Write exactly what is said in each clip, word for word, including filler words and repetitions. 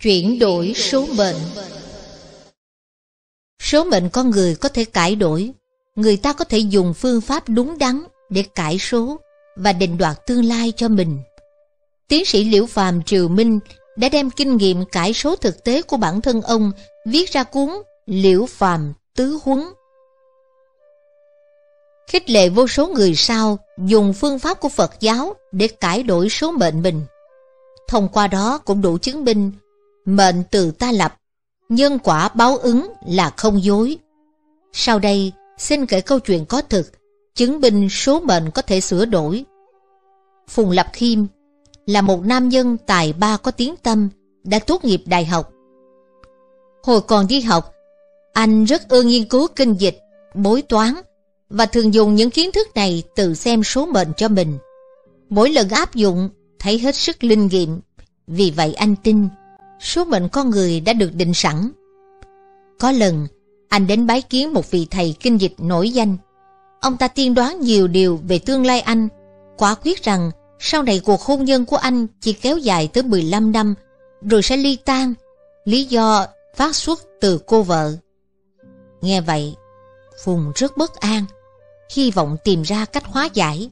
Chuyển đổi số mệnh. Số mệnh con người có thể cải đổi. Người ta có thể dùng phương pháp đúng đắn để cải số và định đoạt tương lai cho mình. Tiến sĩ Liễu Phàm triều Minh đã đem kinh nghiệm cải số thực tế của bản thân ông viết ra cuốn Liễu Phàm Tứ Huấn, khích lệ vô số người sau dùng phương pháp của Phật giáo để cải đổi số mệnh mình. Thông qua đó cũng đủ chứng minh mệnh từ ta lập, nhân quả báo ứng là không dối. Sau đây xin kể câu chuyện có thực chứng minh số mệnh có thể sửa đổi. Phùng Lập Khiêm là một nam nhân tài ba có tiếng tăm, đã tốt nghiệp đại học. Hồi còn đi học, anh rất ưa nghiên cứu kinh dịch, bói toán và thường dùng những kiến thức này tự xem số mệnh cho mình. Mỗi lần áp dụng thấy hết sức linh nghiệm, vì vậy anh tin số mệnh con người đã được định sẵn. Có lần anh đến bái kiến một vị thầy kinh dịch nổi danh. Ông ta tiên đoán nhiều điều về tương lai anh, quả quyết rằng sau này cuộc hôn nhân của anh chỉ kéo dài tới mười lăm năm rồi sẽ ly tan, lý do phát xuất từ cô vợ. Nghe vậy, Phùng rất bất an, hy vọng tìm ra cách hóa giải.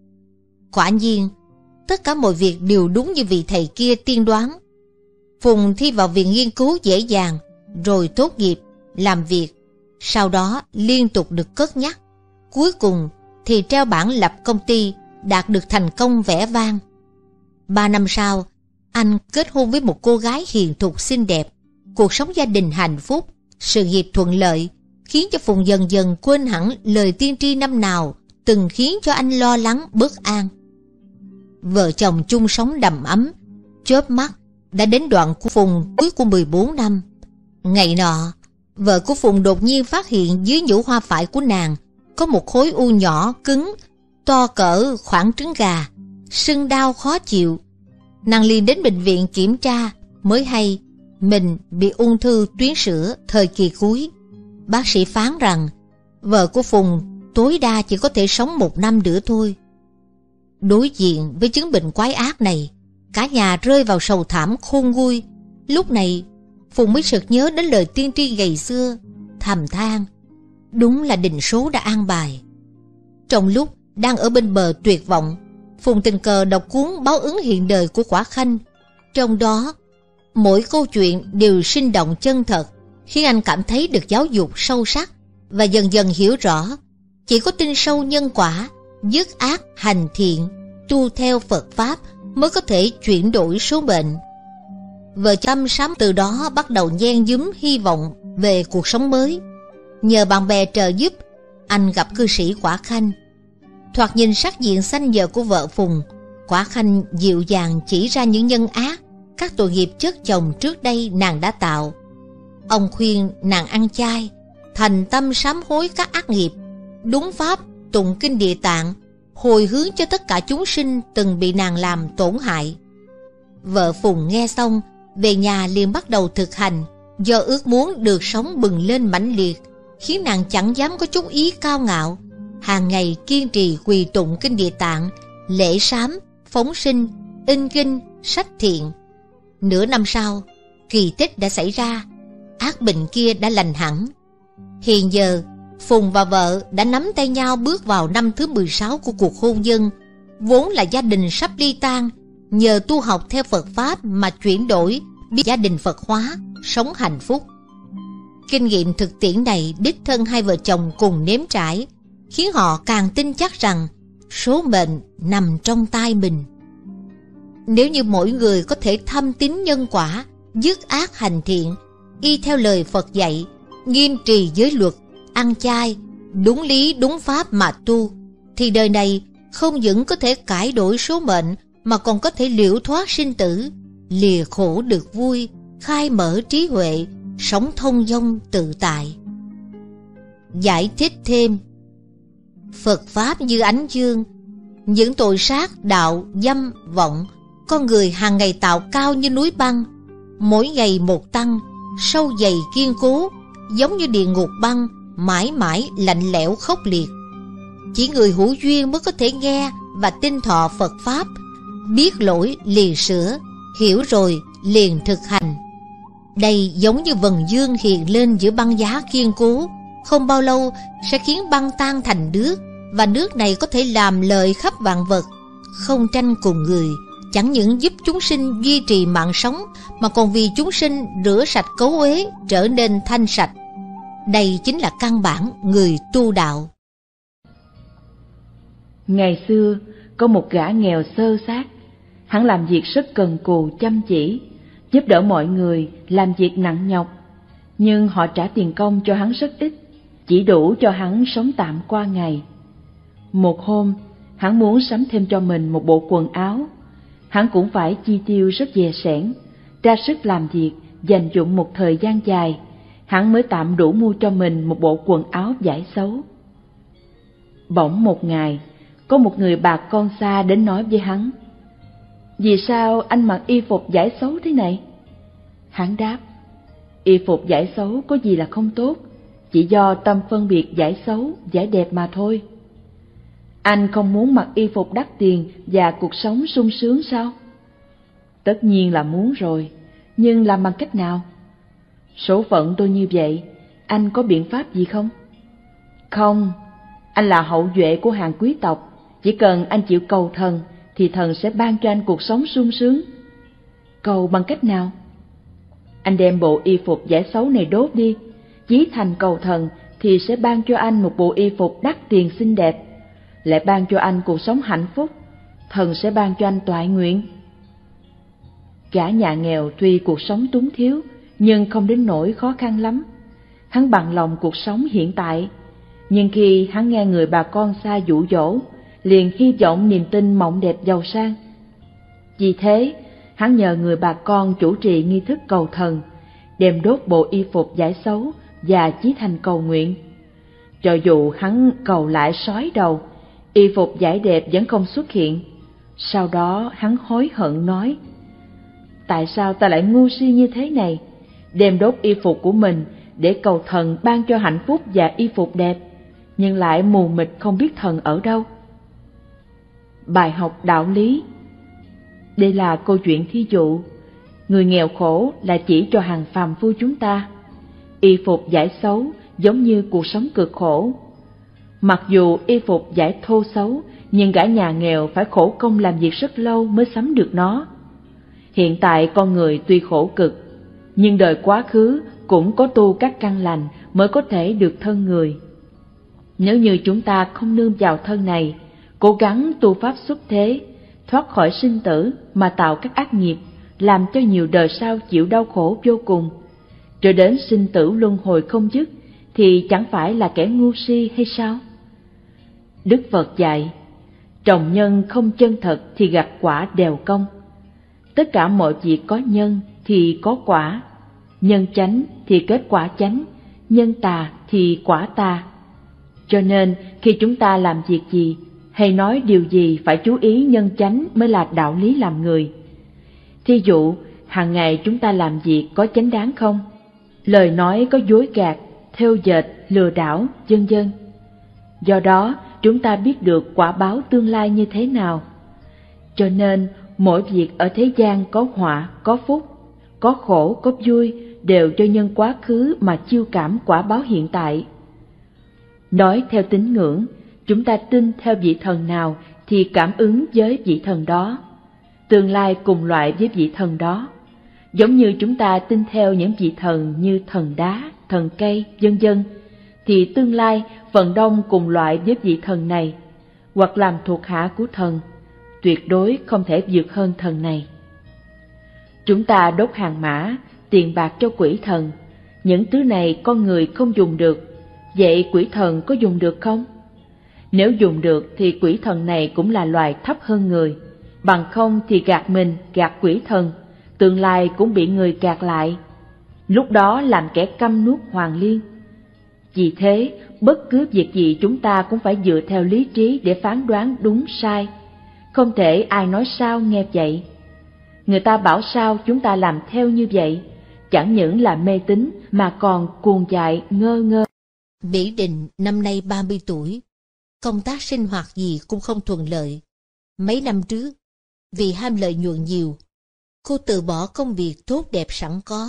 Quả nhiên, tất cả mọi việc đều đúng như vị thầy kia tiên đoán. Phùng thi vào viện nghiên cứu dễ dàng, rồi tốt nghiệp, làm việc, sau đó liên tục được cất nhắc. Cuối cùng thì treo bảng lập công ty, đạt được thành công vẻ vang. Ba năm sau, anh kết hôn với một cô gái hiền thục xinh đẹp. Cuộc sống gia đình hạnh phúc, sự nghiệp thuận lợi, khiến cho Phùng dần dần quên hẳn lời tiên tri năm nào từng khiến cho anh lo lắng bất an. Vợ chồng chung sống đầm ấm, chớp mắt đã đến đoạn của Phùng cuối của mười bốn năm. Ngày nọ, vợ của Phùng đột nhiên phát hiện dưới nhũ hoa phải của nàng có một khối u nhỏ cứng, to cỡ khoảng trứng gà, sưng đau khó chịu. Nàng liền đến bệnh viện kiểm tra, mới hay mình bị ung thư tuyến sữa thời kỳ cuối. Bác sĩ phán rằng vợ của Phùng tối đa chỉ có thể sống một năm nữa thôi. Đối diện với chứng bệnh quái ác này, cả nhà rơi vào sầu thảm khôn nguôi. Lúc này Phùng mới sực nhớ đến lời tiên tri ngày xưa, thầm than đúng là định số đã an bài. Trong lúc đang ở bên bờ tuyệt vọng, Phùng tình cờ đọc cuốn Báo ứng hiện đời của Quả Khanh. Trong đó mỗi câu chuyện đều sinh động chân thật, khiến anh cảm thấy được giáo dục sâu sắc và dần dần hiểu rõ chỉ có tin sâu nhân quả, dứt ác hành thiện, tu theo Phật pháp mới có thể chuyển đổi số mệnh. Vợ chăm sắm từ đó bắt đầu nhen nhúm hy vọng về cuộc sống mới. Nhờ bạn bè trợ giúp, anh gặp cư sĩ Quả Khanh. Thoạt nhìn sắc diện xanh dợ của vợ Phùng, Quả Khanh dịu dàng chỉ ra những nhân ác, các tội nghiệp chất chồng trước đây nàng đã tạo. Ông khuyên nàng ăn chay, thành tâm sám hối các ác nghiệp, đúng pháp tụng kinh Địa Tạng, hồi hướng cho tất cả chúng sinh từng bị nàng làm tổn hại. Vợ Phùng nghe xong, về nhà liền bắt đầu thực hành, do ước muốn được sống bừng lên mãnh liệt, khiến nàng chẳng dám có chút ý cao ngạo. Hàng ngày kiên trì quỳ tụng kinh Địa Tạng, lễ sám, phóng sinh, in kinh, sách thiện. Nửa năm sau, kỳ tích đã xảy ra, ác bệnh kia đã lành hẳn. Hiện giờ, Phùng và vợ đã nắm tay nhau bước vào năm thứ mười sáu của cuộc hôn nhân. Vốn là gia đình sắp ly tan, nhờ tu học theo Phật Pháp mà chuyển đổi, biết gia đình Phật hóa, sống hạnh phúc. Kinh nghiệm thực tiễn này đích thân hai vợ chồng cùng nếm trải, khiến họ càng tin chắc rằng số mệnh nằm trong tay mình. Nếu như mỗi người có thể thâm tín nhân quả, dứt ác hành thiện, y theo lời Phật dạy, nghiêm trì giới luật, ăn chay, đúng lý đúng pháp mà tu, thì đời này không những có thể cải đổi số mệnh mà còn có thể liễu thoát sinh tử, lìa khổ được vui, khai mở trí huệ, sống thông dong tự tại. Giải thích thêm: Phật Pháp như ánh dương, những tội sát, đạo, dâm, vọng, con người hàng ngày tạo cao như núi băng, mỗi ngày một tăng, sâu dày kiên cố, giống như địa ngục băng, mãi mãi lạnh lẽo khốc liệt. Chỉ người hữu duyên mới có thể nghe và tin thọ Phật Pháp, biết lỗi liền sửa, hiểu rồi liền thực hành. Đây giống như vầng dương hiện lên giữa băng giá kiên cố, không bao lâu sẽ khiến băng tan thành nước, và nước này có thể làm lợi khắp vạn vật, không tranh cùng người, chẳng những giúp chúng sinh duy trì mạng sống, mà còn vì chúng sinh rửa sạch cấu uế, trở nên thanh sạch. Đây chính là căn bản người tu đạo. Ngày xưa, có một gã nghèo xơ xác, hắn làm việc rất cần cù chăm chỉ, giúp đỡ mọi người làm việc nặng nhọc, nhưng họ trả tiền công cho hắn rất ít, chỉ đủ cho hắn sống tạm qua ngày. Một hôm, hắn muốn sắm thêm cho mình một bộ quần áo. Hắn cũng phải chi tiêu rất dè sẻn, ra sức làm việc, dành dụm một thời gian dài, hắn mới tạm đủ mua cho mình một bộ quần áo vải xấu. Bỗng một ngày, có một người bà con xa đến nói với hắn: "Vì sao anh mặc y phục vải xấu thế này?" Hắn đáp: "Y phục vải xấu có gì là không tốt, chỉ do tâm phân biệt vải xấu, vải đẹp mà thôi." "Anh không muốn mặc y phục đắt tiền và cuộc sống sung sướng sao?" "Tất nhiên là muốn rồi, nhưng làm bằng cách nào?" "Số phận tôi như vậy, anh có biện pháp gì không?" "Không, anh là hậu duệ của hàng quý tộc, chỉ cần anh chịu cầu thần thì thần sẽ ban cho anh cuộc sống sung sướng." "Cầu bằng cách nào?" "Anh đem bộ y phục vải xấu này đốt đi, chí thành cầu thần thì sẽ ban cho anh một bộ y phục đắt tiền xinh đẹp, lại ban cho anh cuộc sống hạnh phúc, thần sẽ ban cho anh toại nguyện." Gã nhà nghèo tuy cuộc sống túng thiếu, nhưng không đến nỗi khó khăn lắm. Hắn bằng lòng cuộc sống hiện tại, nhưng khi hắn nghe người bà con xa dụ dỗ, liền hy vọng niềm tin mộng đẹp giàu sang. Vì thế, hắn nhờ người bà con chủ trì nghi thức cầu thần, đem đốt bộ y phục vải xấu và chí thành cầu nguyện. Cho dù hắn cầu lại sói đầu, y phục vải đẹp vẫn không xuất hiện. Sau đó hắn hối hận nói: "Tại sao ta lại ngu si như thế này, đem đốt y phục của mình để cầu thần ban cho hạnh phúc và y phục đẹp, nhưng lại mù mịt không biết thần ở đâu." Bài học đạo lý. Đây là câu chuyện thí dụ. Người nghèo khổ là chỉ cho hàng phàm phu chúng ta. Y phục vải xấu giống như cuộc sống cực khổ. Mặc dù y phục vải thô xấu, nhưng gã nhà nghèo phải khổ công làm việc rất lâu mới sắm được nó. Hiện tại con người tuy khổ cực, nhưng đời quá khứ cũng có tu các căn lành mới có thể được thân người. Nếu như chúng ta không nương vào thân này, cố gắng tu pháp xuất thế, thoát khỏi sinh tử mà tạo các ác nghiệp, làm cho nhiều đời sau chịu đau khổ vô cùng, rồi đến sinh tử luân hồi không dứt, thì chẳng phải là kẻ ngu si hay sao? Đức Phật dạy, trồng nhân không chân thật thì gặt quả đều công. Tất cả mọi việc có nhân thì có quả, nhân chánh thì kết quả chánh, nhân tà thì quả tà. Cho nên khi chúng ta làm việc gì hay nói điều gì phải chú ý nhân chánh mới là đạo lý làm người. Thí dụ, hàng ngày chúng ta làm việc có chánh đáng không? Lời nói có dối gạt, thêu dệt, lừa đảo, vân vân. Do đó, chúng ta biết được quả báo tương lai như thế nào. Cho nên, mỗi việc ở thế gian có họa, có phúc, có khổ, có vui, đều do nhân quá khứ mà chiêu cảm quả báo hiện tại. Nói theo tín ngưỡng, chúng ta tin theo vị thần nào thì cảm ứng với vị thần đó, tương lai cùng loại với vị thần đó. Giống như chúng ta tin theo những vị thần như thần đá, thần cây, vân vân, thì tương lai phần đông cùng loại với vị thần này, hoặc làm thuộc hạ của thần, tuyệt đối không thể vượt hơn thần này. Chúng ta đốt hàng mã, tiền bạc cho quỷ thần, những thứ này con người không dùng được, vậy quỷ thần có dùng được không? Nếu dùng được thì quỷ thần này cũng là loài thấp hơn người, bằng không thì gạt mình, gạt quỷ thần, tương lai cũng bị người gạt lại, lúc đó làm kẻ câm nuốt hoàng liên. Vì thế, bất cứ việc gì chúng ta cũng phải dựa theo lý trí để phán đoán đúng sai, không thể ai nói sao nghe vậy. Người ta bảo sao chúng ta làm theo như vậy, chẳng những là mê tín mà còn cuồng dại ngơ ngơ. Mỹ Đình năm nay ba mươi tuổi, công tác sinh hoạt gì cũng không thuận lợi. Mấy năm trước, vì ham lợi nhuận nhiều, cô từ bỏ công việc tốt đẹp sẵn có,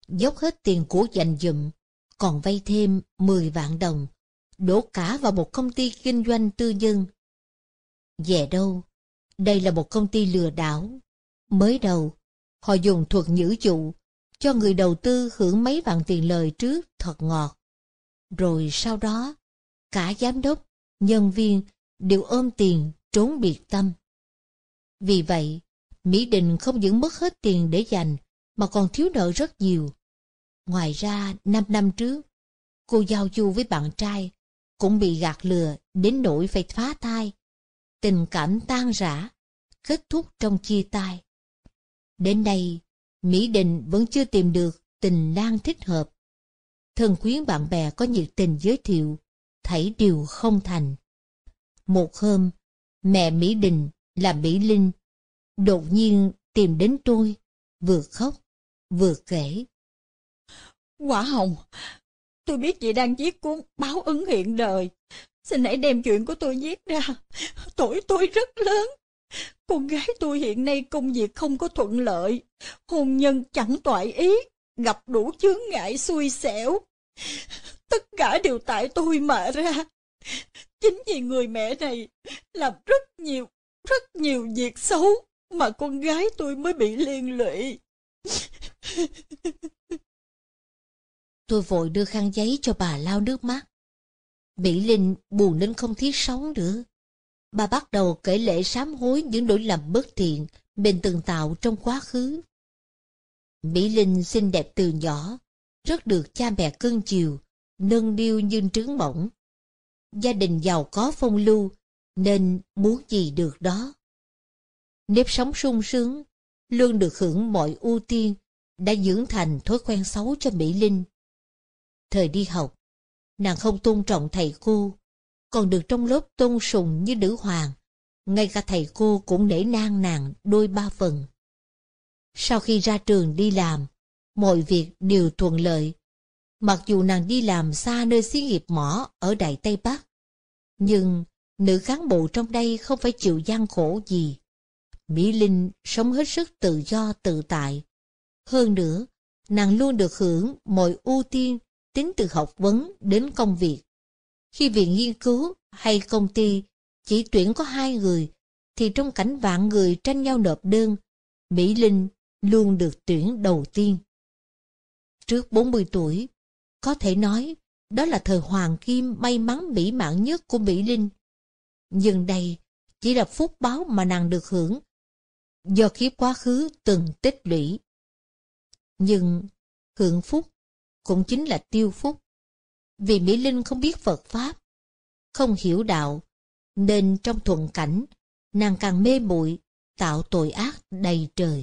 dốc hết tiền của dành dụm, còn vay thêm mười vạn đồng, đổ cả vào một công ty kinh doanh tư nhân. Về đâu, đây là một công ty lừa đảo. Mới đầu, họ dùng thuật nhử dụ, cho người đầu tư hưởng mấy vạn tiền lời trước thật ngọt. Rồi sau đó, cả giám đốc, nhân viên đều ôm tiền trốn biệt tâm. Vì vậy, Mỹ Đình không những mất hết tiền để dành, mà còn thiếu nợ rất nhiều. Ngoài ra, năm năm trước, cô giao du với bạn trai, cũng bị gạt lừa đến nỗi phải phá thai. Tình cảm tan rã, kết thúc trong chia tay. Đến nay, Mỹ Đình vẫn chưa tìm được tình lang thích hợp. Thân quyến bạn bè có nhiệt tình giới thiệu, thảy đều không thành. Một hôm, mẹ Mỹ Đình là Mỹ Linh đột nhiên tìm đến tôi, vừa khóc vừa kể. Quả Hồng, tôi biết chị đang viết cuốn Báo ứng hiện đời. Xin hãy đem chuyện của tôi viết ra. Tuổi tôi rất lớn. Con gái tôi hiện nay công việc không có thuận lợi, hôn nhân chẳng toại ý, gặp đủ chướng ngại xui xẻo. Tất cả đều tại tôi mà ra. Chính vì người mẹ này làm rất nhiều, rất nhiều việc xấu mà con gái tôi mới bị liên lụy. Tôi vội đưa khăn giấy cho bà lau nước mắt. Mỹ Linh buồn đến không thiết sống nữa. Bà bắt đầu kể lể sám hối những lỗi lầm bất thiện mình từng tạo trong quá khứ. Mỹ Linh xinh đẹp từ nhỏ, rất được cha mẹ cưng chiều, nâng niu như trứng bổng. Gia đình giàu có phong lưu, nên muốn gì được đó. Nếp sống sung sướng, luôn được hưởng mọi ưu tiên, đã dưỡng thành thói quen xấu cho Mỹ Linh. Thời đi học, nàng không tôn trọng thầy cô, còn được trong lớp tôn sùng như nữ hoàng. Ngay cả thầy cô cũng nể nang nàng đôi ba phần. Sau khi ra trường đi làm, mọi việc đều thuận lợi. Mặc dù nàng đi làm xa nơi xí nghiệp mỏ ở Đại Tây Bắc, nhưng nữ cán bộ trong đây không phải chịu gian khổ gì. Mỹ Linh sống hết sức tự do tự tại. Hơn nữa, nàng luôn được hưởng mọi ưu tiên tính từ học vấn đến công việc. Khi viện nghiên cứu hay công ty chỉ tuyển có hai người, thì trong cảnh vạn người tranh nhau nộp đơn, Mỹ Linh luôn được tuyển đầu tiên. Trước bốn mươi tuổi, có thể nói đó là thời hoàng kim may mắn mỹ mãn nhất của Mỹ Linh. Nhưng đây chỉ là phúc báo mà nàng được hưởng do kiếp quá khứ từng tích lũy. Nhưng hưởng phúc cũng chính là tiêu phúc. Vì Mỹ Linh không biết Phật Pháp, không hiểu đạo, nên trong thuận cảnh, nàng càng mê muội tạo tội ác đầy trời.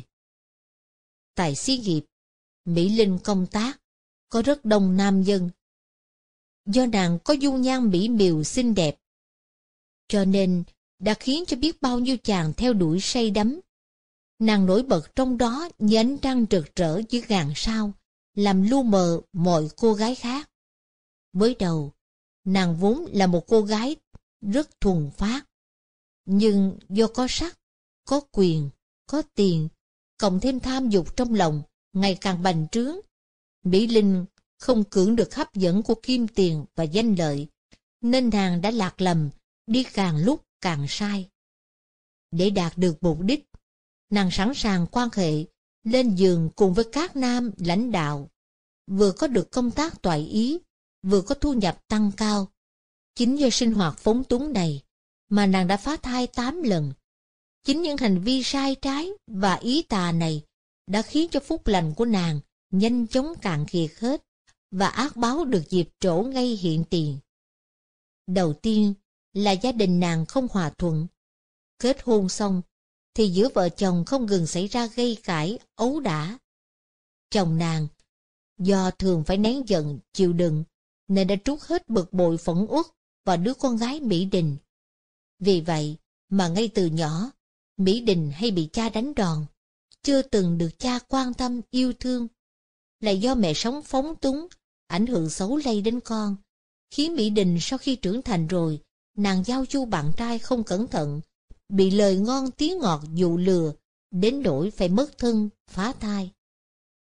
Tại xí nghiệp, Mỹ Linh công tác, có rất đông nam dân. Do nàng có dung nhan mỹ miều xinh đẹp, cho nên đã khiến cho biết bao nhiêu chàng theo đuổi say đắm. Nàng nổi bật trong đó như ánh trăng rực rỡ dưới ngàn sao, làm lu mờ mọi cô gái khác. Mới đầu, nàng vốn là một cô gái rất thuần phát, nhưng do có sắc, có quyền, có tiền, cộng thêm tham dục trong lòng ngày càng bành trướng, Mỹ Linh không cưỡng được hấp dẫn của kim tiền và danh lợi, nên nàng đã lạc lầm, đi càng lúc càng sai. Để đạt được mục đích, nàng sẵn sàng quan hệ, lên giường cùng với các nam lãnh đạo, vừa có được công tác toại ý, vừa có thu nhập tăng cao. Chính do sinh hoạt phóng túng này mà nàng đã phá thai tám lần. Chính những hành vi sai trái và ý tà này đã khiến cho phúc lành của nàng nhanh chóng cạn kiệt hết, và ác báo được dịp trổ ngay hiện tiền. Đầu tiên là gia đình nàng không hòa thuận. Kết hôn xong thì giữa vợ chồng không ngừng xảy ra gây cãi, ấu đả. Chồng nàng do thường phải nén giận chịu đựng nên đã trút hết bực bội phẫn uất vào đứa con gái Mỹ Đình. Vì vậy mà ngay từ nhỏ, Mỹ Đình hay bị cha đánh đòn, chưa từng được cha quan tâm yêu thương. Lại do mẹ sống phóng túng, ảnh hưởng xấu lây đến con, khiến Mỹ Đình sau khi trưởng thành rồi, nàng giao du bạn trai không cẩn thận, bị lời ngon tiếng ngọt dụ lừa, đến nỗi phải mất thân, phá thai.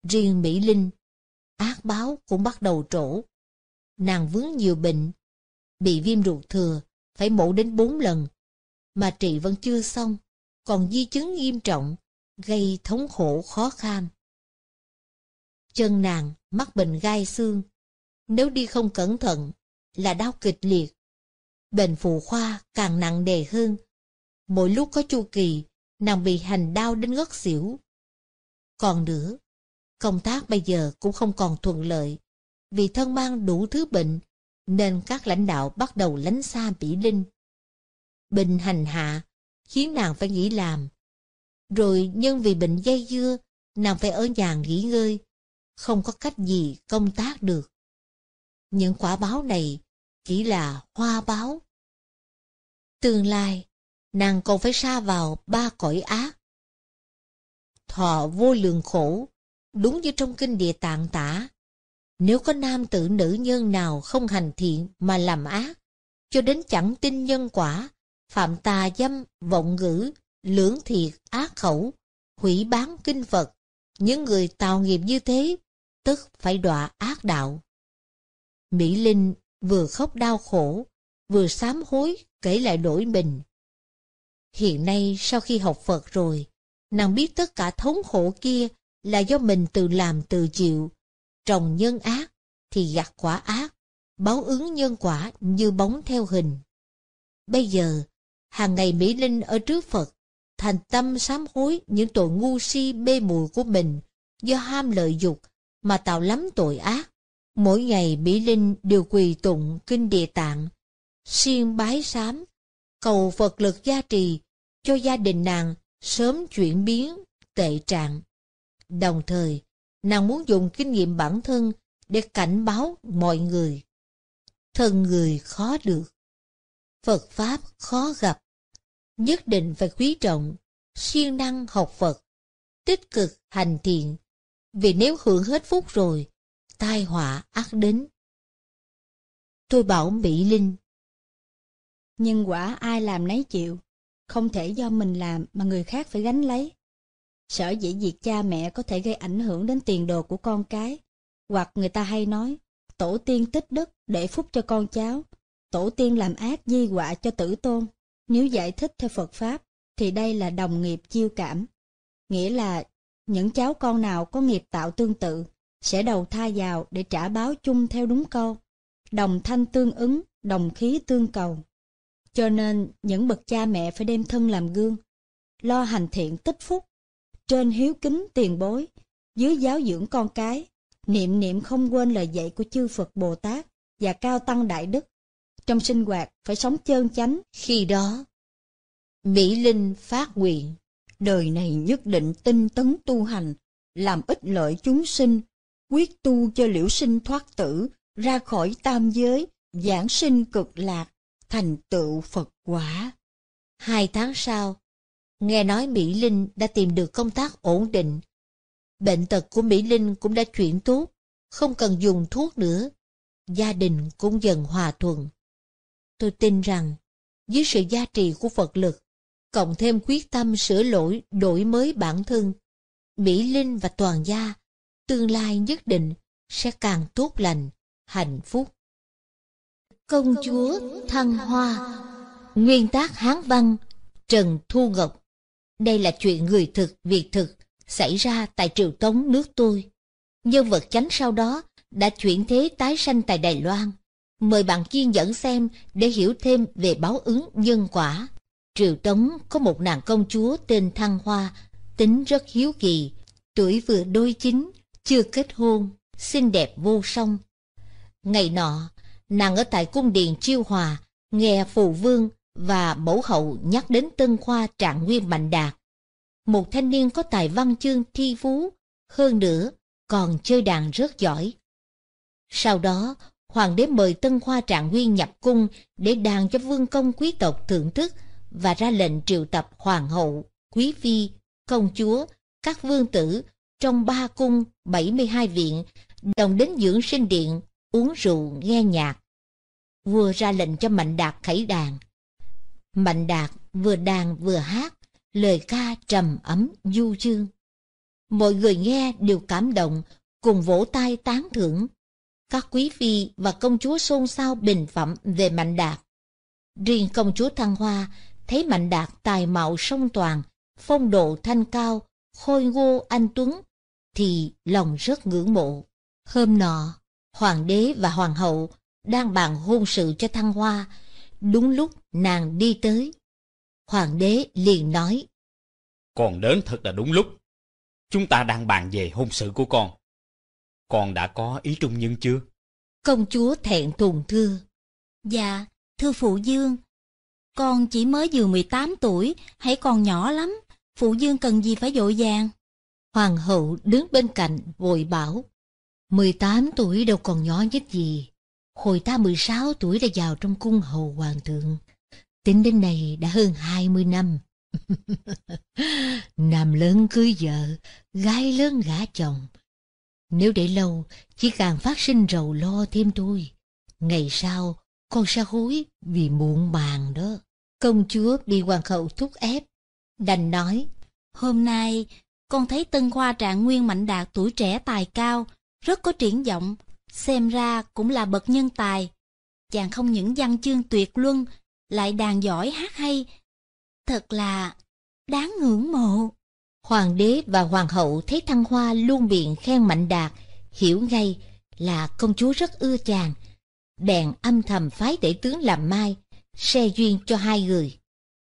Riêng Mỹ Linh, ác báo cũng bắt đầu trổ. Nàng vướng nhiều bệnh, bị viêm ruột thừa, phải mổ đến bốn lần, mà trị vẫn chưa xong, còn di chứng nghiêm trọng, gây thống khổ khó kham. Chân nàng mắc bệnh gai xương, nếu đi không cẩn thận là đau kịch liệt. Bệnh phụ khoa càng nặng nề hơn, mỗi lúc có chu kỳ, nàng bị hành đau đến ngất xỉu. Còn nữa, công tác bây giờ cũng không còn thuận lợi, vì thân mang đủ thứ bệnh, nên các lãnh đạo bắt đầu lánh xa Mỹ Linh. Bệnh hành hạ khiến nàng phải nghỉ làm, rồi nhân vì bệnh dây dưa, nàng phải ở nhà nghỉ ngơi, không có cách gì công tác được. Những quả báo này chỉ là hoa báo. Tương lai, nàng còn phải sa vào ba cõi ác. Thọ vô lượng khổ, đúng như trong kinh Địa Tạng tả. Nếu có nam tử nữ nhân nào không hành thiện mà làm ác, cho đến chẳng tin nhân quả, phạm tà dâm, vọng ngữ, lưỡng thiệt, ác khẩu, hủy bán kinh Phật, những người tạo nghiệp như thế, tức phải đọa ác đạo. Mỹ Linh vừa khóc đau khổ, vừa sám hối kể lại nỗi mình. Hiện nay sau khi học Phật rồi, nàng biết tất cả thống khổ kia là do mình tự làm tự chịu. Trồng nhân ác thì gặt quả ác, báo ứng nhân quả như bóng theo hình. Bây giờ, hàng ngày Mỹ Linh ở trước Phật, thành tâm sám hối những tội ngu si mê muội của mình do ham lợi dục mà tạo lắm tội ác. Mỗi ngày Mỹ Linh đều quỳ tụng kinh Địa Tạng, siêng bái sám, cầu Phật lực gia trì cho gia đình nàng sớm chuyển biến tệ trạng. Đồng thời, nàng muốn dùng kinh nghiệm bản thân để cảnh báo mọi người. Thân người khó được, Phật Pháp khó gặp, nhất định phải quý trọng, siêng năng học Phật, tích cực hành thiện, vì nếu hưởng hết phúc rồi, tai họa ắt đến. Tôi bảo Mỹ Linh, nhân quả ai làm nấy chịu, không thể do mình làm mà người khác phải gánh lấy. Sở dĩ việc cha mẹ có thể gây ảnh hưởng đến tiền đồ của con cái, hoặc người ta hay nói, tổ tiên tích đức để phúc cho con cháu, tổ tiên làm ác di họa cho tử tôn. Nếu giải thích theo Phật Pháp, thì đây là đồng nghiệp chiêu cảm. Nghĩa là những cháu con nào có nghiệp tạo tương tự, sẽ đầu thai vào để trả báo chung theo đúng câu, đồng thanh tương ứng, đồng khí tương cầu. Cho nên những bậc cha mẹ phải đem thân làm gương, lo hành thiện tích phúc, trên hiếu kính tiền bối, dưới giáo dưỡng con cái, niệm niệm không quên lời dạy của chư Phật Bồ Tát và cao tăng đại đức. Trong sinh hoạt phải sống chơn chánh. Khi đó, Mỹ Linh phát nguyện, đời này nhất định tinh tấn tu hành, làm ích lợi chúng sinh, quyết tu cho liễu sinh thoát tử, ra khỏi tam giới, giảng sinh cực lạc, thành tựu Phật quả. Hai tháng sau, nghe nói Mỹ Linh đã tìm được công tác ổn định. Bệnh tật của Mỹ Linh cũng đã chuyển tốt, không cần dùng thuốc nữa. Gia đình cũng dần hòa thuận. Tôi tin rằng, dưới sự gia trì của Phật lực, cộng thêm quyết tâm sửa lỗi, đổi mới bản thân, Mỹ Linh và toàn gia, tương lai nhất định sẽ càng tốt lành, hạnh phúc. Công chúa thăng hoa. Nguyên tác Hán văn Trần Thu Ngọc. Đây là chuyện người thực, việc thực xảy ra tại Triều Tống nước tôi. Nhân vật chánh sau đó đã chuyển thế tái sanh tại Đài Loan. Mời bạn kiên nhẫn xem để hiểu thêm về báo ứng nhân quả. Triều Tống có một nàng công chúa tên Thăng Hoa, tính rất hiếu kỳ, tuổi vừa đôi chín, chưa kết hôn, xinh đẹp vô song. Ngày nọ, nàng ở tại cung điện Chiêu Hòa, nghe phù vương và mẫu hậu nhắc đến tân khoa Trạng Nguyên Mạnh Đạt, một thanh niên có tài văn chương thi phú, hơn nữa còn chơi đàn rất giỏi. Sau đó, hoàng đế mời tân khoa Trạng Nguyên nhập cung để đàn cho vương công quý tộc thưởng thức và ra lệnh triệu tập hoàng hậu, quý phi, công chúa, các vương tử trong ba cung bảy mươi hai viện đồng đến dưỡng sinh điện uống rượu nghe nhạc. Vua ra lệnh cho Mạnh Đạt khẩy đàn. Mạnh Đạt vừa đàn vừa hát, lời ca trầm ấm du dương. Mọi người nghe đều cảm động, cùng vỗ tay tán thưởng. Các quý phi và công chúa xôn xao bình phẩm về Mạnh Đạt. Riêng công chúa Thăng Hoa thấy Mạnh Đạt tài mạo song toàn, phong độ thanh cao, khôi ngô anh tuấn, thì lòng rất ngưỡng mộ. Hôm nọ, hoàng đế và hoàng hậu đang bàn hôn sự cho Thăng Hoa. Đúng lúc nàng đi tới, hoàng đế liền nói: Con đến thật là đúng lúc. Chúng ta đang bàn về hôn sự của con. Con đã có ý trung nhân chưa? Công chúa thẹn thùng thưa: Dạ, thưa phụ vương, con chỉ mới vừa mười tám tuổi, hãy còn nhỏ lắm. Phụ vương cần gì phải vội vàng. Hoàng hậu đứng bên cạnh vội bảo: mười tám tuổi đâu còn nhỏ nhất gì. Hồi ta mười sáu tuổi đã vào trong cung hầu hoàng thượng. Tính đến nay đã hơn hai mươi năm. Nam lớn cưới vợ, gái lớn gả chồng. Nếu để lâu, chỉ càng phát sinh rầu lo thêm thôi. Ngày sau, con sẽ hối vì muộn màng đó. Công chúa bị hoàng hậu thúc ép, đành nói: Hôm nay, con thấy Tân Khoa Trạng Nguyên Mạnh Đạt tuổi trẻ tài cao, rất có triển vọng, xem ra cũng là bậc nhân tài. Chàng không những văn chương tuyệt luân, lại đàn giỏi hát hay, thật là đáng ngưỡng mộ. Hoàng đế và hoàng hậu thấy Thăng Hoa luôn miệng khen Mạnh Đạt, hiểu ngay là công chúa rất ưa chàng, bèn âm thầm phái tể tướng làm mai, se duyên cho hai người.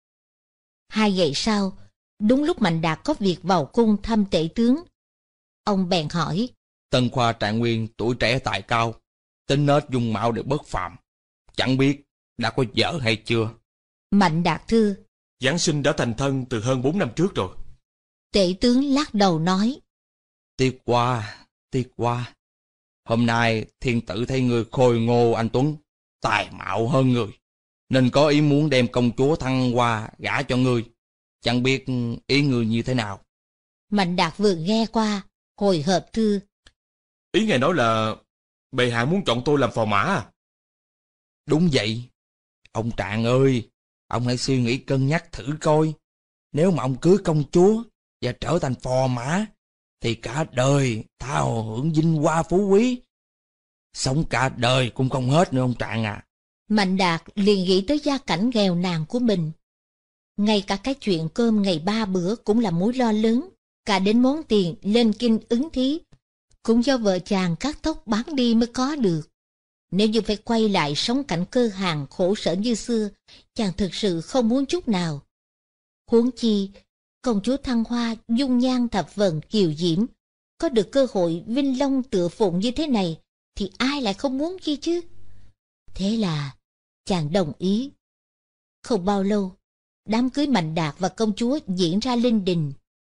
Hai ngày sau, đúng lúc Mạnh Đạt có việc vào cung thăm tể tướng, ông bèn hỏi: Tân Khoa Trạng Nguyên tuổi trẻ tài cao, tính nết dung mạo đều bất phàm, chẳng biết đã có vợ hay chưa? Mạnh Đạt thưa: Giáng sinh đã thành thân từ hơn bốn năm trước rồi. Tể tướng lắc đầu nói: Tiếc quá, tiếc quá. Hôm nay thiên tử thấy người khôi ngô anh tuấn, tài mạo hơn người, nên có ý muốn đem công chúa Thăng Hoa gả cho ngươi. Chẳng biết ý ngươi như thế nào? Mạnh Đạt vừa nghe qua, hồi hộp thưa: Ý ngài nói là bệ hạ muốn chọn tôi làm phò mã à? Đúng vậy. Ông Trạng ơi, ông hãy suy nghĩ cân nhắc thử coi. Nếu mà ông cưới công chúa và trở thành phò mã, thì cả đời thao hưởng vinh hoa phú quý, sống cả đời cũng không hết nữa ông Trạng à. Mạnh Đạt liền nghĩ tới gia cảnh nghèo nàn của mình. Ngay cả cái chuyện cơm ngày ba bữa cũng là mối lo lớn, cả đến món tiền lên kinh ứng thí cũng do vợ chàng cắt tóc bán đi mới có được. Nếu như phải quay lại sống cảnh cơ hàn khổ sở như xưa, chàng thực sự không muốn chút nào. Huống chi, công chúa Thăng Hoa dung nhan thập phần kiều diễm, có được cơ hội vinh long tựa phụng như thế này, thì ai lại không muốn chi chứ? Thế là chàng đồng ý. Không bao lâu, đám cưới Mạnh Đạt và công chúa diễn ra linh đình.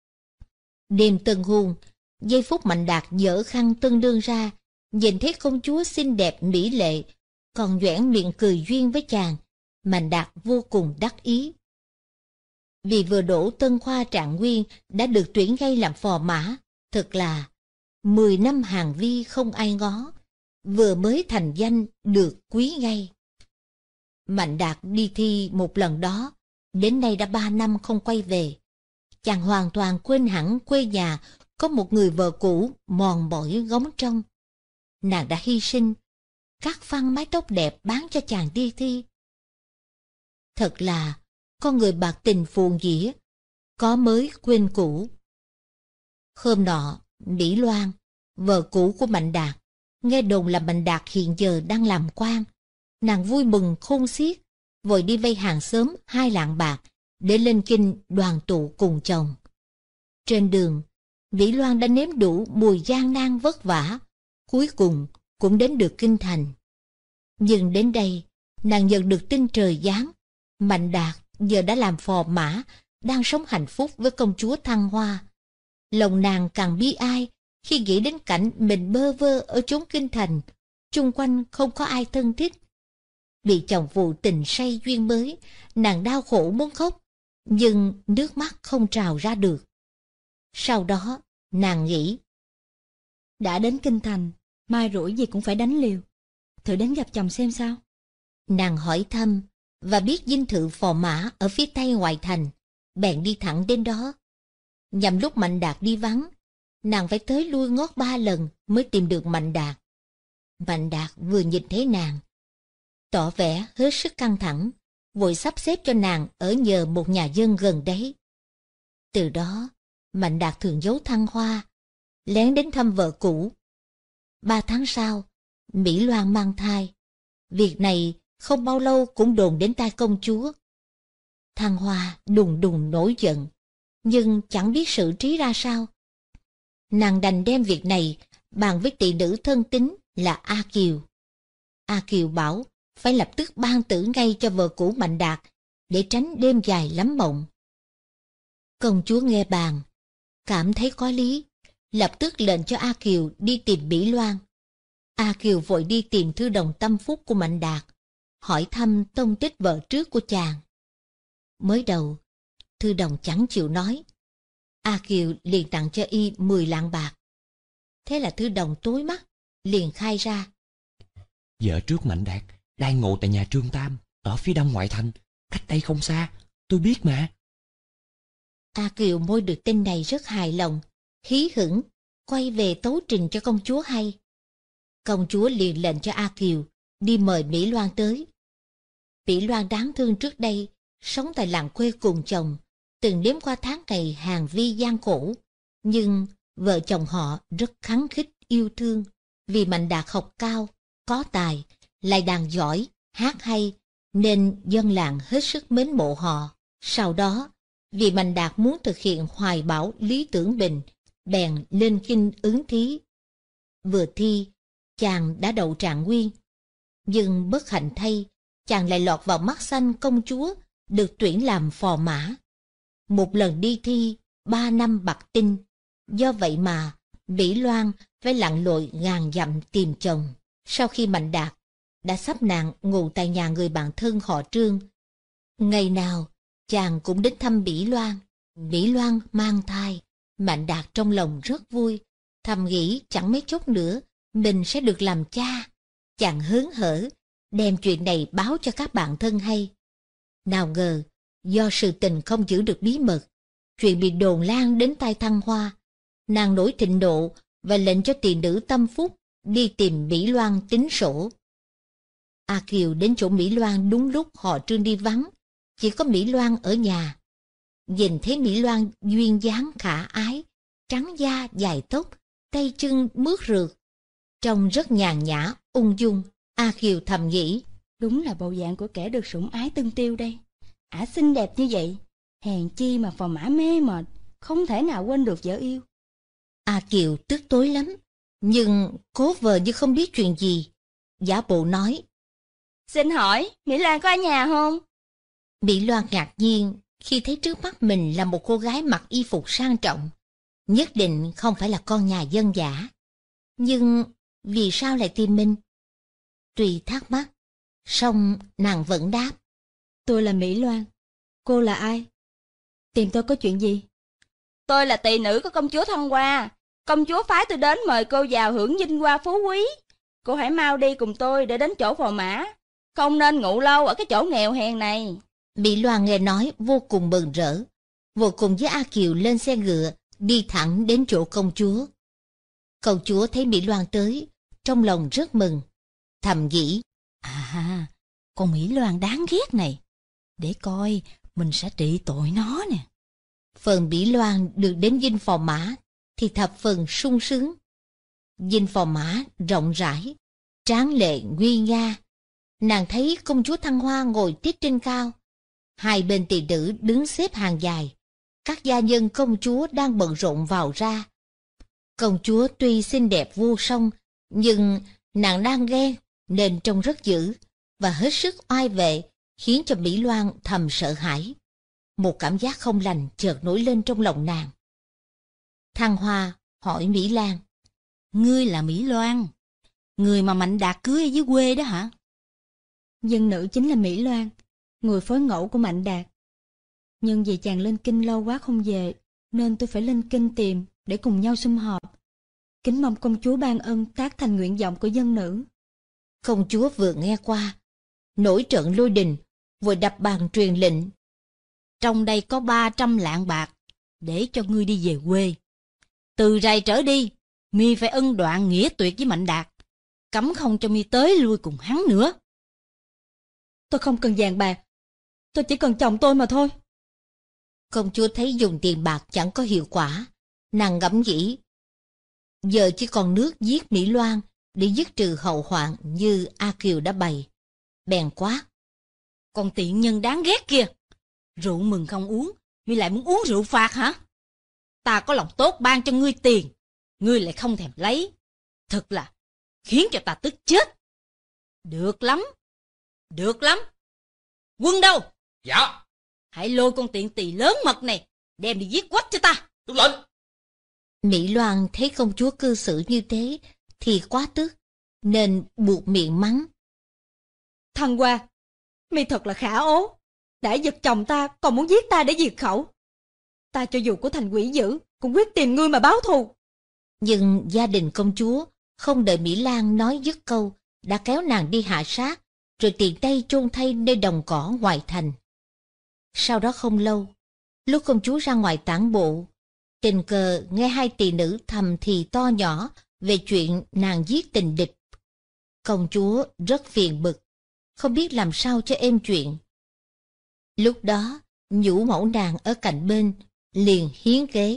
Đêm tân hôn, giây phút Mạnh Đạt dở khăn tân đương ra, nhìn thấy công chúa xinh đẹp mỹ lệ, còn nhoẻn miệng cười duyên với chàng, Mạnh Đạt vô cùng đắc ý. Vì vừa đỗ Tân Khoa Trạng Nguyên đã được tuyển ngay làm phò mã, thật là mười năm hàng vi không ai ngó, vừa mới thành danh được quý ngay. Mạnh Đạt đi thi một lần đó, đến nay đã ba năm không quay về. Chàng hoàn toàn quên hẳn quê nhà có một người vợ cũ mòn mỏi ngóng trông. Nàng đã hy sinh, cắt phăng mái tóc đẹp bán cho chàng đi thi. Thật là con người bạc tình phồn dĩa, có mới quên cũ. Hôm nọ, Mỹ Loan, vợ cũ của Mạnh Đạt, nghe đồn là Mạnh Đạt hiện giờ đang làm quan. Nàng vui mừng khôn xiết, vội đi vay hàng xóm hai lạng bạc để lên kinh đoàn tụ cùng chồng. Trên đường, Mỹ Loan đã nếm đủ mùi gian nan vất vả, cuối cùng cũng đến được kinh thành. Nhưng đến đây, nàng nhận được tin trời giáng, Mạnh Đạt giờ đã làm phò mã, đang sống hạnh phúc với công chúa Thăng Hoa. Lòng nàng càng bi ai khi nghĩ đến cảnh mình bơ vơ ở chốn kinh thành, chung quanh không có ai thân thích. Bị chồng phụ tình say duyên mới, nàng đau khổ muốn khóc, nhưng nước mắt không trào ra được. Sau đó, nàng nghĩ, đã đến kinh thành, mai rủi gì cũng phải đánh liều, thử đến gặp chồng xem sao. Nàng hỏi thăm và biết dinh thự phò mã ở phía tây ngoại thành, bèn đi thẳng đến đó. Nhằm lúc Mạnh Đạt đi vắng, nàng phải tới lui ngót ba lần mới tìm được Mạnh Đạt. Mạnh Đạt vừa nhìn thấy nàng, tỏ vẻ hết sức căng thẳng, vội sắp xếp cho nàng ở nhờ một nhà dân gần đấy. Từ đó, Mạnh Đạt thường giấu Thăng Hoa, lén đến thăm vợ cũ. Ba tháng sau, Mỹ Loan mang thai. Việc này không bao lâu cũng đồn đến tai công chúa. Thăng Hoa đùng đùng nổi giận, nhưng chẳng biết xử trí ra sao. Nàng đành đem việc này bàn với tỷ nữ thân tín là A Kiều. A Kiều bảo phải lập tức ban tử ngay cho vợ cũ Mạnh Đạt, để tránh đêm dài lắm mộng. Công chúa nghe bàn, cảm thấy có lý, lập tức lệnh cho A Kiều đi tìm Mỹ Loan. A Kiều vội đi tìm thư đồng tâm phúc của Mạnh Đạt, hỏi thăm tông tích vợ trước của chàng. Mới đầu, thư đồng chẳng chịu nói. A Kiều liền tặng cho y mười lạng bạc. Thế là thư đồng tối mắt, liền khai ra. Vợ trước Mạnh Đạt đang ngụ tại nhà Trương Tam, ở phía đông ngoại thành, cách đây không xa, tôi biết mà. A Kiều môi được tin này rất hài lòng, hí hửng, quay về tấu trình cho công chúa hay. Công chúa liền lệnh cho A Kiều đi mời Mỹ Loan tới. Mỹ Loan đáng thương trước đây, sống tại làng quê cùng chồng, từng nếm qua tháng ngày hàng vi gian khổ, nhưng vợ chồng họ rất khắng khích yêu thương, vì Mạnh Đạt học cao, có tài, lại đàn giỏi, hát hay, nên dân làng hết sức mến mộ họ. Sau đó, vì Mạnh Đạt muốn thực hiện hoài bão lý tưởng mình, bèn lên kinh ứng thí. Vừa thi, chàng đã đậu trạng nguyên, nhưng bất hạnh thay, chàng lại lọt vào mắt xanh công chúa, được tuyển làm phò mã. Một lần đi thi, ba năm bạc tinh, do vậy mà Mỹ Loan phải lặn lội ngàn dặm tìm chồng. Sau khi Mạnh Đạt đã sắp nạn ngủ tại nhà người bạn thân họ Trương, ngày nào chàng cũng đến thăm Mỹ Loan. Mỹ Loan mang thai, Mạnh Đạt trong lòng rất vui, thầm nghĩ chẳng mấy chốc nữa mình sẽ được làm cha. Chàng hớn hở đem chuyện này báo cho các bạn thân hay. Nào ngờ do sự tình không giữ được bí mật, chuyện bị đồn lan đến tai Thăng Hoa. Nàng nổi thịnh nộ và lệnh cho tỳ nữ tâm phúc đi tìm Mỹ Loan tính sổ. A Kiều đến chỗ Mỹ Loan đúng lúc họ Trương đi vắng, chỉ có Mỹ Loan ở nhà. Nhìn thấy Mỹ Loan duyên dáng khả ái, trắng da dài tóc, tay chân mướt rượt, trông rất nhàn nhã, ung dung. A Kiều thầm nghĩ, đúng là bộ dạng của kẻ được sủng ái Tân Tiêu đây. Ả xinh đẹp như vậy, hèn chi mà phò mã mê mệt, không thể nào quên được vợ yêu. A Kiều tức tối lắm, nhưng cố vờ như không biết chuyện gì, giả bộ nói, xin hỏi Mỹ Loan có ở nhà không? Mỹ Loan ngạc nhiên khi thấy trước mắt mình là một cô gái mặc y phục sang trọng, nhất định không phải là con nhà dân dã. Nhưng vì sao lại tìm mình? Tuy thắc mắc, song nàng vẫn đáp, tôi là Mỹ Loan. Cô là ai? Tìm tôi có chuyện gì? Tôi là tỳ nữ của công chúa Thăng Hoa. Công chúa phái tôi đến mời cô vào hưởng vinh hoa phú quý. Cô hãy mau đi cùng tôi để đến chỗ phò mã, không nên ngủ lâu ở cái chỗ nghèo hèn này. Mỹ Loan nghe nói vô cùng mừng rỡ, vô cùng với A Kiều lên xe ngựa, đi thẳng đến chỗ công chúa. Công chúa thấy Mỹ Loan tới, trong lòng rất mừng, thầm nghĩ, À, con Mỹ Loan đáng ghét này, để coi mình sẽ trị tội nó nè. Phần Mỹ Loan được đến dinh phò mã thì thập phần sung sướng. Dinh phò mã rộng rãi, tráng lệ nguy nga. Nàng thấy công chúa Thăng Hoa ngồi tiết trên cao, hai bên tỳ nữ đứng xếp hàng dài, các gia nhân công chúa đang bận rộn vào ra. Công chúa tuy xinh đẹp vô song, nhưng nàng đang ghen nên trông rất dữ và hết sức oai vệ, khiến cho Mỹ Loan thầm sợ hãi. Một cảm giác không lành chợt nổi lên trong lòng nàng. Thăng Hoa hỏi Mỹ Lan, Ngươi là Mỹ Loan, người mà Mạnh Đạt cưới ở dưới quê đó hả? Dân nữ chính là Mỹ Loan, người phối ngẫu của Mạnh Đạt. Nhưng vì chàng lên kinh lâu quá không về, nên tôi phải lên kinh tìm để cùng nhau sum họp. Kính mong công chúa ban ân tác thành nguyện vọng của dân nữ. Công chúa vừa nghe qua, nổi trận lôi đình, vội đập bàn truyền lệnh. Trong đây có ba trăm lạng bạc, để cho ngươi đi về quê. Từ rày trở đi, mi phải ân đoạn nghĩa tuyệt với Mạnh Đạt, cấm không cho mi tới lui cùng hắn nữa. Tôi không cần vàng bạc, tôi chỉ cần chồng tôi mà thôi. Công chúa thấy dùng tiền bạc chẳng có hiệu quả, nàng ngẫm nghĩ. Giờ chỉ còn nước giết Mỹ Loan để dứt trừ hậu hoạn như A Kiều đã bày. Bèn quát: Con tiện nhân đáng ghét kia, rượu mừng không uống, mi lại muốn uống rượu phạt hả? Ta có lòng tốt ban cho ngươi tiền, ngươi lại không thèm lấy. Thật là khiến cho ta tức chết. Được lắm, được lắm. Quân đâu? Dạ. Hãy lôi con tiện tỳ lớn mật này, đem đi giết quách cho ta. Tuân lệnh. Mỹ Loan thấy công chúa cư xử như thế thì quá tức, nên buộc miệng mắng: Thăng Hoa, mi thật là khả ố, đã giật chồng ta còn muốn giết ta để diệt khẩu. Ta cho dù có thành quỷ dữ cũng quyết tìm ngươi mà báo thù. Nhưng gia đình công chúa không đợi Mỹ Lan nói dứt câu đã kéo nàng đi hạ sát, rồi tiện tay chôn thay nơi đồng cỏ ngoài thành. Sau đó không lâu, lúc công chúa ra ngoài tản bộ, tình cờ nghe hai tỳ nữ thầm thì to nhỏ về chuyện nàng giết tình địch. Công chúa rất phiền bực, không biết làm sao cho êm chuyện. Lúc đó, nhũ mẫu nàng ở cạnh bên liền hiến kế: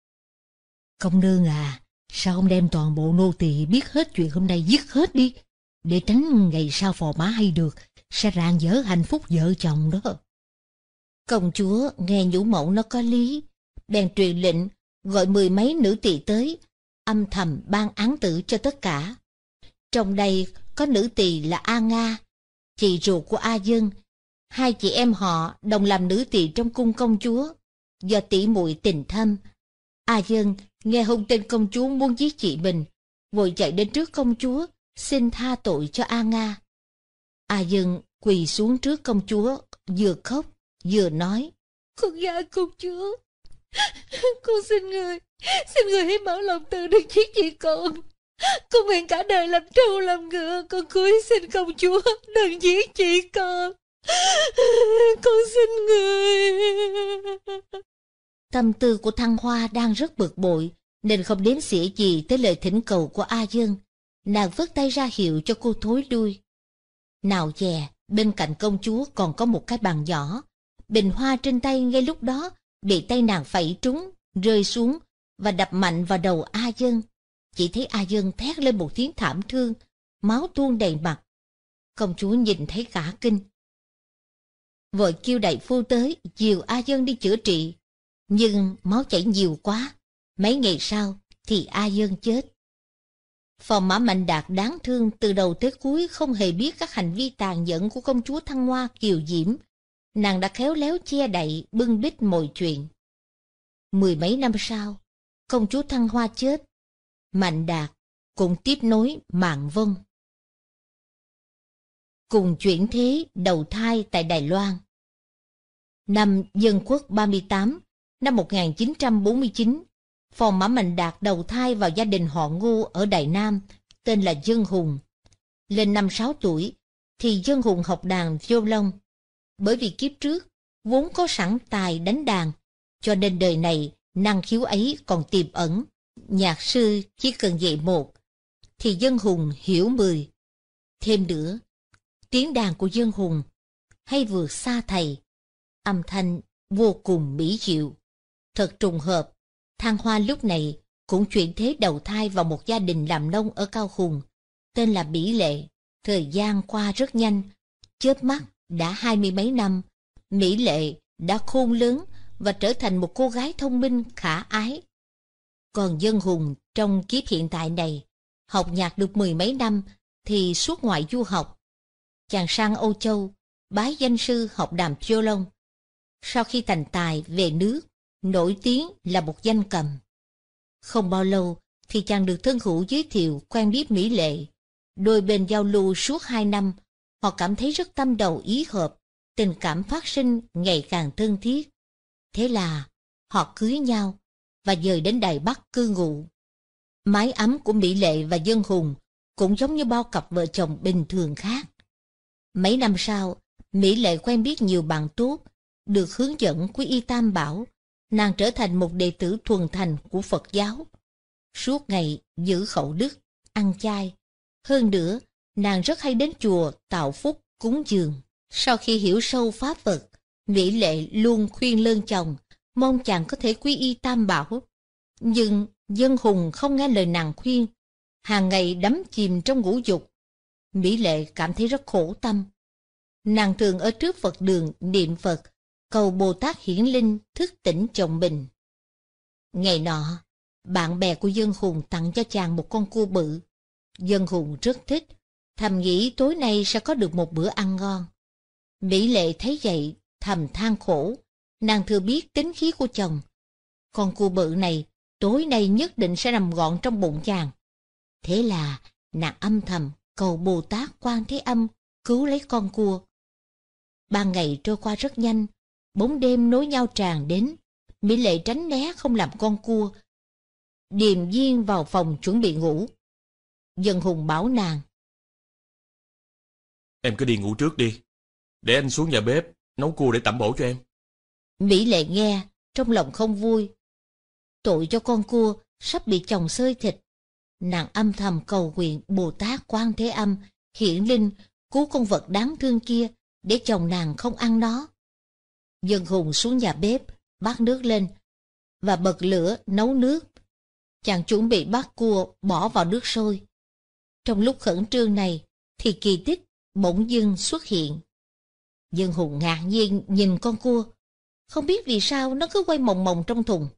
Công nương à, sao không đem toàn bộ nô tỳ biết hết chuyện hôm nay giết hết đi, để tránh ngày sau phò mã hay được sẽ rạng dỡ hạnh phúc vợ chồng đó. Công chúa nghe nhũ mẫu nó có lý, bèn truyền lệnh gọi mười mấy nữ tỳ tới, âm thầm ban án tử cho tất cả. Trong đây có nữ tỳ là A Nga, chị ruột của A Dân, hai chị em họ đồng làm nữ tỳ trong cung công chúa. Do tỷ muội tình thâm, A Dân nghe hung tin công chúa muốn giết chị mình, vội chạy đến trước công chúa xin tha tội cho A Nga. A Dân quỳ xuống trước công chúa, vừa khóc vừa nói: Con gái công chúa, con xin người, xin người hãy mở lòng từ đừng giết chị con. Con nguyện cả đời làm trâu làm ngựa, con cúi xin công chúa đừng giết chị con. Con xin người. Tâm tư của Thăng Hoa đang rất bực bội, nên không đếm xỉa gì tới lời thỉnh cầu của A Dân. Nàng vứt tay ra hiệu cho cô thối lui. Nào dè, bên cạnh công chúa còn có một cái bàn nhỏ. Bình hoa trên tay ngay lúc đó bị tay nàng phẩy trúng, rơi xuống và đập mạnh vào đầu A Dân. Chỉ thấy A Dân thét lên một tiếng thảm thương, máu tuôn đầy mặt. Công chúa nhìn thấy cả kinh, vội kêu đại phu tới dìu A Dân đi chữa trị. Nhưng máu chảy nhiều quá, mấy ngày sau thì A Dân chết. Phò mã Mạnh Đạt đáng thương từ đầu tới cuối không hề biết các hành vi tàn nhẫn của công chúa Thăng Hoa kiều diễm. Nàng đã khéo léo che đậy bưng bít mọi chuyện. Mười mấy năm sau, công chúa Thăng Hoa chết, Mạnh Đạt cũng tiếp nối mạng vong. Cùng chuyển thế đầu thai tại Đài Loan. Năm Dân Quốc ba mươi tám, năm một nghìn chín trăm bốn mươi chín, phò mã Mạnh Đạt đầu thai vào gia đình họ Ngô ở Đài Nam, tên là Dân Hùng. Lên năm sáu tuổi, thì Dân Hùng học đàn violon. Bởi vì kiếp trước, vốn có sẵn tài đánh đàn, cho nên đời này năng khiếu ấy còn tiềm ẩn. Nhạc sư chỉ cần dạy một, thì Dân Hùng hiểu mười. Thêm nữa, tiếng đàn của Dân Hùng hay vượt xa thầy, âm thanh vô cùng mỹ diệu. Thật trùng hợp, Thăng Hoa lúc này cũng chuyển thế đầu thai vào một gia đình làm nông ở Cao Hùng, tên là Mỹ Lệ. Thời gian qua rất nhanh, chớp mắt đã hai mươi mấy năm, Mỹ Lệ đã khôn lớn và trở thành một cô gái thông minh khả ái. Còn Dân Hùng trong kiếp hiện tại này, học nhạc được mười mấy năm thì xuất ngoại du học. Chàng sang Âu Châu, bái danh sư học đàn violon. Sau khi thành tài về nước, nổi tiếng là một danh cầm. Không bao lâu thì chàng được thân hữu giới thiệu quen biết Mỹ Lệ. Đôi bên giao lưu suốt hai năm, họ cảm thấy rất tâm đầu ý hợp, tình cảm phát sinh ngày càng thân thiết. Thế là họ cưới nhau và dời đến Đài Bắc cư ngụ. Mái ấm của Mỹ Lệ và Dân Hùng cũng giống như bao cặp vợ chồng bình thường khác. Mấy năm sau, Mỹ Lệ quen biết nhiều bạn tốt, được hướng dẫn quy y Tam Bảo. Nàng trở thành một đệ tử thuần thành của Phật giáo. suốt ngày giữ khẩu đức, ăn chay. Hơn nữa, nàng rất hay đến chùa tạo phúc cúng dường. Sau khi hiểu sâu pháp Phật, Mỹ Lệ luôn khuyên lơn chồng, mong chàng có thể quy y Tam Bảo. Nhưng Dân Hùng không nghe lời nàng khuyên, hàng ngày đắm chìm trong ngũ dục. Mỹ Lệ cảm thấy rất khổ tâm. Nàng thường ở trước Phật đường niệm Phật, cầu Bồ Tát hiển linh thức tỉnh chồng mình. Ngày nọ, bạn bè của Dân Hùng tặng cho chàng một con cua bự. Dân Hùng rất thích, thầm nghĩ tối nay sẽ có được một bữa ăn ngon. Mỹ Lệ thấy vậy, thầm than khổ, nàng thừa biết tính khí của chồng. Con cua bự này, tối nay nhất định sẽ nằm gọn trong bụng chàng. Thế là, nàng âm thầm cầu Bồ Tát Quan Thế Âm cứu lấy con cua. Ban ngày trôi qua rất nhanh, bóng đêm nối nhau tràn đến. Mỹ Lệ tránh né không làm con cua, điềm nhiên vào phòng chuẩn bị ngủ. Dân Hùng bảo nàng: Em cứ đi ngủ trước đi, để anh xuống nhà bếp nấu cua để tẩm bổ cho em. Mỹ Lệ nghe, trong lòng không vui. Tội cho con cua sắp bị chồng xơi thịt. Nàng âm thầm cầu nguyện Bồ Tát Quan Thế Âm hiển linh cứu con vật đáng thương kia, để chồng nàng không ăn nó. Dân Hùng xuống nhà bếp, bắt nước lên và bật lửa nấu nước. Chàng chuẩn bị bắt cua bỏ vào nước sôi. Trong lúc khẩn trương này thì kỳ tích bỗng dưng xuất hiện. Dân Hùng ngạc nhiên nhìn con cua, không biết vì sao nó cứ quay mòng mòng trong thùng.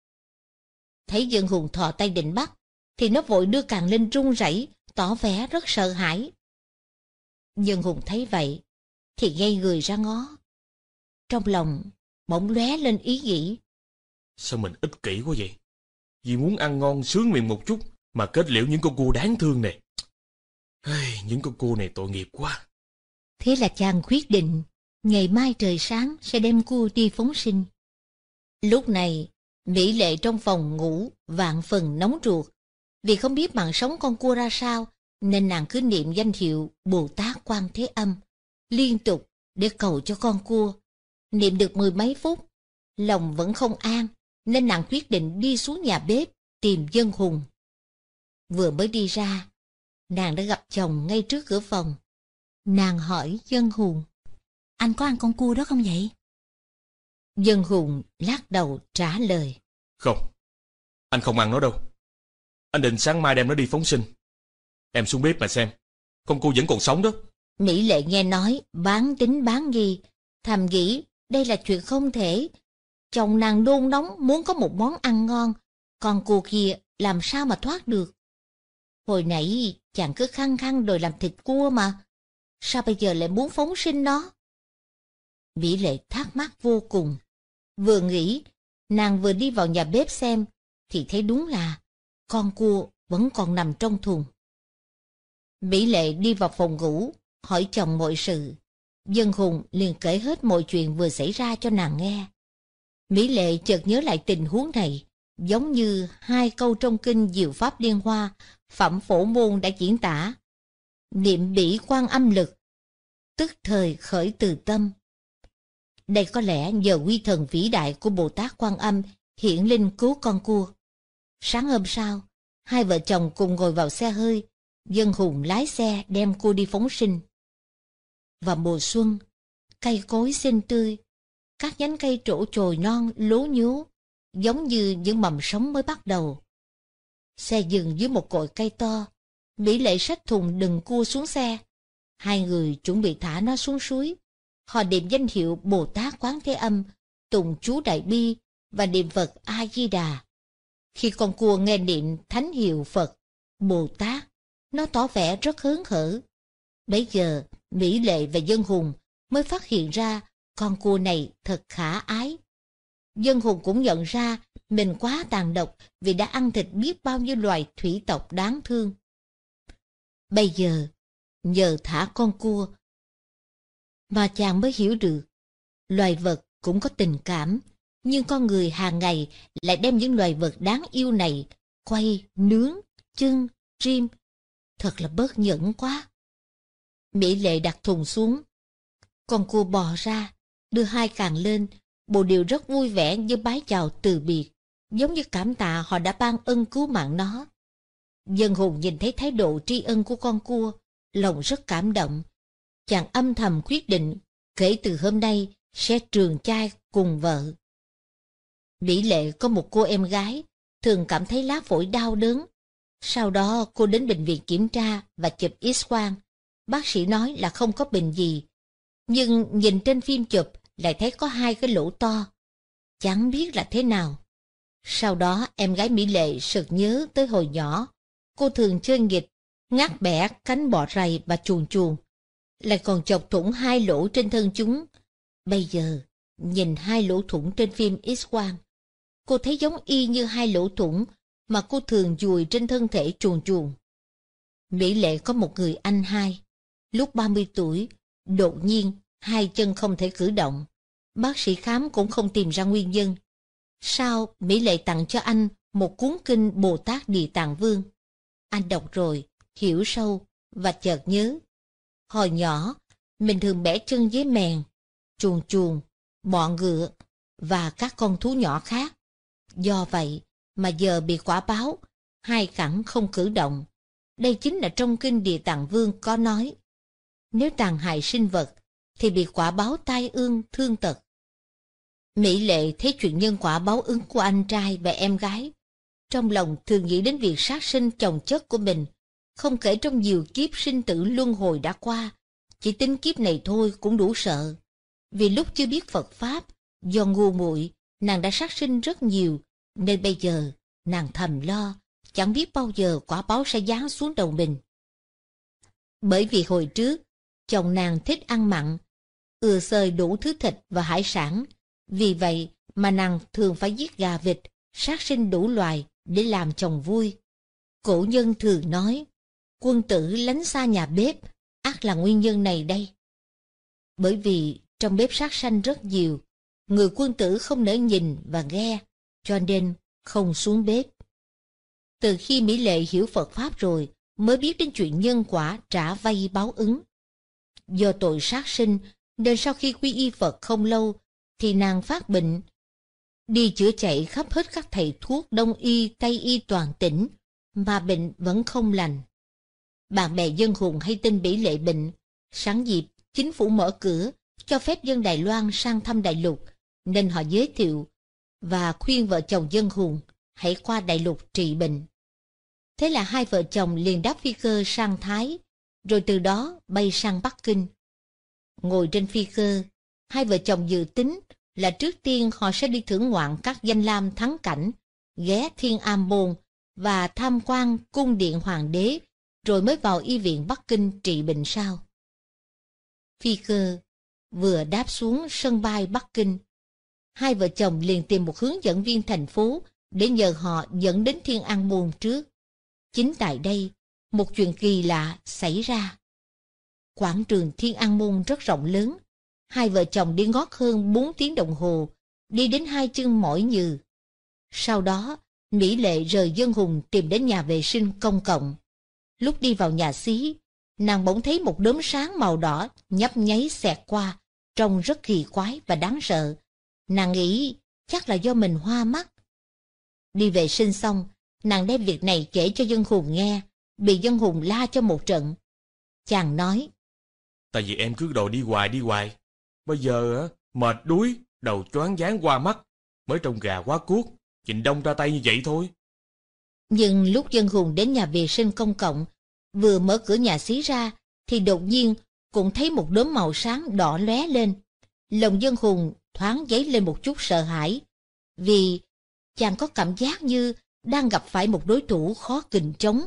Thấy Dân Hùng thò tay định bắt, thì nó vội đưa càng lên run rẩy, tỏ vẻ rất sợ hãi. Dân Hùng thấy vậy thì ngây người ra ngó. Trong lòng bỗng lóe lên ý nghĩ: Sao mình ích kỷ quá vậy? Vì muốn ăn ngon sướng miệng một chút mà kết liễu những con cua đáng thương này. Hey, những con cua này tội nghiệp quá. Thế là chàng quyết định ngày mai trời sáng sẽ đem cua đi phóng sinh. Lúc này Mỹ Lệ trong phòng ngủ vạn phần nóng ruột, vì không biết mạng sống con cua ra sao, nên nàng cứ niệm danh hiệu Bồ Tát Quan Thế Âm liên tục để cầu cho con cua. Niệm được mười mấy phút, lòng vẫn không an, nên nàng quyết định đi xuống nhà bếp tìm Dân Hùng. Vừa mới đi ra, nàng đã gặp chồng ngay trước cửa phòng. Nàng hỏi Dân Hùng: Anh có ăn con cua đó không vậy? Dân Hùng lắc đầu trả lời: Không, anh không ăn nó đâu. Anh định sáng mai đem nó đi phóng sinh. Em xuống bếp mà xem, con cua vẫn còn sống đó. Mỹ Lệ nghe nói bán tính bán nghi, thầm nghĩ đây là chuyện không thể. Chồng nàng đôn nóng muốn có một món ăn ngon, con cua kia làm sao mà thoát được. Hồi nãy chàng cứ khăng khăng đòi làm thịt cua mà, sao bây giờ lại muốn phóng sinh nó? Mỹ Lệ thắc mắc vô cùng. Vừa nghĩ, nàng vừa đi vào nhà bếp xem, thì thấy đúng là con cua vẫn còn nằm trong thùng. Mỹ Lệ đi vào phòng ngủ, hỏi chồng mọi sự. Dân Hùng liền kể hết mọi chuyện vừa xảy ra cho nàng nghe. Mỹ Lệ chợt nhớ lại tình huống này, giống như hai câu trong kinh Diệu Pháp Liên Hoa, Phẩm Phổ Môn đã diễn tả: niệm bỉ Quan Âm lực, tức thời khởi từ tâm. Đây có lẽ nhờ quy thần vĩ đại của Bồ Tát Quan Âm hiển linh cứu con cua. Sáng hôm sau, hai vợ chồng cùng ngồi vào xe hơi, Dân Hùng lái xe đem cua đi phóng sinh. Vào mùa xuân, cây cối xinh tươi, các nhánh cây trổ chồi non lố nhố, giống như những mầm sống mới bắt đầu. Xe dừng dưới một cội cây to, Mỹ Lệ xách thùng đựng cua xuống xe. Hai người chuẩn bị thả nó xuống suối. Họ niệm danh hiệu Bồ Tát Quán Thế Âm, tụng chú Đại Bi và niệm Phật A Di Đà. Khi con cua nghe niệm thánh hiệu Phật, Bồ Tát, nó tỏ vẻ rất hớn hở. Bấy giờ, Mỹ Lệ và Dân Hùng mới phát hiện ra con cua này thật khả ái. Dân Hùng cũng nhận ra mình quá tàn độc vì đã ăn thịt biết bao nhiêu loài thủy tộc đáng thương. Bây giờ, nhờ thả con cua mà chàng mới hiểu được, loài vật cũng có tình cảm, nhưng con người hàng ngày lại đem những loài vật đáng yêu này quay, nướng, chưng, rim. Thật là bớt nhẫn quá. Mỹ Lệ đặt thùng xuống. Con cua bò ra, đưa hai càng lên, bộ đều rất vui vẻ như bái chào từ biệt. giống như cảm tạ họ đã ban ân cứu mạng nó. Dân Hùng nhìn thấy thái độ tri ân của con cua, lòng rất cảm động. Chàng âm thầm quyết định kể từ hôm nay sẽ trường trai cùng vợ. Mỹ Lệ có một cô em gái, thường cảm thấy lá phổi đau đớn. Sau đó cô đến bệnh viện kiểm tra và chụp X-quang. Bác sĩ nói là không có bệnh gì, nhưng nhìn trên phim chụp lại thấy có hai cái lỗ to. Chẳng biết là thế nào. Sau đó em gái Mỹ Lệ sực nhớ tới hồi nhỏ, cô thường chơi nghịch, ngắt bẻ cánh bọ rày và chuồn chuồn, lại còn chọc thủng hai lỗ trên thân chúng. Bây giờ, nhìn hai lỗ thủng trên phim X-quang, cô thấy giống y như hai lỗ thủng mà cô thường dùi trên thân thể chuồn chuồn. Mỹ Lệ có một người anh hai. Lúc ba mươi tuổi, đột nhiên hai chân không thể cử động. Bác sĩ khám cũng không tìm ra nguyên nhân. Sau, Mỹ Lệ tặng cho anh một cuốn kinh Bồ Tát Địa Tạng Vương. Anh đọc rồi, hiểu sâu và chợt nhớ. Hồi nhỏ, mình thường bẻ chân với mèn, chuồn chuồn, bọ ngựa và các con thú nhỏ khác. Do vậy mà giờ bị quả báo, hai cẳng không cử động. Đây chính là trong kinh Địa Tạng Vương có nói, nếu tàn hại sinh vật thì bị quả báo tai ương thương tật. Mỹ Lệ thấy chuyện nhân quả báo ứng của anh trai và em gái, trong lòng thường nghĩ đến việc sát sinh chồng chất của mình. Không kể trong nhiều kiếp sinh tử luân hồi đã qua, chỉ tính kiếp này thôi cũng đủ sợ. Vì lúc chưa biết Phật Pháp, do ngu muội, nàng đã sát sinh rất nhiều, nên bây giờ nàng thầm lo, chẳng biết bao giờ quả báo sẽ giáng xuống đầu mình. Bởi vì hồi trước, chồng nàng thích ăn mặn, ưa xơi đủ thứ thịt và hải sản, vì vậy mà nàng thường phải giết gà vịt, sát sinh đủ loài để làm chồng vui. Cổ nhân thường nói, quân tử lánh xa nhà bếp, ắt là nguyên nhân này đây. Bởi vì trong bếp sát sanh rất nhiều, người quân tử không nỡ nhìn và nghe, cho nên không xuống bếp. Từ khi Mỹ Lệ hiểu Phật Pháp rồi, mới biết đến chuyện nhân quả trả vay báo ứng. Do tội sát sinh, nên sau khi quy y Phật không lâu, thì nàng phát bệnh. Đi chữa chạy khắp hết các thầy thuốc Đông y, Tây y toàn tỉnh, mà bệnh vẫn không lành. Bạn bè dân hùng hay tin Mỹ Lệ bệnh, sẵn dịp chính phủ mở cửa cho phép dân Đài Loan sang thăm Đại Lục, nên họ giới thiệu và khuyên vợ chồng dân hùng hãy qua Đại Lục trị bệnh. Thế là hai vợ chồng liền đáp phi cơ sang Thái, rồi từ đó bay sang Bắc Kinh. Ngồi trên phi cơ, hai vợ chồng dự tính là trước tiên họ sẽ đi thưởng ngoạn các danh lam thắng cảnh, ghé Thiên Am Môn và tham quan cung điện hoàng đế, rồi mới vào y viện Bắc Kinh trị bệnh sau. Phi cơ vừa đáp xuống sân bay Bắc Kinh, hai vợ chồng liền tìm một hướng dẫn viên thành phố để nhờ họ dẫn đến Thiên An Môn trước. Chính tại đây, một chuyện kỳ lạ xảy ra. Quảng trường Thiên An Môn rất rộng lớn, hai vợ chồng đi ngót hơn bốn tiếng đồng hồ, đi đến hai chân mỏi nhừ. Sau đó, Mỹ Lệ rời dân hùng tìm đến nhà vệ sinh công cộng. Lúc đi vào nhà xí, nàng bỗng thấy một đốm sáng màu đỏ nhấp nháy xẹt qua, trông rất kỳ quái và đáng sợ. Nàng nghĩ chắc là do mình hoa mắt. Đi vệ sinh xong, nàng đem việc này kể cho dân hùng nghe, bị dân hùng la cho một trận. Chàng nói, tại vì em cứ đòi đi hoài đi hoài, bây giờ mệt đuối, đầu choáng váng qua mắt, mới trông gà quá cuốc, Trịnh Đông ra tay như vậy thôi. Nhưng lúc dân hùng đến nhà vệ sinh công cộng, vừa mở cửa nhà xí ra, thì đột nhiên cũng thấy một đốm màu sáng đỏ lóe lên. Lòng dân hùng thoáng dấy lên một chút sợ hãi, vì chàng có cảm giác như đang gặp phải một đối thủ khó kình chống.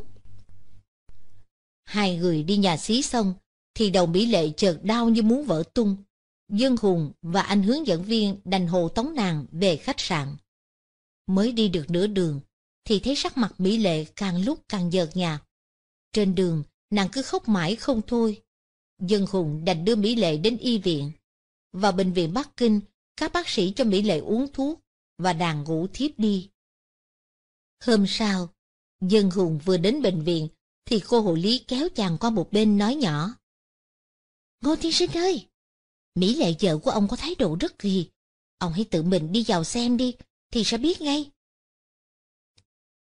Hai người đi nhà xí xong, thì đầu Mỹ Lệ chợt đau như muốn vỡ tung. Dân hùng và anh hướng dẫn viên đành hộ tống nàng về khách sạn. Mới đi được nửa đường, thì thấy sắc mặt Mỹ Lệ càng lúc càng nhợt nhạt. Trên đường, nàng cứ khóc mãi không thôi. Dân hùng đành đưa Mỹ Lệ đến y viện. Vào bệnh viện Bắc Kinh, các bác sĩ cho Mỹ Lệ uống thuốc và nàng ngủ thiếp đi. Hôm sau, dân hùng vừa đến bệnh viện, thì cô hộ lý kéo chàng qua một bên nói nhỏ, Ngô tiên sinh ơi, Mỹ Lệ vợ của ông có thái độ rất kỳ. Ông hãy tự mình đi vào xem đi, thì sẽ biết ngay.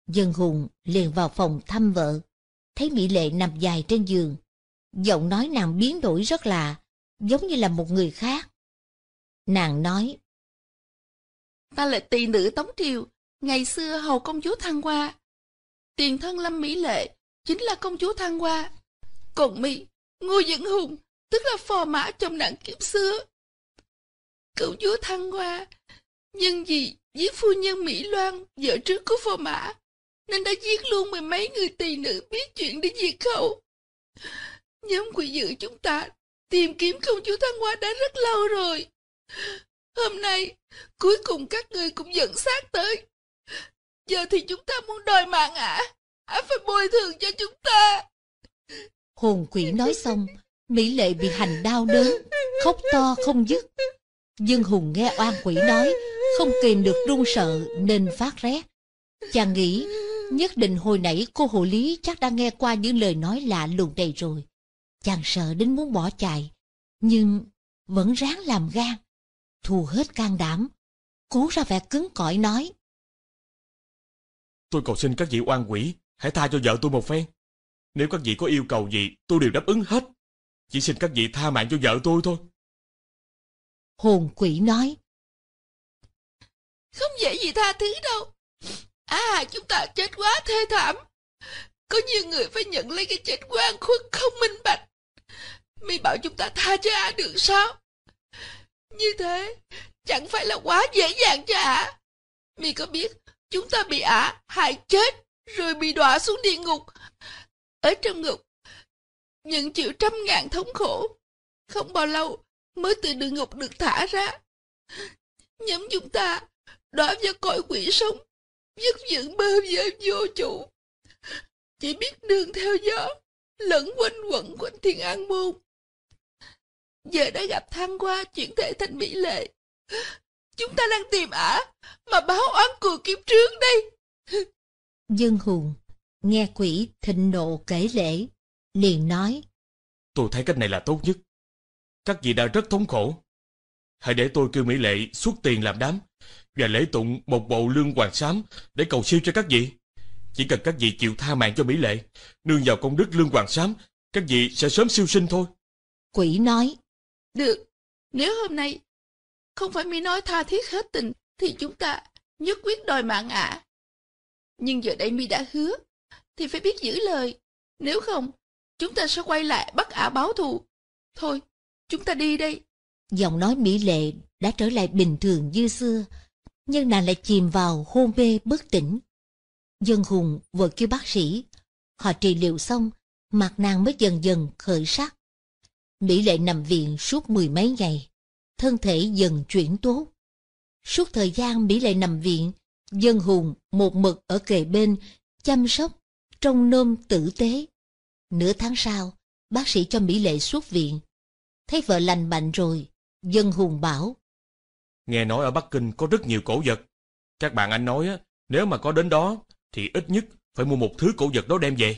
Dân Hùng liền vào phòng thăm vợ, thấy Mỹ Lệ nằm dài trên giường. Giọng nói nàng biến đổi rất lạ, giống như là một người khác. Nàng nói: Ta là tỳ nữ Tống Triều, ngày xưa hầu công chúa Thăng Hoa. Tiền thân Lâm Mỹ Lệ chính là công chúa Thăng Hoa. Còn mi, Ngô Dân Hùng, tức là phò mã chồng nạn kiếp xưa. Công chúa Thăng Hoa nhân vì giết phu nhân Mỹ Loan, vợ trước của phò mã, nên đã giết luôn mười mấy người tỳ nữ biết chuyện để diệt khẩu. Nhóm quỷ dữ chúng ta tìm kiếm công chúa Thăng Hoa đã rất lâu rồi. Hôm nay cuối cùng các người cũng dẫn xác tới. Giờ thì chúng ta muốn đòi mạng ả, ả phải bồi thường cho chúng ta. Hồn quỷ nói xong, Mỹ Lệ bị hành đau đớn, khóc to không dứt. Dân Hùng nghe oan quỷ nói, không kìm được run sợ nên phát rét. Chàng nghĩ nhất định hồi nãy cô hộ lý chắc đã nghe qua những lời nói lạ lùng này rồi. Chàng sợ đến muốn bỏ chạy, nhưng vẫn ráng làm gan, thu hết can đảm, cố ra vẻ cứng cỏi nói: Tôi cầu xin các vị oan quỷ, hãy tha cho vợ tôi một phen. Nếu các vị có yêu cầu gì, tôi đều đáp ứng hết. Chỉ xin các vị tha mạng cho vợ tôi thôi. Hồn quỷ nói: Không dễ gì tha thứ đâu. À, chúng ta chết quá thê thảm. Có nhiều người phải nhận lấy cái chết oan khuất không minh bạch. Mi bảo chúng ta tha cho ả được sao? Như thế chẳng phải là quá dễ dàng cho ả. Mi có biết chúng ta bị ả hại chết rồi bị đọa xuống địa ngục. Ở trong ngục nhận chịu trăm ngàn thống khổ, không bao lâu mới từ địa ngục được thả ra. Nhóm chúng ta đọa vào cõi quỷ sống, dứt dưỡng bơ vơ vô chủ, chỉ biết đường theo gió, lẫn quanh quẩn quanh Thiên An Môn. Giờ đã gặp Thăng Hoa chuyển thể thành Mỹ Lệ, chúng ta đang tìm ả mà báo oán của kiếp trước đây. Dân Hùng nghe quỷ thịnh nộ kể lễ, liền nói: Tôi thấy cách này là tốt nhất. Các vị đã rất thống khổ, hãy để tôi kêu Mỹ Lệ xuất tiền làm đám và lễ tụng một bộ lương hoàng sám để cầu siêu cho các vị. Chỉ cần các vị chịu tha mạng cho Mỹ Lệ, nương vào công đức lương hoàng sám, các vị sẽ sớm siêu sinh thôi. Quỷ nói: Được, nếu hôm nay không phải mi nói tha thiết hết tình thì chúng ta nhất quyết đòi mạng ả. Nhưng giờ đây mi đã hứa thì phải biết giữ lời, nếu không chúng ta sẽ quay lại bắt ả báo thù. Thôi, chúng ta đi đây. Giọng nói Mỹ Lệ đã trở lại bình thường như xưa, nhưng nàng lại chìm vào hôn mê bất tỉnh. Dân Hùng vội kêu bác sĩ. Họ trị liệu xong, mặt nàng mới dần dần khởi sắc. Mỹ Lệ nằm viện suốt mười mấy ngày, thân thể dần chuyển tốt. Suốt thời gian Mỹ Lệ nằm viện, Dân Hùng một mực ở kề bên, chăm sóc, trông nom tử tế. Nửa tháng sau, bác sĩ cho Mỹ Lệ xuất viện. Thấy vợ lành bệnh rồi, Dân Hùng bảo: Nghe nói ở Bắc Kinh có rất nhiều cổ vật. Các bạn anh nói nếu mà có đến đó thì ít nhất phải mua một thứ cổ vật đó đem về.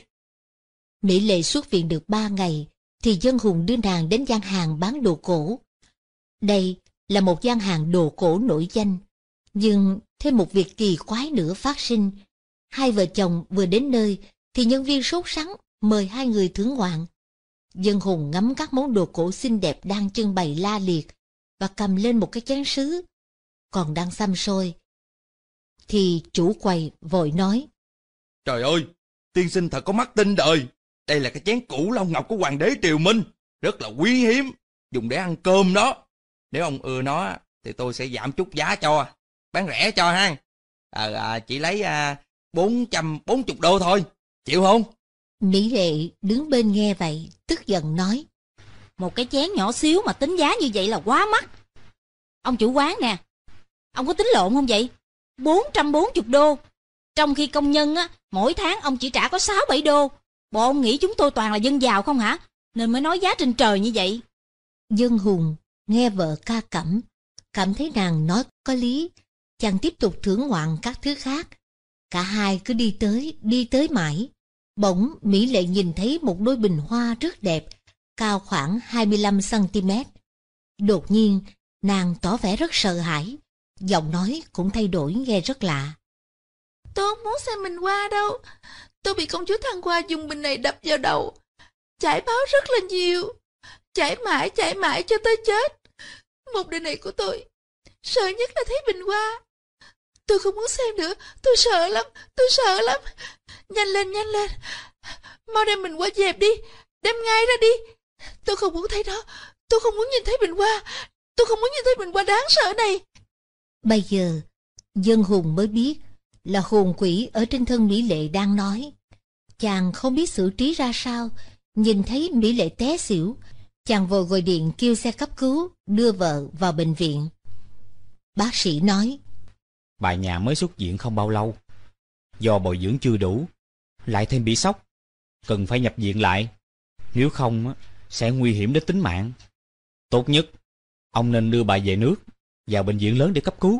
Mỹ Lệ xuất viện được ba ngày thì Dân Hùng đưa nàng đến gian hàng bán đồ cổ. Đây là một gian hàng đồ cổ nổi danh, nhưng thêm một việc kỳ quái nữa phát sinh. Hai vợ chồng vừa đến nơi thì nhân viên sốt sắng mời hai người thưởng ngoạn. Dân Hùng ngắm các món đồ cổ xinh đẹp đang trưng bày la liệt và cầm lên một cái chén sứ. Còn đang xăm soi thì chủ quầy vội nói: Trời ơi, tiên sinh thật có mắt tinh đời. Đây là cái chén cửu long ngọc của hoàng đế Triều Minh, rất là quý hiếm, dùng để ăn cơm đó. Nếu ông ưa nó thì tôi sẽ giảm chút giá cho, bán rẻ cho ha. À, à, chỉ lấy à, bốn trăm bốn mươi đô thôi, chịu không? Mỹ Lệ đứng bên nghe vậy, tức giận nói: Một cái chén nhỏ xíu mà tính giá như vậy là quá mắc. Ông chủ quán nè, ông có tính lộn không vậy? bốn trăm bốn mươi đô, trong khi công nhân á, mỗi tháng ông chỉ trả có sáu bảy đô. Bộ ông nghĩ chúng tôi toàn là dân giàu không hả? Nên mới nói giá trên trời như vậy. Dân Hùng nghe vợ ca cẩm, cảm thấy nàng nói có lý, chàng tiếp tục thưởng ngoạn các thứ khác. Cả hai cứ đi tới, đi tới mãi. Bỗng Mỹ Lệ nhìn thấy một đôi bình hoa rất đẹp, cao khoảng hai mươi lăm xăng ti mét. Đột nhiên, nàng tỏ vẻ rất sợ hãi, giọng nói cũng thay đổi nghe rất lạ. Tôi không muốn xem Bình Hoa đâu. Tôi bị công chúa Thăng Hoa dùng bình này đập vào đầu, chảy máu rất là nhiều, chảy mãi chảy mãi cho tới chết. Một đời này của tôi sợ nhất là thấy Bình Hoa. Tôi không muốn xem nữa, tôi sợ lắm, tôi sợ lắm. Nhanh lên, nhanh lên, mau đem Bình Hoa dẹp đi, đem ngay ra đi. Tôi không muốn thấy đó, tôi không muốn nhìn thấy Bình Hoa, tôi không muốn nhìn thấy Bình Hoa đáng sợ này. Bây giờ, Dân Hùng mới biết là hồn quỷ ở trên thân Mỹ Lệ đang nói. Chàng không biết xử trí ra sao, nhìn thấy Mỹ Lệ té xỉu, chàng vội gọi điện kêu xe cấp cứu đưa vợ vào bệnh viện. Bác sĩ nói, bà nhà mới xuất viện không bao lâu, do bồi dưỡng chưa đủ, lại thêm bị sốc, cần phải nhập viện lại. Nếu không sẽ nguy hiểm đến tính mạng. Tốt nhất ông nên đưa bà về nước, vào bệnh viện lớn để cấp cứu.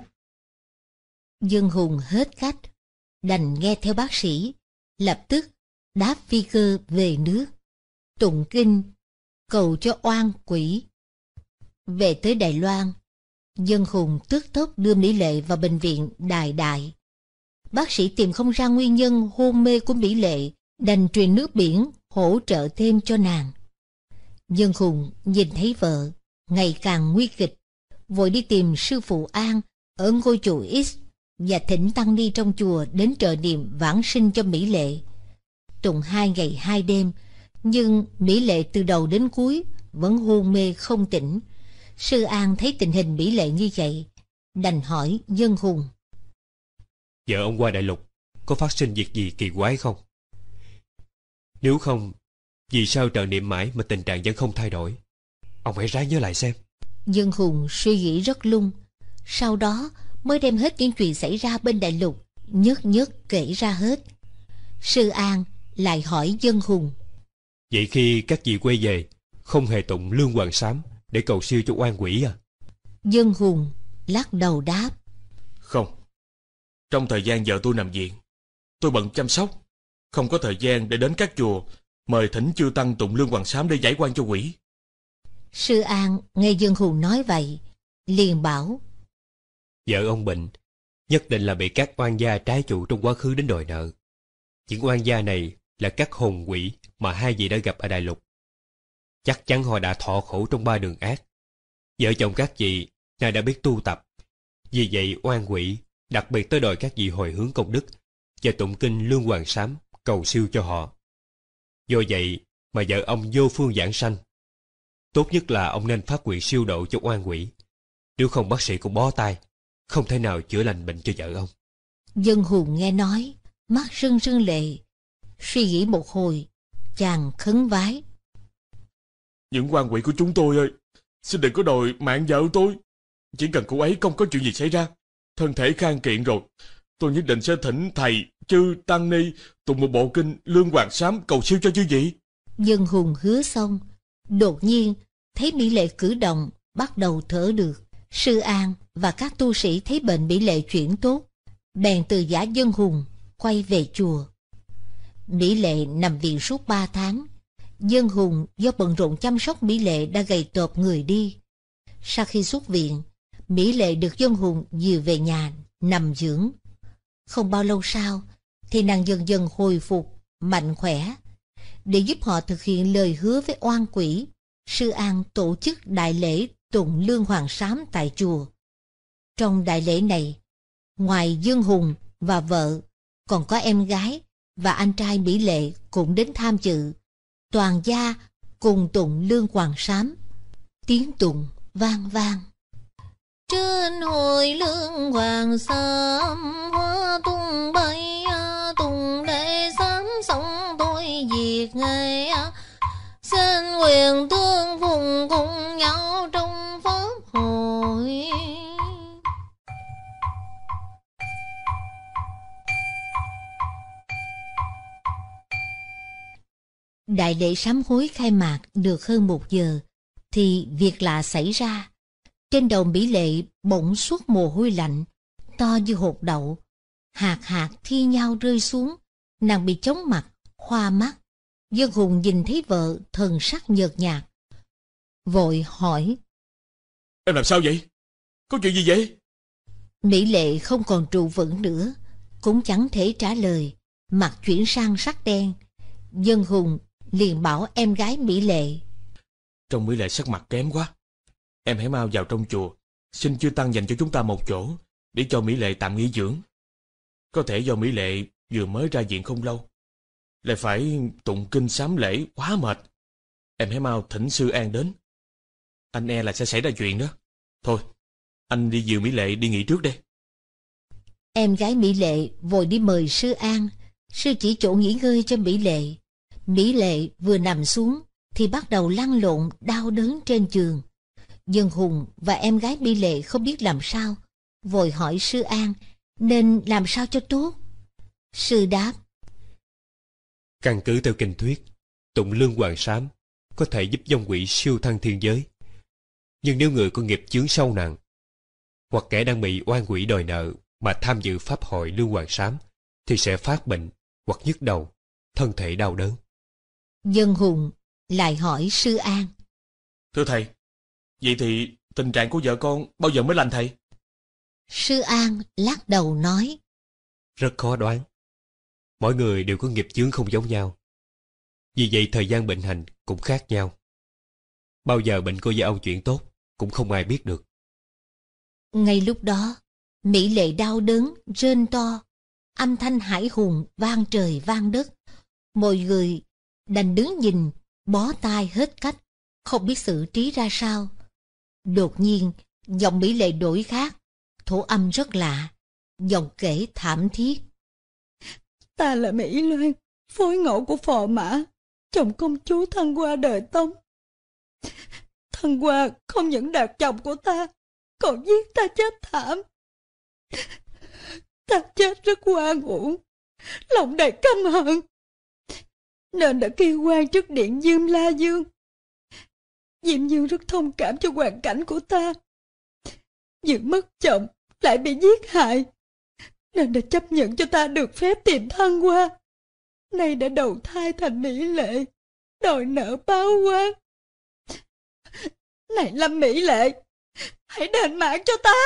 Dân Hùng hết cách, đành nghe theo bác sĩ, lập tức đáp phi cơ về nước, tụng kinh cầu cho oan quỷ. Về tới Đài Loan, Dân Hùng tức tốc đưa Mỹ Lệ vào bệnh viện Đài Đại. Bác sĩ tìm không ra nguyên nhân hôn mê của Mỹ Lệ, đành truyền nước biển hỗ trợ thêm cho nàng. Dân Hùng nhìn thấy vợ ngày càng nguy kịch, vội đi tìm sư phụ An ở ngôi chùa X và thỉnh tăng ni trong chùa đến trợ niệm vãng sinh cho Mỹ Lệ. Tụng hai ngày hai đêm, nhưng Mỹ Lệ từ đầu đến cuối vẫn hôn mê không tỉnh. Sư An thấy tình hình Mỹ Lệ như vậy, đành hỏi Dân Hùng, vợ ông qua đại lục có phát sinh việc gì kỳ quái không? Nếu không, vì sao trợ niệm mãi mà tình trạng vẫn không thay đổi? Ông hãy ráng nhớ lại xem. Dân Hùng suy nghĩ rất lung, sau đó mới đem hết những chuyện xảy ra bên đại lục nhất nhất kể ra hết. Sư An lại hỏi Dân Hùng, vậy khi các vị quay về, không hề tụng Lương Hoàng Sám để cầu siêu cho oan quỷ à? Dân Hùng lắc đầu đáp, không. Trong thời gian vợ tôi nằm viện, tôi bận chăm sóc, không có thời gian để đến các chùa mời thỉnh chư tăng tụng Lương Hoàng Sám để giải oan cho quỷ. Sư An nghe Dân Hùng nói vậy, liền bảo, vợ ông bệnh, nhất định là bị các oan gia trái chủ trong quá khứ đến đòi nợ. Những oan gia này là các hồn quỷ mà hai vị đã gặp ở đại lục. Chắc chắn họ đã thọ khổ trong ba đường ác. Vợ chồng các vị nay đã biết tu tập, vì vậy oan quỷ đặc biệt tới đòi các vị hồi hướng công đức và tụng kinh Lương Hoàng Sám cầu siêu cho họ. Do vậy mà vợ ông vô phương vãng sanh. Tốt nhất là ông nên phát nguyện siêu độ cho oan quỷ, nếu không bác sĩ cũng bó tay, không thể nào chữa lành bệnh cho vợ ông. Dân Hùng nghe nói, mắt rưng rưng lệ, suy nghĩ một hồi, chàng khấn vái, những oan quỷ của chúng tôi ơi, xin đừng có đòi mạng vợ tôi. Chỉ cần cô ấy không có chuyện gì xảy ra, thân thể khang kiện rồi, tôi nhất định sẽ thỉnh thầy chư tăng ni tụng một bộ kinh Lương Hoàng Sám cầu siêu cho chư vị. Dân Hùng hứa xong, đột nhiên thấy Mỹ Lệ cử động, bắt đầu thở được. Sư An và các tu sĩ thấy bệnh Mỹ Lệ chuyển tốt, bèn từ giả Dân Hùng quay về chùa. Mỹ Lệ nằm viện suốt ba tháng. Dân Hùng do bận rộn chăm sóc Mỹ Lệ đã gầy tột người đi. Sau khi xuất viện, Mỹ Lệ được Dân Hùng dìu về nhà nằm dưỡng. Không bao lâu sau thì nàng dần dần hồi phục mạnh khỏe. Để giúp họ thực hiện lời hứa với oan quỷ, Sư An tổ chức đại lễ tụng Lương Hoàng Sám tại chùa. Trong đại lễ này, ngoài Dân Hùng và vợ, còn có em gái và anh trai Mỹ Lệ cũng đến tham dự. Toàn gia cùng tụng Lương Hoàng Sám, tiếng tụng vang vang. Trên hồi Lương Hoàng Sám, hoa tung bay, tùng để sám sống tôi diệt ngày. Xin quyền tương phùng cùng nhau trong pháp hội. Đại lễ sám hối khai mạc được hơn một giờ, thì việc lạ xảy ra. Trên đầu Mỹ Lệ bỗng xuất mồ hôi lạnh, to như hột đậu. Hạt hạt thi nhau rơi xuống, nàng bị chóng mặt, hoa mắt. Dân Hùng nhìn thấy vợ thần sắc nhợt nhạt, vội hỏi, em làm sao vậy? Có chuyện gì vậy? Mỹ Lệ không còn trụ vững nữa, cũng chẳng thể trả lời, mặt chuyển sang sắc đen. Dân Hùng liền bảo em gái Mỹ Lệ: Trong Mỹ Lệ sắc mặt kém quá, em hãy mau vào trong chùa, xin chư tăng dành cho chúng ta một chỗ để cho Mỹ Lệ tạm nghỉ dưỡng. Có thể do Mỹ Lệ vừa mới ra viện không lâu, lại phải tụng kinh sám lễ quá mệt. Em hãy mau thỉnh sư An đến, anh e là sẽ xảy ra chuyện đó. Thôi, anh đi dìu Mỹ Lệ đi nghỉ trước đây. Em gái Mỹ Lệ vội đi mời sư An. Sư chỉ chỗ nghỉ ngơi cho Mỹ Lệ. Mỹ Lệ vừa nằm xuống thì bắt đầu lăn lộn đau đớn trên giường. Dân Hùng và em gái Mỹ Lệ không biết làm sao, vội hỏi sư An nên làm sao cho tốt. Sư đáp: Căn cứ theo kinh thuyết, tụng lương hoàng sám có thể giúp vong quỷ siêu thăng thiên giới. Nhưng nếu người có nghiệp chướng sâu nặng, hoặc kẻ đang bị oan quỷ đòi nợ mà tham dự pháp hội lương hoàng sám, thì sẽ phát bệnh hoặc nhức đầu, thân thể đau đớn. Dân Hùng lại hỏi sư An: Thưa thầy, vậy thì tình trạng của vợ con bao giờ mới lành thầy? Sư An lắc đầu nói: Rất khó đoán. Mỗi người đều có nghiệp chướng không giống nhau. Vì vậy thời gian bệnh hành cũng khác nhau. Bao giờ bệnh cô với ông chuyển tốt cũng không ai biết được. Ngay lúc đó, Mỹ Lệ đau đớn rên to, âm thanh hải hùng vang trời vang đất. Mọi người đành đứng nhìn, bó tay hết cách, không biết xử trí ra sao. Đột nhiên, giọng Mỹ Lệ đổi khác, thổ âm rất lạ, giọng kể thảm thiết: Ta là Mỹ Loan, phối ngẫu của Phò Mã, chồng công chúa Thăng Hoa đời Tống. Thăng Hoa không những đạt chồng của ta, còn giết ta chết thảm. Ta chết rất oan uổng, lòng đầy căm hận, nên đã kêu quan trước điện Diêm La Dương. Diêm Dương rất thông cảm cho hoàn cảnh của ta, vừa mất chồng lại bị giết hại, nên đã chấp nhận cho ta được phép tìm Thăng Hoa. Nay đã đầu thai thành Mỹ Lệ, đòi nợ báo oán. Này Lâm Mỹ Lệ, hãy đền mạng cho ta.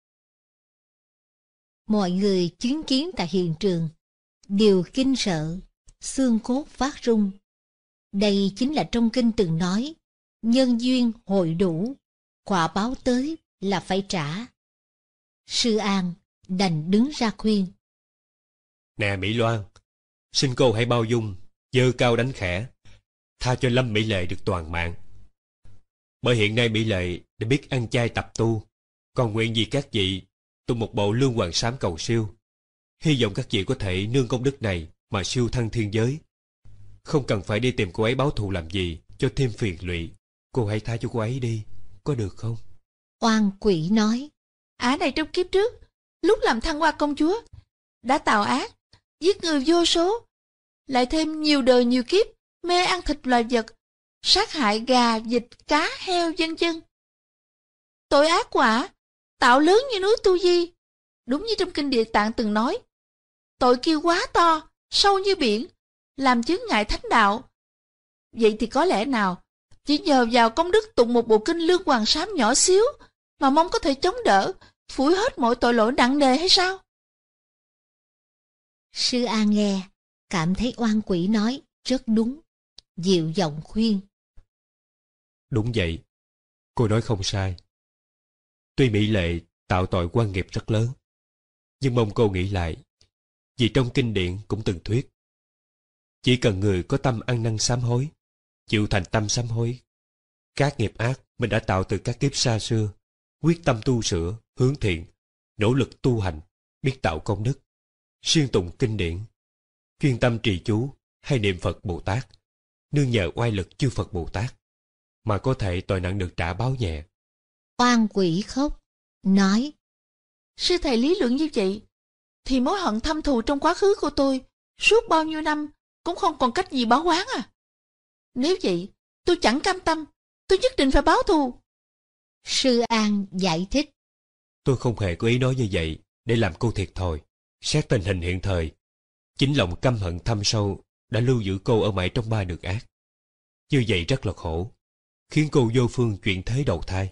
Mọi người chứng kiến tại hiện trường đều kinh sợ, xương cốt phát rung. Đây chính là trong kinh từng nói: nhân duyên hội đủ, quả báo tới là phải trả. Sư An đành đứng ra khuyên: Nè Mỹ Loan, xin cô hãy bao dung, giơ cao đánh khẽ, tha cho Lâm Mỹ Lệ được toàn mạng. Bởi hiện nay Mỹ Lệ đã biết ăn chay tập tu, còn nguyện gì các vị tụng một bộ lương hoàng sám cầu siêu. Hy vọng các vị có thể nương công đức này mà siêu thăng thiên giới. Không cần phải đi tìm cô ấy báo thù làm gì cho thêm phiền lụy. Cô hãy tha cho cô ấy đi, có được không? Oan quỷ nói: Ả này trong kiếp trước, lúc làm Thăng Hoa công chúa, đã tào ác, giết người vô số, lại thêm nhiều đời nhiều kiếp mê ăn thịt loài vật, sát hại gà, vịt, cá, heo, vân vân. Tội ác quả, tạo lớn như núi Tu Di. Đúng như trong kinh Địa Tạng từng nói, tội kia quá to, sâu như biển, làm chướng ngại thánh đạo. Vậy thì có lẽ nào chỉ nhờ vào công đức tụng một bộ kinh lương hoàng sám nhỏ xíu mà mong có thể chống đỡ, phủi hết mọi tội lỗi nặng nề hay sao? Sư An nghe, cảm thấy oan quỷ nói rất đúng, dịu giọng khuyên: Đúng vậy, cô nói không sai. Tuy Mỹ Lệ tạo tội quan nghiệp rất lớn, nhưng mong cô nghĩ lại, vì trong kinh điển cũng từng thuyết, chỉ cần người có tâm ăn năn sám hối, chịu thành tâm sám hối, các nghiệp ác mình đã tạo từ các kiếp xa xưa, quyết tâm tu sửa, hướng thiện, nỗ lực tu hành, biết tạo công đức, xuyên tụng kinh điển, chuyên tâm trì chú hay niệm Phật Bồ Tát, nương nhờ oai lực chư Phật Bồ Tát, mà có thể tội nặng được trả báo nhẹ. Oan quỷ khóc, nói: Sư thầy lý luận như vậy, thì mối hận thâm thù trong quá khứ của tôi suốt bao nhiêu năm cũng không còn cách gì báo oán à? Nếu vậy, tôi chẳng cam tâm, tôi nhất định phải báo thù. Sư An giải thích: Tôi không hề có ý nói như vậy để làm cô thiệt thòi. Xét tình hình hiện thời, chính lòng căm hận thâm sâu đã lưu giữ cô ở mãi trong ba đường ác. Như vậy rất là khổ, khiến cô vô phương chuyển thế đầu thai.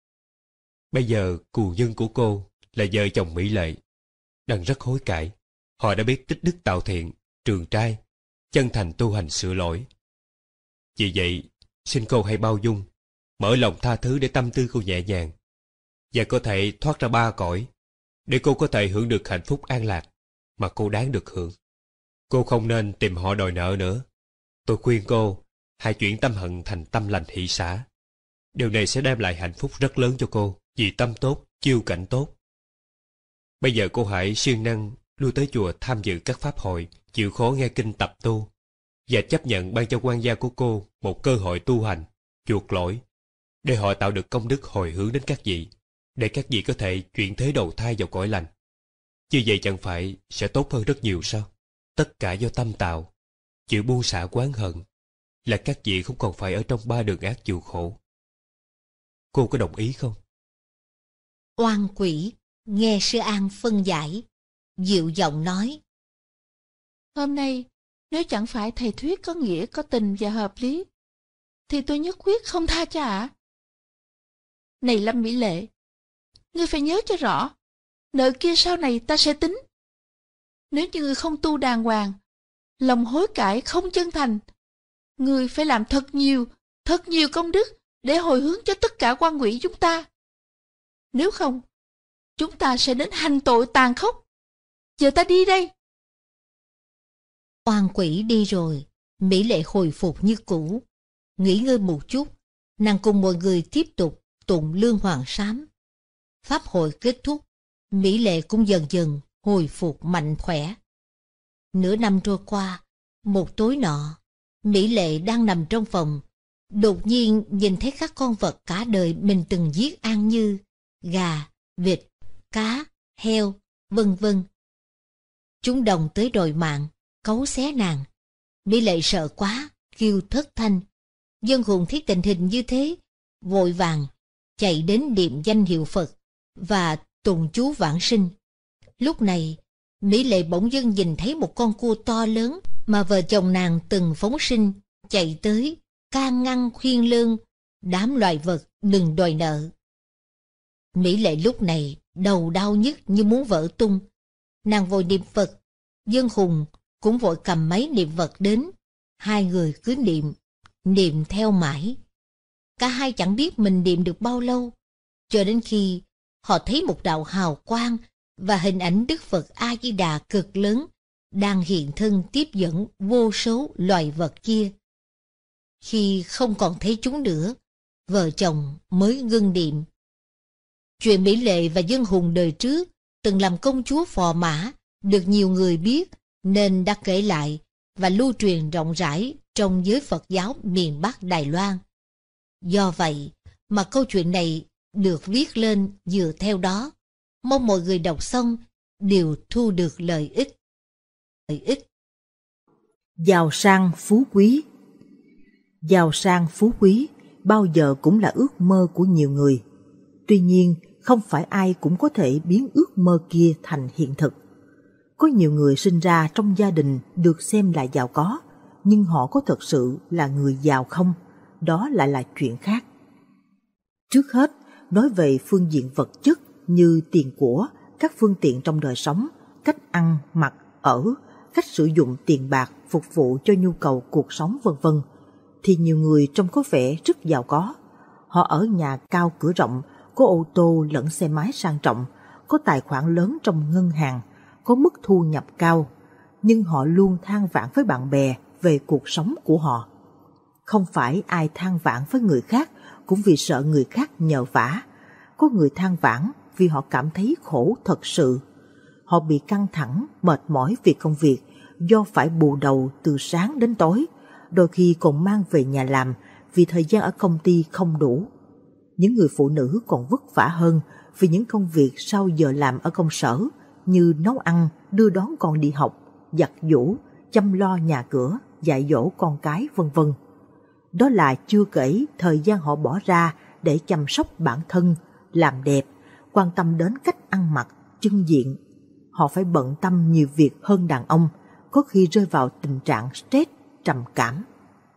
Bây giờ cù nhân của cô là vợ chồng Mỹ Lệ, đang rất hối cải, Họ đã biết tích đức tạo thiện, trường trai, chân thành tu hành sửa lỗi. Vì vậy, xin cô hãy bao dung, mở lòng tha thứ để tâm tư cô nhẹ nhàng, và có thể thoát ra ba cõi, để cô có thể hưởng được hạnh phúc an lạc mà cô đáng được hưởng. Cô không nên tìm họ đòi nợ nữa. Tôi khuyên cô hãy chuyển tâm hận thành tâm lành hỷ xả. Điều này sẽ đem lại hạnh phúc rất lớn cho cô, vì tâm tốt, chiêu cảnh tốt. Bây giờ cô hãy siêng năng lui tới chùa tham dự các pháp hội, chịu khó nghe kinh tập tu, và chấp nhận ban cho quan gia của cô một cơ hội tu hành, chuộc lỗi, để họ tạo được công đức hồi hướng đến các vị, để các vị có thể chuyển thế đầu thai vào cõi lành. Như vậy chẳng phải sẽ tốt hơn rất nhiều sao? Tất cả do tâm tạo, chịu buông xả oán hận, là các vị không còn phải ở trong ba đường ác chịu khổ. Cô có đồng ý không? Oan quỷ nghe sư An phân giải, dịu giọng nói: Hôm nay, nếu chẳng phải thầy thuyết có nghĩa, có tình và hợp lý, thì tôi nhất quyết không tha cho ả. Này Lâm Mỹ Lệ, ngươi phải nhớ cho rõ, nợ kia sau này ta sẽ tính. Nếu như ngươi không tu đàng hoàng, lòng hối cải không chân thành, ngươi phải làm thật nhiều, thật nhiều công đức để hồi hướng cho tất cả quan quỷ chúng ta. Nếu không, chúng ta sẽ đến hành tội tàn khốc. Giờ ta đi đây. Oan quỷ đi rồi, Mỹ Lệ hồi phục như cũ. Nghỉ ngơi một chút, nàng cùng mọi người tiếp tục tụng Lương Hoàng Sám. Pháp hội kết thúc, Mỹ Lệ cũng dần dần hồi phục mạnh khỏe. Nửa năm trôi qua, một tối nọ, Mỹ Lệ đang nằm trong phòng, đột nhiên nhìn thấy các con vật cả đời mình từng giết ăn như gà, vịt, cá, heo, vân vân. Chúng đồng tới đòi mạng, cấu xé nàng. Mỹ Lệ sợ quá, kêu thất thanh. Dân hùng thấy tình hình như thế, vội vàng chạy đến niệm danh hiệu Phật và tụng chú vãng sinh. Lúc này, Mỹ Lệ bỗng dưng nhìn thấy một con cua to lớn mà vợ chồng nàng từng phóng sinh, chạy tới can ngăn khuyên lơn đám loài vật đừng đòi nợ. Mỹ Lệ lúc này đầu đau nhức như muốn vỡ tung. Nàng vội niệm Phật, Dân Hùng cũng vội cầm máy niệm vật đến. Hai người cứ niệm, niệm theo mãi. Cả hai chẳng biết mình niệm được bao lâu, cho đến khi họ thấy một đạo hào quang và hình ảnh Đức Phật A Di Đà cực lớn đang hiện thân tiếp dẫn vô số loài vật kia. Khi không còn thấy chúng nữa, vợ chồng mới ngưng niệm. Chuyện Mỹ Lệ và Dân Hùng đời trước từng làm công chúa phò mã được nhiều người biết, nên đã kể lại và lưu truyền rộng rãi trong giới Phật giáo miền Bắc Đài Loan. Do vậy mà câu chuyện này được viết lên dựa theo đó, mong mọi người đọc xong đều thu được lợi ích. Lợi ích. Giàu sang phú quý. Giàu sang phú quý bao giờ cũng là ước mơ của nhiều người. Tuy nhiên, không phải ai cũng có thể biến ước mơ kia thành hiện thực. Có nhiều người sinh ra trong gia đình được xem là giàu có, nhưng họ có thật sự là người giàu không? Đó lại là chuyện khác. Trước hết, nói về phương diện vật chất như tiền của, các phương tiện trong đời sống, cách ăn, mặc, ở, cách sử dụng tiền bạc phục vụ cho nhu cầu cuộc sống vân vân, thì nhiều người trông có vẻ rất giàu có. Họ ở nhà cao cửa rộng, có ô tô lẫn xe máy sang trọng, có tài khoản lớn trong ngân hàng, có mức thu nhập cao, nhưng họ luôn than vãn với bạn bè về cuộc sống của họ. Không phải ai than vãn với người khác cũng vì sợ người khác nhờ vả. Có người than vãn vì họ cảm thấy khổ thật sự. Họ bị căng thẳng, mệt mỏi vì công việc do phải bù đầu từ sáng đến tối, đôi khi còn mang về nhà làm vì thời gian ở công ty không đủ. Những người phụ nữ còn vất vả hơn vì những công việc sau giờ làm ở công sở như nấu ăn, đưa đón con đi học, giặt giũ, chăm lo nhà cửa, dạy dỗ con cái vân vân. Đó là chưa kể thời gian họ bỏ ra để chăm sóc bản thân, làm đẹp, quan tâm đến cách ăn mặc, chân diện. Họ phải bận tâm nhiều việc hơn đàn ông, có khi rơi vào tình trạng stress, trầm cảm.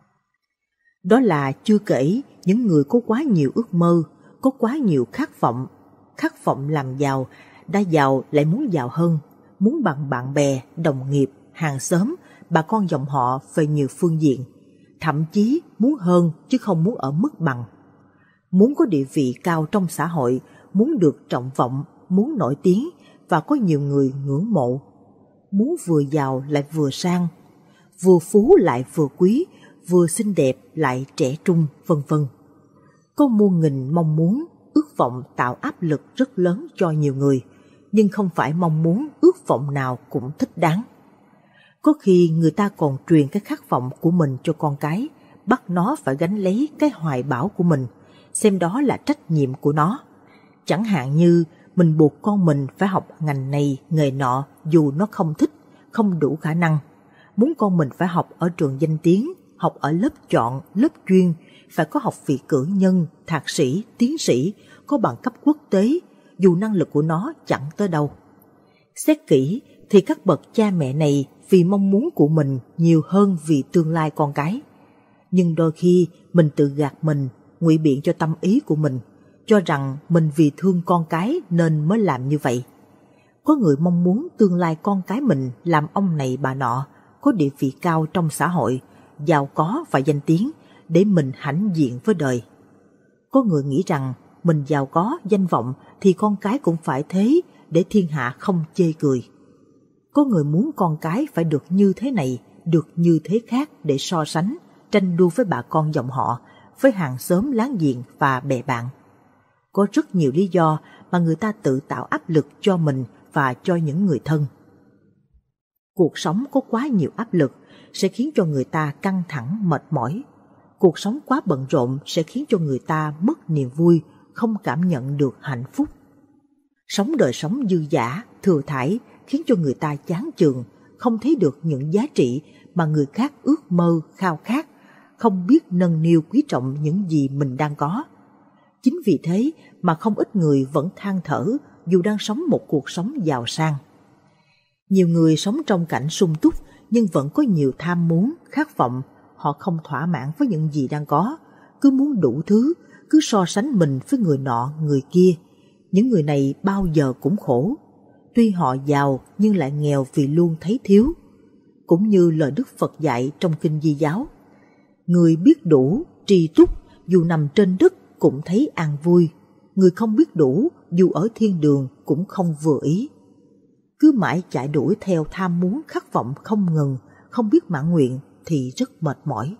Đó là chưa kể những người có quá nhiều ước mơ, có quá nhiều khát vọng, khát vọng làm giàu, đã giàu lại muốn giàu hơn, muốn bằng bạn bè, đồng nghiệp, hàng xóm, bà con dòng họ về nhiều phương diện, thậm chí muốn hơn chứ không muốn ở mức bằng. Muốn có địa vị cao trong xã hội, muốn được trọng vọng, muốn nổi tiếng và có nhiều người ngưỡng mộ. Muốn vừa giàu lại vừa sang, vừa phú lại vừa quý, vừa xinh đẹp lại trẻ trung, vân vân. Có muôn nghìn mong muốn, ước vọng tạo áp lực rất lớn cho nhiều người, nhưng không phải mong muốn, ước vọng nào cũng thích đáng. Có khi người ta còn truyền cái khát vọng của mình cho con cái, bắt nó phải gánh lấy cái hoài bão của mình, xem đó là trách nhiệm của nó. Chẳng hạn như mình buộc con mình phải học ngành này, nghề nọ dù nó không thích, không đủ khả năng. Muốn con mình phải học ở trường danh tiếng, học ở lớp chọn, lớp chuyên, phải có học vị cử nhân, thạc sĩ, tiến sĩ, có bằng cấp quốc tế, dù năng lực của nó chẳng tới đâu. Xét kỹ thì các bậc cha mẹ này vì mong muốn của mình nhiều hơn vì tương lai con cái. Nhưng đôi khi mình tự gạt mình, ngụy biện cho tâm ý của mình, cho rằng mình vì thương con cái nên mới làm như vậy. Có người mong muốn tương lai con cái mình làm ông này bà nọ, có địa vị cao trong xã hội, giàu có và danh tiếng để mình hãnh diện với đời. Có người nghĩ rằng mình giàu có, danh vọng thì con cái cũng phải thế để thiên hạ không chê cười. Có người muốn con cái phải được như thế này, được như thế khác để so sánh, tranh đua với bà con dòng họ, với hàng xóm láng giềng và bè bạn. Có rất nhiều lý do mà người ta tự tạo áp lực cho mình và cho những người thân. Cuộc sống có quá nhiều áp lực sẽ khiến cho người ta căng thẳng, mệt mỏi. Cuộc sống quá bận rộn sẽ khiến cho người ta mất niềm vui, không cảm nhận được hạnh phúc. Sống đời sống dư dả, thừa thãi khiến cho người ta chán chường, không thấy được những giá trị mà người khác ước mơ, khao khát, không biết nâng niu quý trọng những gì mình đang có. Chính vì thế mà không ít người vẫn than thở dù đang sống một cuộc sống giàu sang. Nhiều người sống trong cảnh sung túc nhưng vẫn có nhiều tham muốn, khát vọng, họ không thỏa mãn với những gì đang có, cứ muốn đủ thứ, cứ so sánh mình với người nọ, người kia. Những người này bao giờ cũng khổ. Tuy họ giàu nhưng lại nghèo vì luôn thấy thiếu. Cũng như lời Đức Phật dạy trong Kinh Di Giáo, người biết đủ, tri túc, dù nằm trên đất cũng thấy an vui. Người không biết đủ, dù ở thiên đường cũng không vừa ý. Cứ mãi chạy đuổi theo tham muốn, khát vọng không ngừng, không biết mãn nguyện thì rất mệt mỏi.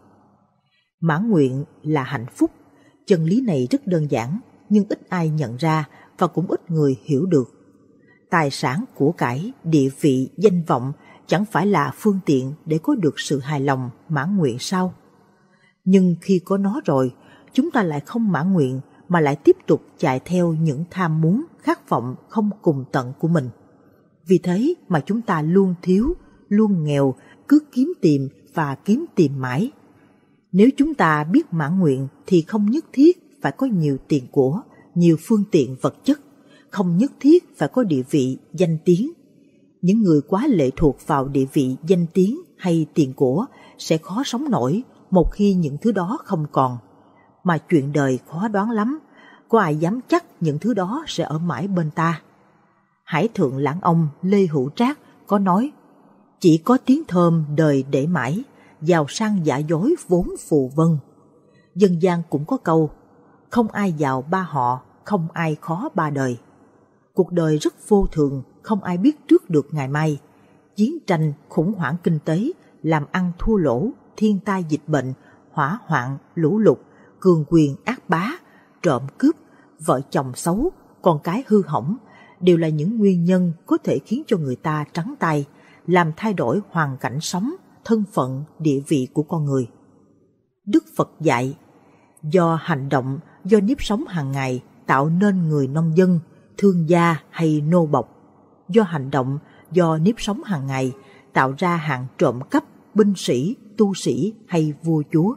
Mãn nguyện là hạnh phúc. Chân lý này rất đơn giản, nhưng ít ai nhận ra và cũng ít người hiểu được. Tài sản, của cải, địa vị, danh vọng chẳng phải là phương tiện để có được sự hài lòng, mãn nguyện sao? Nhưng khi có nó rồi, chúng ta lại không mãn nguyện mà lại tiếp tục chạy theo những tham muốn, khát vọng không cùng tận của mình. Vì thế mà chúng ta luôn thiếu, luôn nghèo, cứ kiếm tìm và kiếm tìm mãi. Nếu chúng ta biết mãn nguyện thì không nhất thiết phải có nhiều tiền của, nhiều phương tiện vật chất, không nhất thiết phải có địa vị, danh tiếng. Những người quá lệ thuộc vào địa vị, danh tiếng hay tiền của sẽ khó sống nổi một khi những thứ đó không còn. Mà chuyện đời khó đoán lắm, có ai dám chắc những thứ đó sẽ ở mãi bên ta. Hải thượng lãng ông Lê Hữu Trác có nói, chỉ có tiếng thơm đời để mãi, giàu sang giả dối vốn phù vân. Dân gian cũng có câu, không ai giàu ba họ, không ai khó ba đời. Cuộc đời rất vô thường, không ai biết trước được ngày mai. Chiến tranh, khủng hoảng kinh tế, làm ăn thua lỗ, thiên tai dịch bệnh, hỏa hoạn, lũ lụt, cường quyền ác bá, trộm cướp, vợ chồng xấu, con cái hư hỏng, đều là những nguyên nhân có thể khiến cho người ta trắng tay, làm thay đổi hoàn cảnh sống, thân phận, địa vị của con người. Đức Phật dạy, do hành động, do nếp sống hàng ngày tạo nên người nông dân, thương gia hay nô bộc. Do hành động, do nếp sống hàng ngày tạo ra hạng trộm cắp, binh sĩ, tu sĩ hay vua chúa.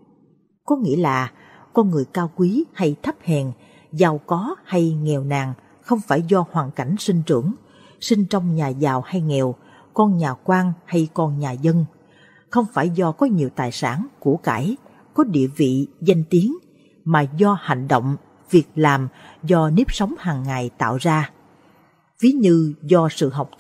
Có nghĩa là con người cao quý hay thấp hèn, giàu có hay nghèo nàn không phải do hoàn cảnh sinh trưởng, sinh trong nhà giàu hay nghèo, con nhà quan hay con nhà dân, không phải do có nhiều tài sản, của cải, có địa vị, danh tiếng, mà do hành động, việc làm, do nếp sống hàng ngày tạo ra. Ví như do sự học tập,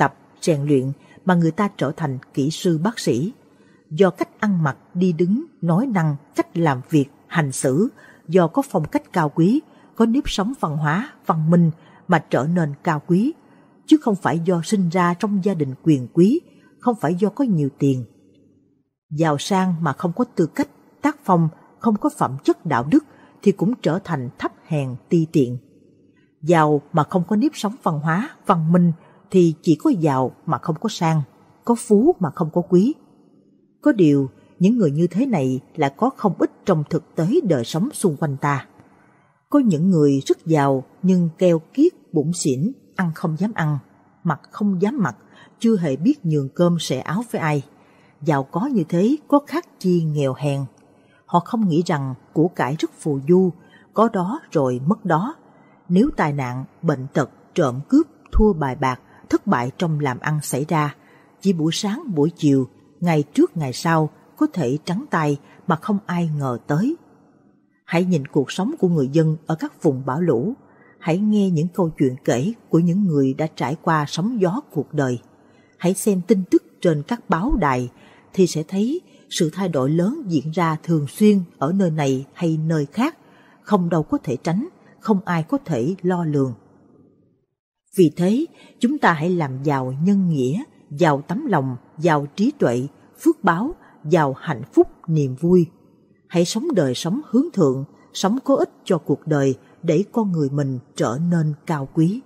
rèn luyện mà người ta trở thành kỹ sư bác sĩ. Do cách ăn mặc, đi đứng, nói năng, cách làm việc, hành xử, do có phong cách cao quý, có nếp sống văn hóa, văn minh mà trở nên cao quý, chứ không phải do sinh ra trong gia đình quyền quý, không phải do có nhiều tiền. Giàu sang mà không có tư cách, tác phong, không có phẩm chất đạo đức thì cũng trở thành thấp hèn ti tiện. Giàu mà không có nếp sống văn hóa, văn minh thì chỉ có giàu mà không có sang, có phú mà không có quý. Có điều, những người như thế này lại có không ít trong thực tế đời sống xung quanh ta. Có những người rất giàu nhưng keo kiết, bủn xỉn, ăn không dám ăn, mặc không dám mặc, chưa hề biết nhường cơm xẻ áo với ai. Giàu có như thế có khác chi nghèo hèn. Họ không nghĩ rằng của cải rất phù du, có đó rồi mất đó. Nếu tai nạn, bệnh tật, trộm cướp, thua bài bạc, thất bại trong làm ăn xảy ra, chỉ buổi sáng buổi chiều, ngày trước ngày sau có thể trắng tay mà không ai ngờ tới. Hãy nhìn cuộc sống của người dân ở các vùng bão lũ, hãy nghe những câu chuyện kể của những người đã trải qua sóng gió cuộc đời. Hãy xem tin tức trên các báo đài thì sẽ thấy sự thay đổi lớn diễn ra thường xuyên ở nơi này hay nơi khác, không đâu có thể tránh, không ai có thể lo lường. Vì thế, chúng ta hãy làm giàu nhân nghĩa, giàu tấm lòng, giàu trí tuệ, phước báo, giàu hạnh phúc, niềm vui. Hãy sống đời sống hướng thượng, sống có ích cho cuộc đời để con người mình trở nên cao quý.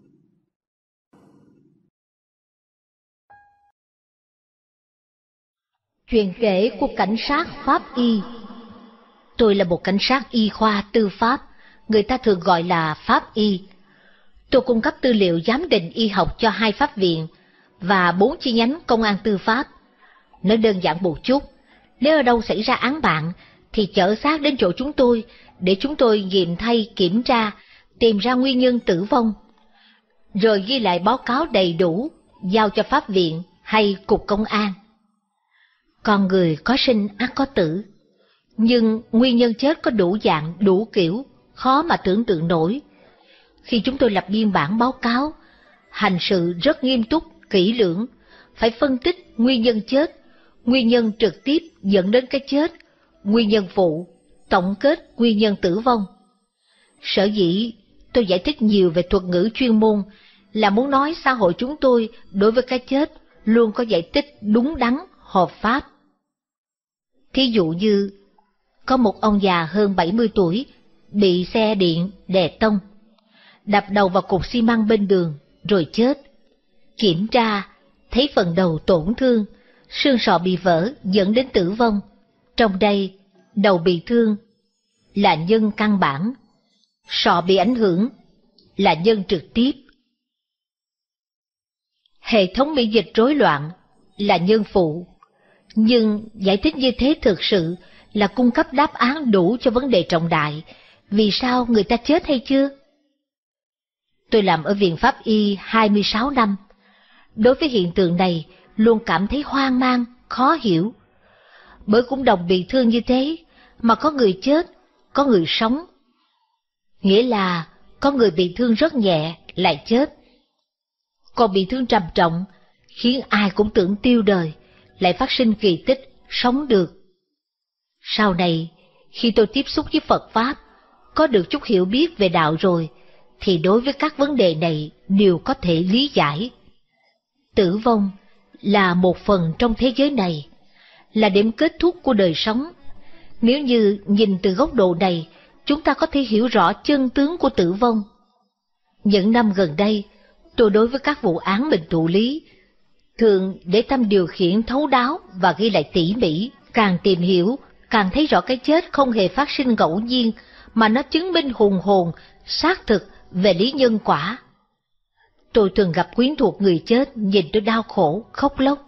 Chuyện kể của cảnh sát pháp y. Tôi là một cảnh sát y khoa tư pháp, người ta thường gọi là pháp y. Tôi cung cấp tư liệu giám định y học cho hai pháp viện và bốn chi nhánh công an tư pháp. Nói đơn giản một chút, nếu ở đâu xảy ra án mạng thì chở xác đến chỗ chúng tôi để chúng tôi nghiệm thay, kiểm tra, tìm ra nguyên nhân tử vong, rồi ghi lại báo cáo đầy đủ, giao cho pháp viện hay cục công an. Con người có sinh ắt có tử, nhưng nguyên nhân chết có đủ dạng, đủ kiểu, khó mà tưởng tượng nổi. Khi chúng tôi lập biên bản báo cáo, hành sự rất nghiêm túc, kỹ lưỡng, phải phân tích nguyên nhân chết, nguyên nhân trực tiếp dẫn đến cái chết, nguyên nhân phụ, tổng kết nguyên nhân tử vong. Sở dĩ tôi giải thích nhiều về thuật ngữ chuyên môn là muốn nói xã hội chúng tôi đối với cái chết luôn có giải thích đúng đắn, hợp pháp. Thí dụ như, có một ông già hơn bảy mươi tuổi bị xe điện đè tông, đập đầu vào cục xi măng bên đường rồi chết. Kiểm tra, thấy phần đầu tổn thương, xương sọ bị vỡ dẫn đến tử vong. Trong đây, đầu bị thương là nhân căn bản, sọ bị ảnh hưởng là nhân trực tiếp. Hệ thống miễn dịch rối loạn là nhân phụ. Nhưng giải thích như thế thực sự là cung cấp đáp án đủ cho vấn đề trọng đại, vì sao người ta chết hay chưa? Tôi làm ở Viện Pháp Y hai mươi sáu năm. Đối với hiện tượng này, luôn cảm thấy hoang mang, khó hiểu. Bởi cũng đồng bị thương như thế, mà có người chết, có người sống. Nghĩa là có người bị thương rất nhẹ, lại chết. Còn bị thương trầm trọng, khiến ai cũng tưởng tiêu đời, lại phát sinh kỳ tích, sống được. Sau này, khi tôi tiếp xúc với Phật Pháp, có được chút hiểu biết về đạo rồi, thì đối với các vấn đề này đều có thể lý giải. Tử vong là một phần trong thế giới này, là điểm kết thúc của đời sống. Nếu như nhìn từ góc độ này, chúng ta có thể hiểu rõ chân tướng của tử vong. Những năm gần đây, tôi đối với các vụ án mình thụ lý, thường để tâm điều khiển thấu đáo và ghi lại tỉ mỉ, càng tìm hiểu, càng thấy rõ cái chết không hề phát sinh ngẫu nhiên, mà nó chứng minh hùng hồn, xác thực về lý nhân quả. Tôi thường gặp quyến thuộc người chết, nhìn tôi đau khổ, khóc lóc.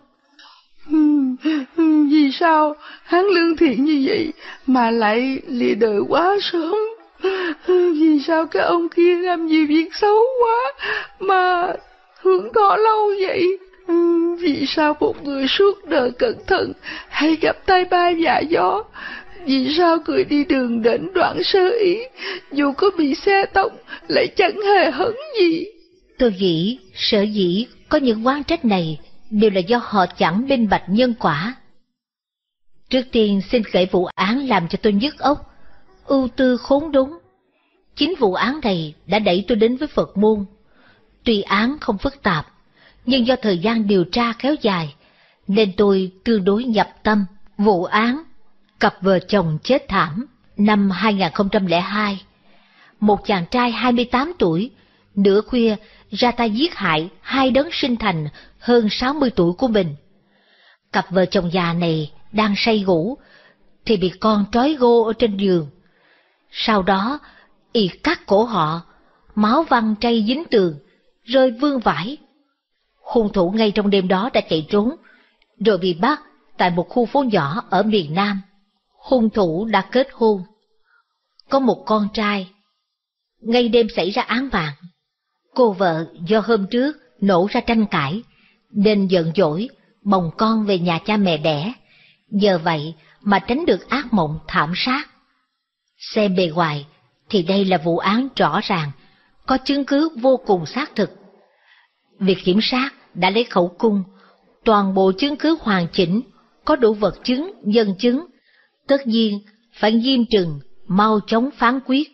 Vì sao hắn lương thiện như vậy mà lại lìa đời quá sớm? Vì sao cái ông kia làm nhiều việc xấu quá mà hưởng thọ lâu vậy? Vì sao một người suốt đời cẩn thận hay gặp tai ba dạ gió? Vì sao người đi đường đến đoạn sơ ý, dù có bị xe tông lại chẳng hề hấn gì? Tôi nghĩ sở dĩ có những oán trách này đều là do họ chẳng minh bạch nhân quả. Trước tiên xin kể vụ án làm cho tôi nhức óc, ưu tư khốn đốn. Chính vụ án này đã đẩy tôi đến với Phật môn. Tuy án không phức tạp, nhưng do thời gian điều tra kéo dài, nên tôi tương đối nhập tâm. Vụ án cặp vợ chồng chết thảm năm hai nghìn không trăm lẻ hai. Một chàng trai hai mươi tám tuổi, nửa khuya ra tay giết hại hai đấng sinh thành hơn sáu mươi tuổi của mình. Cặp vợ chồng già này đang say ngủ, thì bị con trói gô ở trên giường. Sau đó, y cắt cổ họ, máu văng trây dính tường, rơi vương vãi. Hung thủ ngay trong đêm đó đã chạy trốn, rồi bị bắt tại một khu phố nhỏ ở miền Nam. Hung thủ đã kết hôn, có một con trai. Ngay đêm xảy ra án mạng, cô vợ do hôm trước nổ ra tranh cãi, nên giận dỗi bồng con về nhà cha mẹ đẻ, nhờ vậy mà tránh được ác mộng thảm sát. Xem bề ngoài thì đây là vụ án rõ ràng, có chứng cứ vô cùng xác thực. Việc kiểm sát đã lấy khẩu cung, toàn bộ chứng cứ hoàn chỉnh, có đủ vật chứng, nhân chứng, tất nhiên phải nghiêm trừng, mau chóng phán quyết.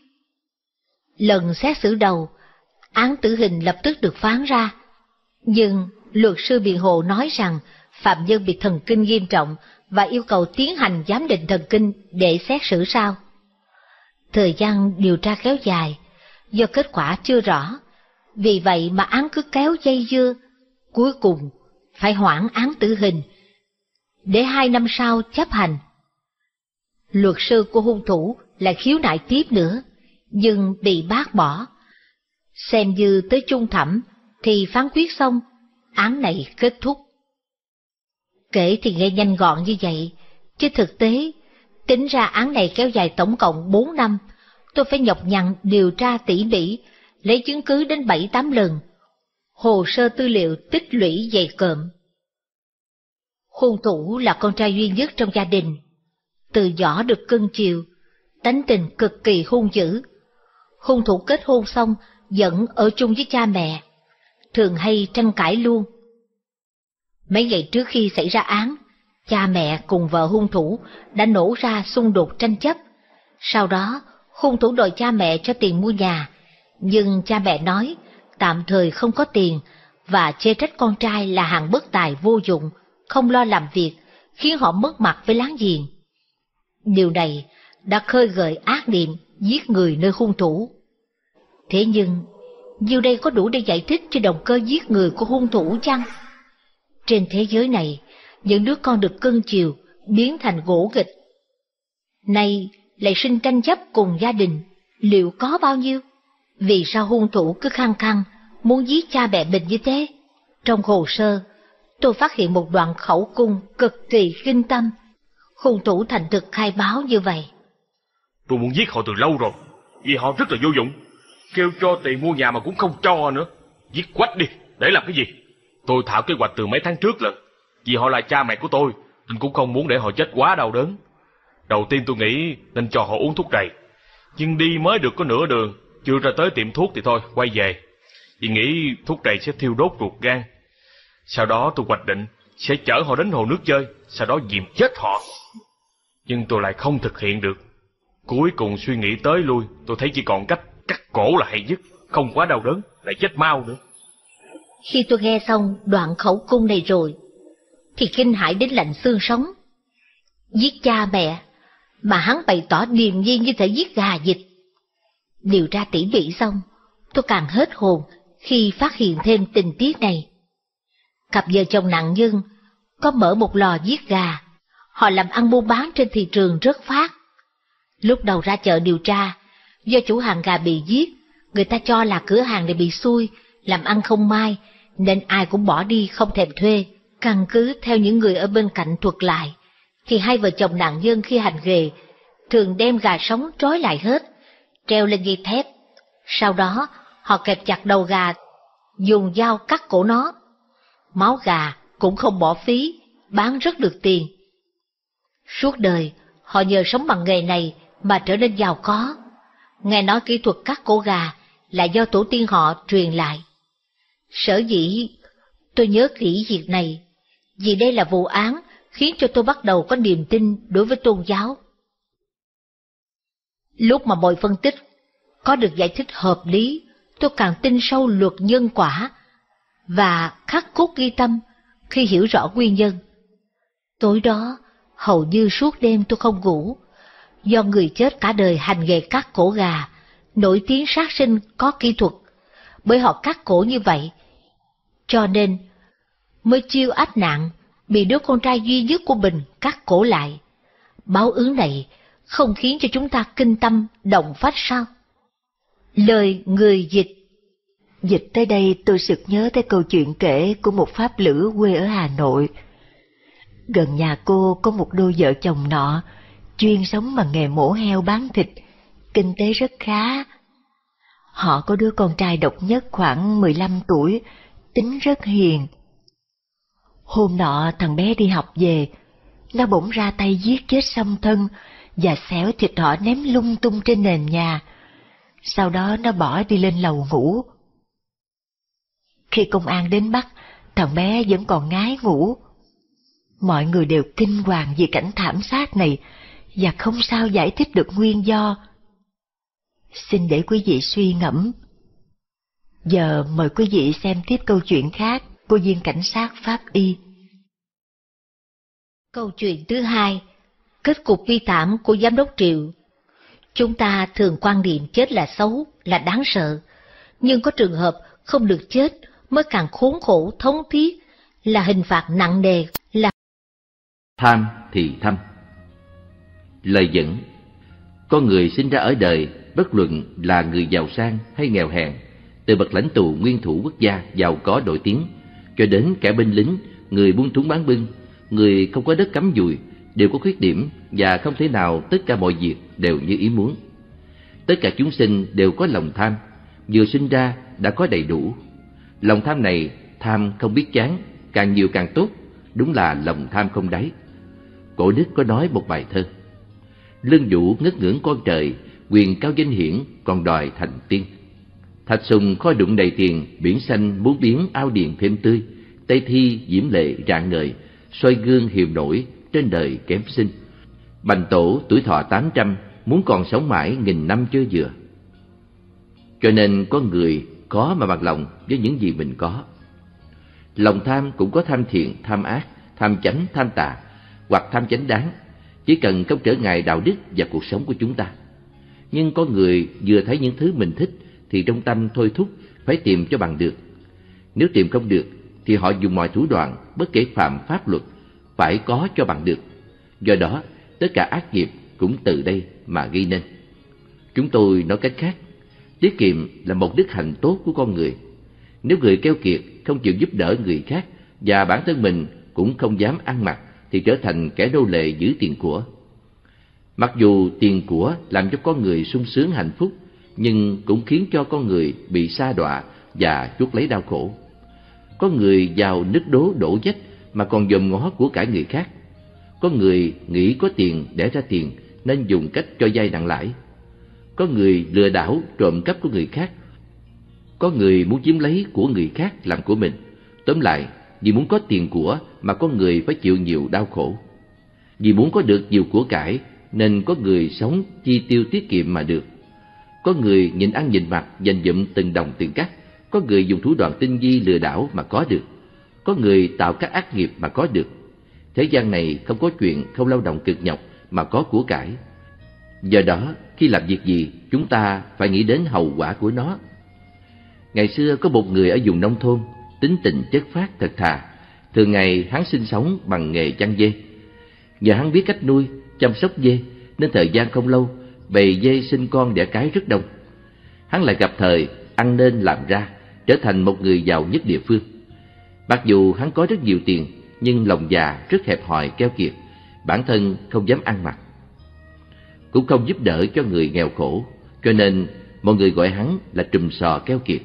Lần xét xử đầu, án tử hình lập tức được phán ra, nhưng luật sư biện hộ nói rằng phạm nhân bị thần kinh nghiêm trọng và yêu cầu tiến hành giám định thần kinh để xét xử sau. Thời gian điều tra kéo dài, do kết quả chưa rõ, vì vậy mà án cứ kéo dây dưa, cuối cùng phải hoãn án tử hình, để hai năm sau chấp hành. Luật sư của hung thủ lại khiếu nại tiếp nữa, nhưng bị bác bỏ. Xem như tới chung thẩm thì phán quyết xong, án này kết thúc. Kể thì nghe nhanh gọn như vậy, chứ thực tế, tính ra án này kéo dài tổng cộng bốn năm, tôi phải nhọc nhằn điều tra tỉ mỉ, lấy chứng cứ đến bảy tám lần, hồ sơ tư liệu tích lũy dày cộm. Hung thủ là con trai duy nhất trong gia đình, từ nhỏ được cưng chiều, tánh tình cực kỳ hung dữ. Hung thủ kết hôn xong vẫn ở chung với cha mẹ, thường hay tranh cãi luôn. Mấy ngày trước khi xảy ra án, cha mẹ cùng vợ hung thủ đã nổ ra xung đột tranh chấp. Sau đó, hung thủ đòi cha mẹ cho tiền mua nhà, nhưng cha mẹ nói tạm thời không có tiền và chê trách con trai là hạng bất tài vô dụng, không lo làm việc, khiến họ mất mặt với láng giềng. Điều này đã khơi gợi ác niệm giết người nơi hung thủ. Thế nhưng, điều đây có đủ để giải thích cho động cơ giết người của hung thủ chăng? Trên thế giới này, những đứa con được cưng chiều biến thành gỗ nghịch, nay lại sinh tranh chấp cùng gia đình, liệu có bao nhiêu? Vì sao hung thủ cứ khăng khăng muốn giết cha mẹ mình như thế? Trong hồ sơ, tôi phát hiện một đoạn khẩu cung cực kỳ kinh tâm. Hung thủ thành thực khai báo như vậy: tôi muốn giết họ từ lâu rồi, vì họ rất là vô dụng, kêu cho tiền mua nhà mà cũng không cho nữa. Giết quách đi, để làm cái gì? Tôi thảo kế hoạch từ mấy tháng trước lần, vì họ là cha mẹ của tôi, nên cũng không muốn để họ chết quá đau đớn. Đầu tiên tôi nghĩ nên cho họ uống thuốc rầy, nhưng đi mới được có nửa đường, chưa ra tới tiệm thuốc thì thôi, quay về, vì nghĩ thuốc rầy sẽ thiêu đốt ruột gan. Sau đó tôi hoạch định sẽ chở họ đến hồ nước chơi, sau đó dìm chết họ. Nhưng tôi lại không thực hiện được. Cuối cùng suy nghĩ tới lui, tôi thấy chỉ còn cách cắt cổ là hay nhất, không quá đau đớn, lại chết mau nữa. Khi tôi nghe xong đoạn khẩu cung này rồi, thì kinh hãi đến lạnh xương sống. Giết cha mẹ, mà hắn bày tỏ điềm nhiên như thể giết gà vịt. Điều tra tỉ mỉ xong, tôi càng hết hồn khi phát hiện thêm tình tiết này. Cặp vợ chồng nạn nhân có mở một lò giết gà, họ làm ăn buôn bán trên thị trường rất phát. Lúc đầu ra chợ điều tra, do chủ hàng gà bị giết, người ta cho là cửa hàng này bị xui, làm ăn không mai, nên ai cũng bỏ đi không thèm thuê. Căn cứ theo những người ở bên cạnh thuật lại, thì hai vợ chồng nạn nhân khi hành nghề thường đem gà sống trói lại hết, treo lên dây thép. Sau đó họ kẹp chặt đầu gà, dùng dao cắt cổ nó. Máu gà cũng không bỏ phí, bán rất được tiền. Suốt đời họ nhờ sống bằng nghề này mà trở nên giàu có. Nghe nói kỹ thuật cắt cổ gà là do tổ tiên họ truyền lại. Sở dĩ Tôi nhớ kỹ việc này, vì đây là vụ án khiến cho tôi bắt đầu có niềm tin đối với tôn giáo. Lúc mà mọi phân tích có được giải thích hợp lý, tôi càng tin sâu luật nhân quả và khắc cốt ghi tâm khi hiểu rõ nguyên nhân. Tối đó, hầu như suốt đêm tôi không ngủ, do người chết cả đời hành nghề cắt cổ gà, nổi tiếng sát sinh có kỹ thuật, bởi họ cắt cổ như vậy, cho nên mới chiêu ách nạn bị đứa con trai duy nhất của mình cắt cổ lại. Báo ứng này không khiến cho chúng ta kinh tâm động phách sao? Lời người dịch. Dịch tới đây tôi sực nhớ tới câu chuyện kể của một pháp lữ quê ở Hà Nội. Gần nhà cô có một đôi vợ chồng nọ, chuyên sống bằng nghề mổ heo bán thịt, kinh tế rất khá. Họ có đứa con trai độc nhất khoảng mười lăm tuổi, tính rất hiền. Hôm nọ thằng bé đi học về, nó bỗng ra tay giết chết song thân và xẻo thịt họ ném lung tung trên nền nhà. Sau đó nó bỏ đi lên lầu ngủ. Khi công an đến bắt, thằng bé vẫn còn ngái ngủ. Mọi người đều kinh hoàng vì cảnh thảm sát này và không sao giải thích được nguyên do. Xin để quý vị suy ngẫm. Giờ mời quý vị xem tiếp câu chuyện khác của viên cảnh sát pháp y. Câu chuyện thứ hai, kết cục bi thảm của giám đốc Triệu. Chúng ta thường quan niệm chết là xấu, là đáng sợ, nhưng có trường hợp không được chết mới càng khốn khổ thống thiết, là hình phạt nặng nề, là tham thì thâm. Lời dẫn: con người sinh ra ở đời, bất luận là người giàu sang hay nghèo hèn, từ bậc lãnh tụ nguyên thủ quốc gia giàu có nổi tiếng cho đến kẻ binh lính, người buôn thúng bán bưng, người không có đất cắm dùi, đều có khuyết điểm và không thể nào tất cả mọi việc đều như ý muốn. Tất cả chúng sinh đều có lòng tham, vừa sinh ra đã có đầy đủ. Lòng tham này, tham không biết chán, càng nhiều càng tốt, đúng là lòng tham không đáy. Cổ đức có nói một bài thơ: lương vũ ngất ngưỡng con trời, quyền cao danh hiển còn đòi thành tiên. Thạch sùng kho đụng đầy tiền, biển xanh muốn biến ao điền thêm tươi. Tây thi diễm lệ rạng ngời, soi gương hiều nổi trên đời kém xinh. Bành tổ tuổi thọ tám trăm, muốn còn sống mãi nghìn năm chưa vừa. Cho nên con người có mà bằng lòng với những gì mình có. Lòng tham cũng có tham thiện, tham ác, tham chánh, tham tà, hoặc tham chánh đáng, chỉ cần không trở ngại đạo đức và cuộc sống của chúng ta. Nhưng con người vừa thấy những thứ mình thích thì trong tâm thôi thúc phải tìm cho bằng được. Nếu tìm không được thì họ dùng mọi thủ đoạn, bất kể phạm pháp luật, phải có cho bằng được. Do đó, tất cả ác nghiệp cũng từ đây mà gây nên. Chúng tôi nói cách khác, tiết kiệm là một đức hạnh tốt của con người. Nếu người keo kiệt, không chịu giúp đỡ người khác và bản thân mình cũng không dám ăn mặc thì trở thành kẻ nô lệ giữ tiền của. Mặc dù tiền của làm cho con người sung sướng hạnh phúc, nhưng cũng khiến cho con người bị sa đọa và chuốc lấy đau khổ. Có người giàu nứt đố đổ vách mà còn dòm ngó của cải người khác. Có người nghĩ có tiền để ra tiền nên dùng cách cho vay nặng lãi. Có người lừa đảo trộm cắp của người khác. Có người muốn chiếm lấy của người khác làm của mình. Tóm lại, vì muốn có tiền của mà có người phải chịu nhiều đau khổ. Vì muốn có được nhiều của cải nên có người sống chi tiêu tiết kiệm mà được. Có người nhìn ăn nhìn mặc dành dụm từng đồng tiền cắt. Có người dùng thủ đoạn tinh vi lừa đảo mà có được. Có người tạo các ác nghiệp mà có được. Thế gian này không có chuyện không lao động cực nhọc mà có của cải. Do đó, khi làm việc gì, chúng ta phải nghĩ đến hậu quả của nó. Ngày xưa có một người ở vùng nông thôn, tính tình chất phác thật thà. Thường ngày hắn sinh sống bằng nghề chăn dê. Nhờ hắn biết cách nuôi, chăm sóc dê, nên thời gian không lâu, bầy dê sinh con đẻ cái rất đông. Hắn lại gặp thời ăn nên làm ra, trở thành một người giàu nhất địa phương. Mặc dù hắn có rất nhiều tiền, nhưng lòng già rất hẹp hòi keo kiệt, bản thân không dám ăn mặc, cũng không giúp đỡ cho người nghèo khổ, cho nên mọi người gọi hắn là trùm sò keo kiệt.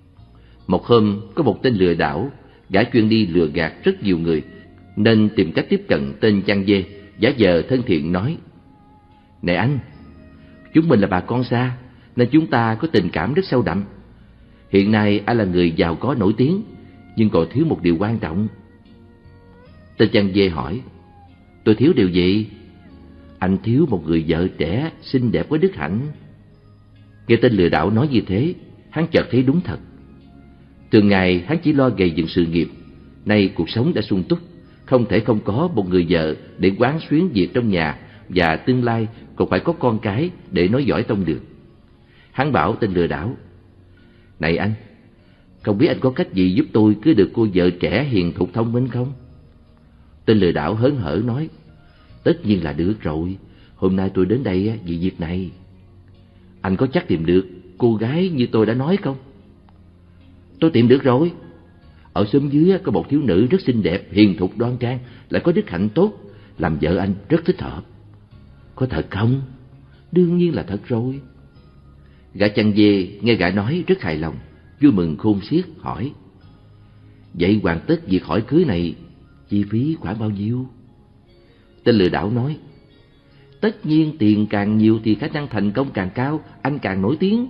Một hôm, có một tên lừa đảo, gã chuyên đi lừa gạt rất nhiều người, nên tìm cách tiếp cận tên chăn dê, giả vờ thân thiện nói: "Này anh, chúng mình là bà con xa, nên chúng ta có tình cảm rất sâu đậm. Hiện nay anh là người giàu có nổi tiếng, nhưng còn thiếu một điều quan trọng. Tên chăn dê hỏi, tôi thiếu điều gì? Anh thiếu một người vợ trẻ, xinh đẹp với đức hạnh. Nghe tên lừa đảo nói như thế, hắn chợt thấy đúng thật. Thường ngày hắn chỉ lo gầy dựng sự nghiệp, nay cuộc sống đã sung túc, không thể không có một người vợ để quán xuyến việc trong nhà, và tương lai còn phải có con cái để nối dõi tông đường. Hắn bảo tên lừa đảo, này anh, không biết anh có cách gì giúp tôi cưới được cô vợ trẻ hiền thục thông minh không? Tên lừa đảo hớn hở nói, tất nhiên là được rồi, hôm nay tôi đến đây vì việc này. Anh có chắc tìm được cô gái như tôi đã nói không? Tôi tìm được rồi. Ở xóm dưới có một thiếu nữ rất xinh đẹp, hiền thục đoan trang, lại có đức hạnh tốt, làm vợ anh rất thích hợp. Có thật không? Đương nhiên là thật rồi. Gã chăn dê nghe gã nói rất hài lòng, vui mừng khôn xiết, hỏi, vậy hoàn tất việc hỏi cưới này, chi phí khoảng bao nhiêu? Tên lừa đảo nói, tất nhiên tiền càng nhiều thì khả năng thành công càng cao, anh càng nổi tiếng.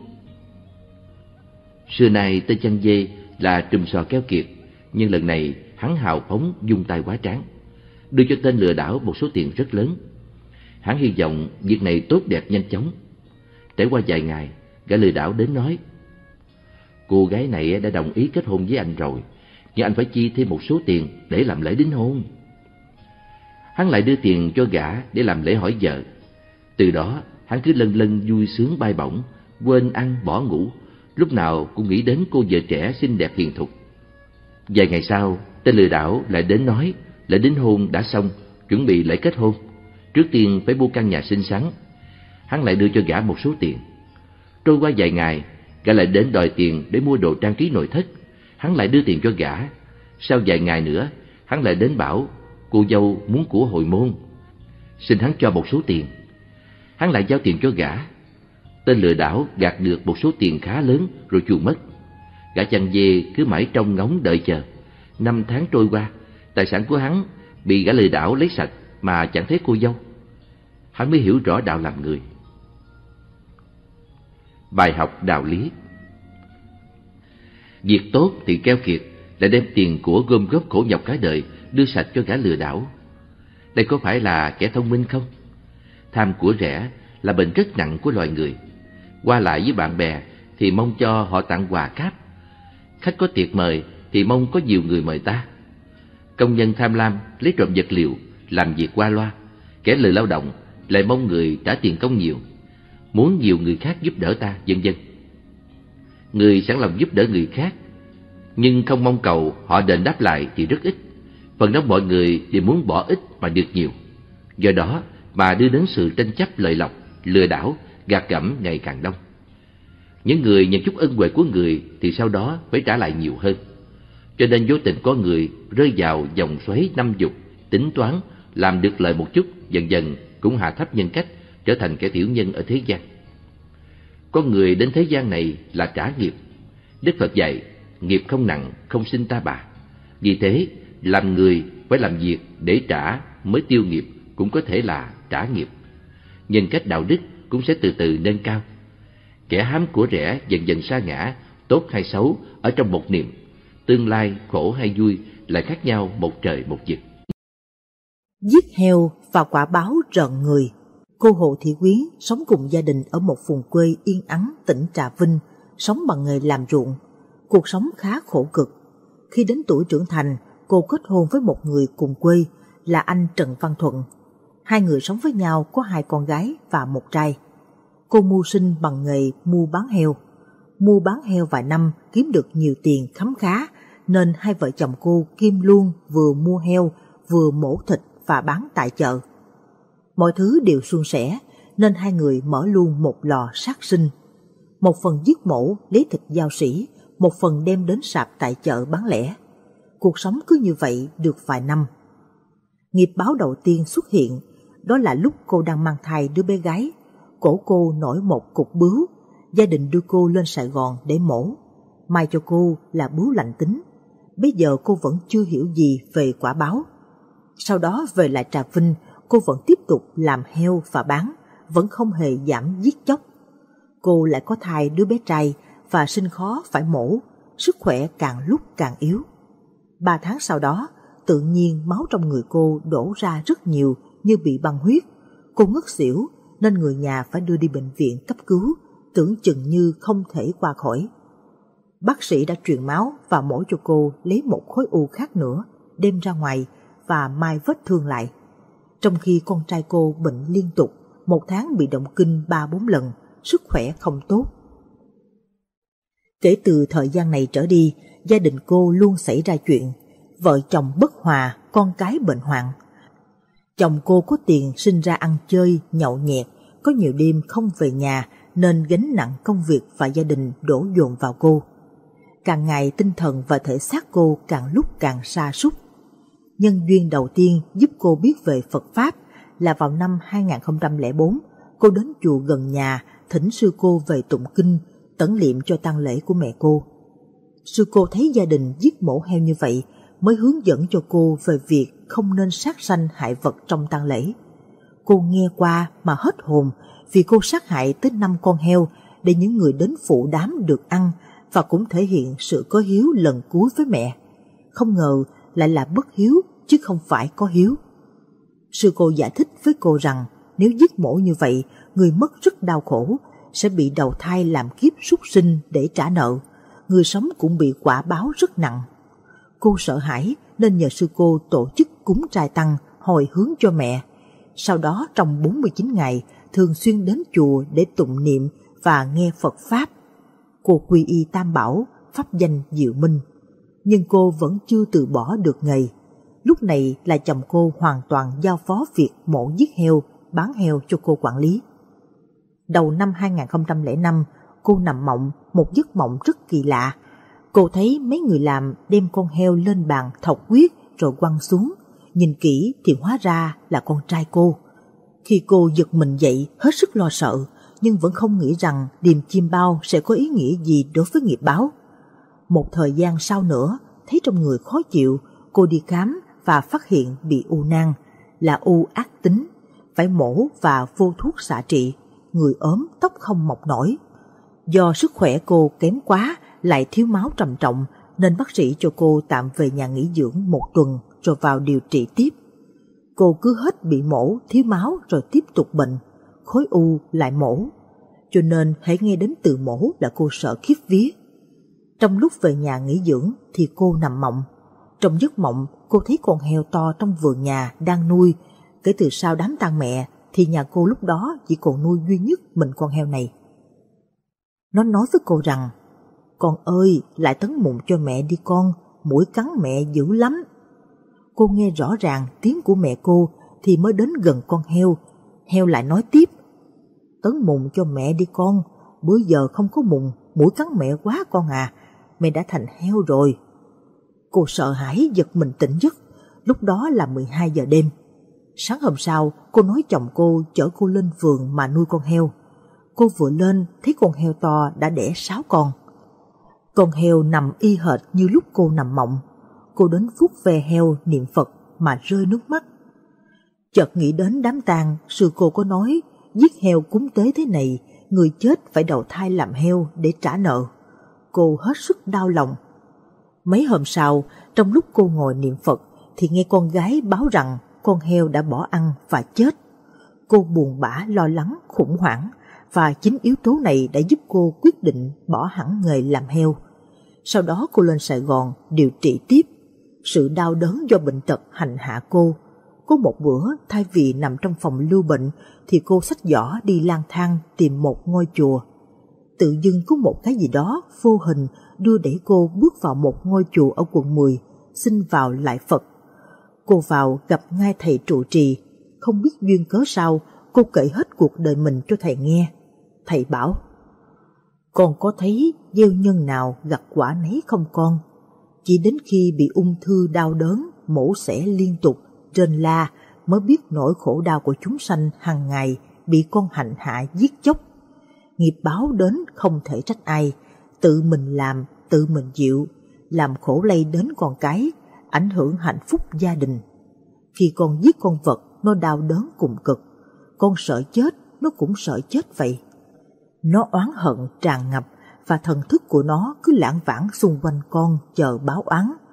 Xưa nay tên chăn dê là trùm sò keo kiệt, nhưng lần này hắn hào phóng dung tay quá tráng, đưa cho tên lừa đảo một số tiền rất lớn. Hắn hy vọng việc này tốt đẹp nhanh chóng. Trải qua vài ngày, gã lừa đảo đến nói, cô gái này đã đồng ý kết hôn với anh rồi, nhưng anh phải chi thêm một số tiền để làm lễ đính hôn. Hắn lại đưa tiền cho gã để làm lễ hỏi vợ. Từ đó hắn cứ lân lân vui sướng bay bổng, quên ăn bỏ ngủ, lúc nào cũng nghĩ đến cô vợ trẻ xinh đẹp hiền thục. Vài ngày sau, tên lừa đảo lại đến nói lễ đính hôn đã xong, chuẩn bị lễ kết hôn. Trước tiên phải mua căn nhà xinh xắn. Hắn lại đưa cho gã một số tiền. Trôi qua vài ngày, gã lại đến đòi tiền để mua đồ trang trí nội thất. Hắn lại đưa tiền cho gã. Sau vài ngày nữa, hắn lại đến bảo cô dâu muốn của hồi môn, xin hắn cho một số tiền. Hắn lại giao tiền cho gã. Tên lừa đảo gạt được một số tiền khá lớn rồi chuồn mất. Gã chăn dê cứ mãi trông ngóng đợi chờ. Năm tháng trôi qua, tài sản của hắn bị gã lừa đảo lấy sạch mà chẳng thấy cô dâu. Hắn mới hiểu rõ đạo làm người. Bài học đạo lý. Việc tốt thì keo kiệt, lại đem tiền của gom góp khổ nhọc cả đời đưa sạch cho gã lừa đảo. Đây có phải là kẻ thông minh không? Tham của rẻ là bệnh rất nặng của loài người. Qua lại với bạn bè thì mong cho họ tặng quà cáp. Khách có tiệc mời thì mong có nhiều người mời ta. Công nhân tham lam lấy trộm vật liệu, làm việc qua loa. Kẻ lười lao động lại mong người trả tiền công nhiều, muốn nhiều người khác giúp đỡ ta, vân vân. Người sẵn lòng giúp đỡ người khác, nhưng không mong cầu họ đền đáp lại thì rất ít. Phần đông mọi người đều muốn bỏ ít mà được nhiều. Do đó mà đưa đến sự tranh chấp lợi lộc, lừa đảo, gạt gẫm ngày càng đông. Những người nhận chút ân huệ của người thì sau đó phải trả lại nhiều hơn. Cho nên vô tình có người rơi vào vòng xoáy năm dục, tính toán, làm được lợi một chút, dần dần cũng hạ thấp nhân cách, trở thành kẻ tiểu nhân ở thế gian. Con người đến thế gian này là trả nghiệp. Đức Phật dạy, nghiệp không nặng, không sinh ta bà. Vì thế, làm người phải làm việc để trả mới tiêu nghiệp, cũng có thể là trả nghiệp. Nhân cách đạo đức cũng sẽ từ từ nâng cao. Kẻ hám của rẻ dần dần sa ngã, tốt hay xấu ở trong một niệm. Tương lai khổ hay vui lại khác nhau một trời một vực. Giết heo và quả báo rợn người. Cô Hồ Thị Quyến sống cùng gia đình ở một vùng quê yên ắng, tỉnh Trà Vinh, sống bằng nghề làm ruộng. Cuộc sống khá khổ cực. Khi đến tuổi trưởng thành, cô kết hôn với một người cùng quê là anh Trần Văn Thuận. Hai người sống với nhau có hai con gái và một trai. Cô mưu sinh bằng nghề mua bán heo. Mua bán heo vài năm kiếm được nhiều tiền khấm khá, nên hai vợ chồng cô kiêm luôn vừa mua heo, vừa mổ thịt và bán tại chợ. Mọi thứ đều suôn sẻ, nên hai người mở luôn một lò sát sinh. Một phần giết mổ lấy thịt giao sĩ, một phần đem đến sạp tại chợ bán lẻ. Cuộc sống cứ như vậy được vài năm. Nghiệp báo đầu tiên xuất hiện, đó là lúc cô đang mang thai đứa bé gái. Cổ cô nổi một cục bướu, gia đình đưa cô lên Sài Gòn để mổ. May cho cô là bướu lành tính. Bây giờ cô vẫn chưa hiểu gì về quả báo. Sau đó về lại Trà Vinh, cô vẫn tiếp tục làm heo và bán, vẫn không hề giảm giết chóc. Cô lại có thai đứa bé trai và sinh khó phải mổ, sức khỏe càng lúc càng yếu. Ba tháng sau đó, tự nhiên máu trong người cô đổ ra rất nhiều như bị băng huyết. Cô ngất xỉu nên người nhà phải đưa đi bệnh viện cấp cứu, tưởng chừng như không thể qua khỏi. Bác sĩ đã truyền máu và mổ cho cô lấy một khối u khác nữa, đem ra ngoài và mai vết thương lại. Trong khi con trai cô bệnh liên tục, một tháng bị động kinh ba bốn lần, sức khỏe không tốt. Kể từ thời gian này trở đi, gia đình cô luôn xảy ra chuyện. Vợ chồng bất hòa, con cái bệnh hoạn. Chồng cô có tiền sinh ra ăn chơi, nhậu nhẹt, có nhiều đêm không về nhà nên gánh nặng công việc và gia đình đổ dồn vào cô. Càng ngày tinh thần và thể xác cô càng lúc càng sa sút. Nhân duyên đầu tiên giúp cô biết về Phật Pháp là vào năm hai nghìn không trăm lẻ bốn, cô đến chùa gần nhà thỉnh sư cô về tụng kinh, tẩn liệm cho tang lễ của mẹ cô. Sư cô thấy gia đình giết mổ heo như vậy mới hướng dẫn cho cô về việc không nên sát sanh hại vật trong tang lễ. Cô nghe qua mà hết hồn vì cô sát hại tới năm con heo để những người đến phụ đám được ăn và cũng thể hiện sự có hiếu lần cuối với mẹ. Không ngờ lại là bất hiếu chứ không phải có hiếu. Sư cô giải thích với cô rằng nếu giết mổ như vậy, người mất rất đau khổ, sẽ bị đầu thai làm kiếp súc sinh để trả nợ. Người sống cũng bị quả báo rất nặng. Cô sợ hãi nên nhờ sư cô tổ chức cúng trai tăng hồi hướng cho mẹ. Sau đó trong bốn mươi chín ngày thường xuyên đến chùa để tụng niệm và nghe Phật Pháp. Cô quy y Tam Bảo, pháp danh Diệu Minh. Nhưng cô vẫn chưa từ bỏ được nghề. Lúc này là chồng cô hoàn toàn giao phó việc mổ giết heo, bán heo cho cô quản lý. Đầu năm hai nghìn không trăm lẻ năm, cô nằm mộng một giấc mộng rất kỳ lạ. Cô thấy mấy người làm đem con heo lên bàn thọc huyết rồi quăng xuống. Nhìn kỹ thì hóa ra là con trai cô. Khi cô giật mình dậy hết sức lo sợ, nhưng vẫn không nghĩ rằng điềm chim bao sẽ có ý nghĩa gì đối với nghiệp báo. Một thời gian sau nữa, thấy trong người khó chịu, cô đi khám và phát hiện bị u nang, là u ác tính, phải mổ và vô thuốc xạ trị, người ốm tóc không mọc nổi. Do sức khỏe cô kém quá, lại thiếu máu trầm trọng, nên bác sĩ cho cô tạm về nhà nghỉ dưỡng một tuần rồi vào điều trị tiếp. Cô cứ hết bị mổ, thiếu máu rồi tiếp tục bệnh, khối u lại mổ. Cho nên hãy nghe đến từ mổ là cô sợ khiếp vía. Trong lúc về nhà nghỉ dưỡng thì cô nằm mộng. Trong giấc mộng cô thấy con heo to trong vườn nhà đang nuôi. Kể từ sau đám tang mẹ thì nhà cô lúc đó chỉ còn nuôi duy nhất mình con heo này. Nó nói với cô rằng: "Con ơi, lại tấn mụn cho mẹ đi con, muỗi cắn mẹ dữ lắm." Cô nghe rõ ràng tiếng của mẹ cô thì mới đến gần con heo. Heo lại nói tiếp: "Tấn mụn cho mẹ đi con, bữa giờ không có mụn, muỗi cắn mẹ quá con à, mẹ đã thành heo rồi." Cô sợ hãi giật mình tỉnh giấc. Lúc đó là mười hai giờ đêm. Sáng hôm sau, cô nói chồng cô chở cô lên vườn mà nuôi con heo. Cô vừa lên thấy con heo to đã đẻ sáu con. Con heo nằm y hệt như lúc cô nằm mộng. Cô đến vuốt ve heo niệm Phật mà rơi nước mắt. Chợt nghĩ đến đám tang, sư cô có nói giết heo cúng tế thế này, người chết phải đầu thai làm heo để trả nợ. Cô hết sức đau lòng. Mấy hôm sau, trong lúc cô ngồi niệm Phật thì nghe con gái báo rằng con heo đã bỏ ăn và chết. Cô buồn bã, lo lắng, khủng hoảng, và chính yếu tố này đã giúp cô quyết định bỏ hẳn nghề làm heo. Sau đó cô lên Sài Gòn điều trị tiếp. Sự đau đớn do bệnh tật hành hạ cô. Có một bữa thay vì nằm trong phòng lưu bệnh thì cô xách giỏ đi lang thang tìm một ngôi chùa. Tự dưng có một cái gì đó vô hình đưa đẩy cô bước vào một ngôi chùa ở quận mười, xin vào lại Phật. Cô vào gặp ngay thầy trụ trì. Không biết duyên cớ sao, cô kể hết cuộc đời mình cho thầy nghe. Thầy bảo: "Con có thấy gieo nhân nào gặt quả nấy không con? Chỉ đến khi bị ung thư đau đớn, mổ xẻ liên tục, rên la mới biết nỗi khổ đau của chúng sanh hàng ngày bị con hành hạ giết chóc. Nghiệp báo đến không thể trách ai, tự mình làm, tự mình chịu, làm khổ lây đến con cái, ảnh hưởng hạnh phúc gia đình. Khi con giết con vật, nó đau đớn cùng cực, con sợ chết, nó cũng sợ chết vậy. Nó oán hận tràn ngập và thần thức của nó cứ lãng vãng xung quanh con chờ báo oán.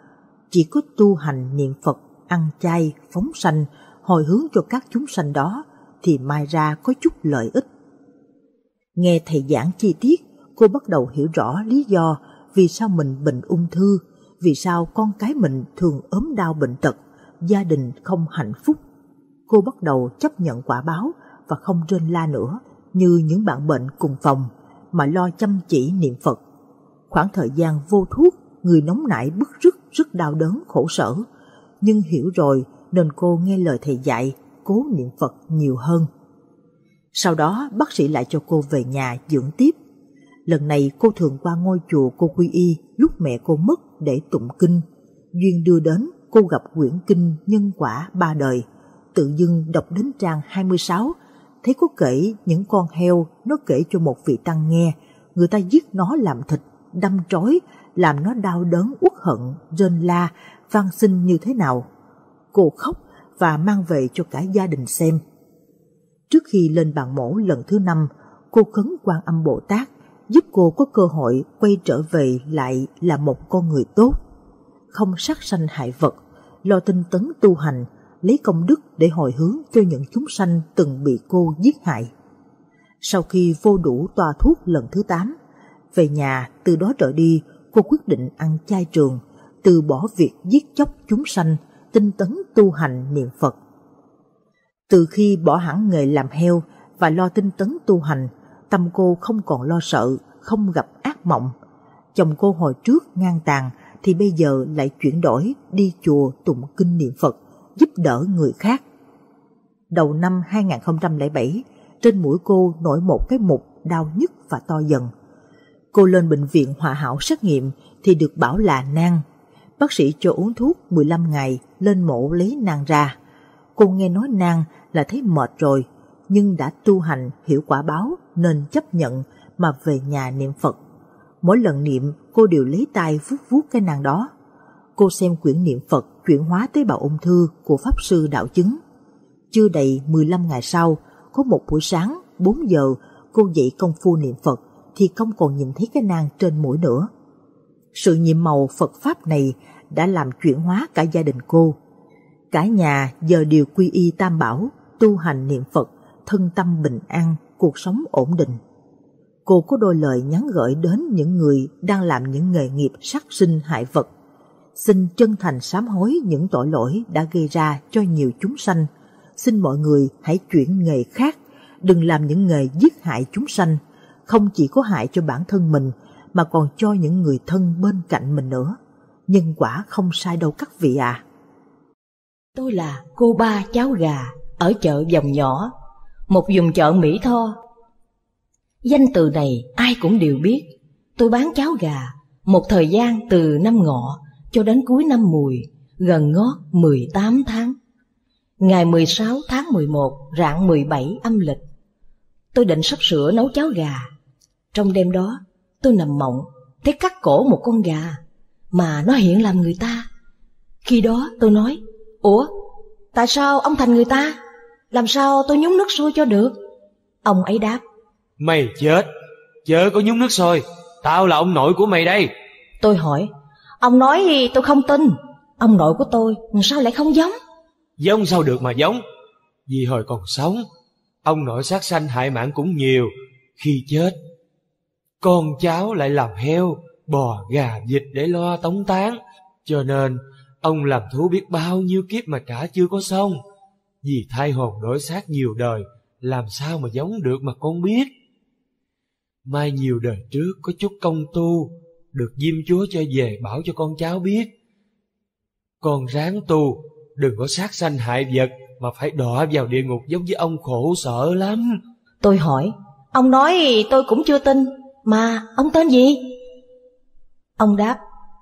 Chỉ có tu hành niệm Phật, ăn chay, phóng sanh, hồi hướng cho các chúng sanh đó thì mai ra có chút lợi ích. Nghe thầy giảng chi tiết, cô bắt đầu hiểu rõ lý do vì sao mình bệnh ung thư, vì sao con cái mình thường ốm đau bệnh tật, gia đình không hạnh phúc. Cô bắt đầu chấp nhận quả báo và không rên la nữa như những bạn bệnh cùng phòng, mà lo chăm chỉ niệm Phật. Khoảng thời gian vô thuốc, người nóng nảy bức rứt rất đau đớn khổ sở, nhưng hiểu rồi nên cô nghe lời thầy dạy, cố niệm Phật nhiều hơn. Sau đó bác sĩ lại cho cô về nhà dưỡng tiếp. Lần này cô thường qua ngôi chùa cô quy y lúc mẹ cô mất để tụng kinh. Duyên đưa đến, cô gặp quyển kinh Nhân Quả Ba Đời. Tự dưng đọc đến trang hai mươi sáu, thấy có kể những con heo, nó kể cho một vị tăng nghe, người ta giết nó làm thịt, đâm trói, làm nó đau đớn uất hận, rên la, van xin như thế nào. Cô khóc và mang về cho cả gia đình xem. Trước khi lên bàn mổ lần thứ năm, cô khấn Quan Âm Bồ Tát giúp cô có cơ hội quay trở về lại là một con người tốt, không sát sanh hại vật, lo tinh tấn tu hành, lấy công đức để hồi hướng cho những chúng sanh từng bị cô giết hại. Sau khi vô đủ toa thuốc lần thứ tám, về nhà từ đó trở đi, cô quyết định ăn chay trường, từ bỏ việc giết chóc chúng sanh, tinh tấn tu hành niệm Phật. Từ khi bỏ hẳn nghề làm heo và lo tinh tấn tu hành, tâm cô không còn lo sợ, không gặp ác mộng. Chồng cô hồi trước ngang tàn thì bây giờ lại chuyển đổi đi chùa tụng kinh niệm Phật, giúp đỡ người khác. Đầu năm hai nghìn không trăm lẻ bảy, trên mũi cô nổi một cái mụn đau nhức và to dần. Cô lên bệnh viện Hòa Hảo xét nghiệm thì được bảo là nang. Bác sĩ cho uống thuốc mười lăm ngày, lên mổ lấy nang ra. Cô nghe nói nang là thấy mệt rồi, nhưng đã tu hành hiểu quả báo nên chấp nhận mà về nhà niệm Phật. Mỗi lần niệm, cô đều lấy tay vuốt vuốt cái nang đó. Cô xem quyển niệm Phật chuyển hóa tế bào ung thư của Pháp Sư Đạo Chứng. Chưa đầy mười lăm ngày sau, có một buổi sáng bốn giờ, cô dậy công phu niệm Phật thì không còn nhìn thấy cái nang trên mũi nữa. Sự nhiệm màu Phật Pháp này đã làm chuyển hóa cả gia đình cô. Cả nhà giờ đều quy y Tam Bảo, tu hành niệm Phật, thân tâm bình an, cuộc sống ổn định. Cô có đôi lời nhắn gửi đến những người đang làm những nghề nghiệp sát sinh hại vật. Xin chân thành sám hối những tội lỗi đã gây ra cho nhiều chúng sanh. Xin mọi người hãy chuyển nghề khác, đừng làm những nghề giết hại chúng sanh, không chỉ có hại cho bản thân mình mà còn cho những người thân bên cạnh mình nữa. Nhân quả không sai đâu các vị ạ. À. Tôi là cô ba cháo gà ở chợ Vòng Nhỏ, một vùng chợ Mỹ Tho. Danh từ này ai cũng đều biết. Tôi bán cháo gà một thời gian từ năm Ngọ cho đến cuối năm Mùi, gần ngót mười tám tháng. Ngày mười sáu tháng mười một rạng mười bảy âm lịch, tôi định sắp sửa nấu cháo gà. Trong đêm đó, tôi nằm mộng, thấy cắt cổ một con gà, mà nó hiện làm người ta. Khi đó tôi nói, ủa, tại sao ông thành người ta? Làm sao tôi nhúng nước sôi cho được? Ông ấy đáp, mày chết, chớ có nhúng nước sôi, tao là ông nội của mày đây. Tôi hỏi, ông nói tôi không tin, ông nội của tôi sao lại không giống? Giống sao được mà giống, vì hồi còn sống, ông nội sát sanh hại mạng cũng nhiều. Khi chết, con cháu lại làm heo, bò, gà, vịt để lo tống táng. Cho nên ông làm thú biết bao nhiêu kiếp mà trả chưa có xong. Vì thay hồn đổi xác nhiều đời, làm sao mà giống được mà con biết. Mai nhiều đời trước có chút công tu, được Diêm Chúa cho về bảo cho con cháu biết. Con ráng tu, đừng có sát sanh hại vật mà phải đọa vào địa ngục giống với ông, khổ sở lắm. Tôi hỏi, ông nói tôi cũng chưa tin, mà ông tên gì? Ông đáp,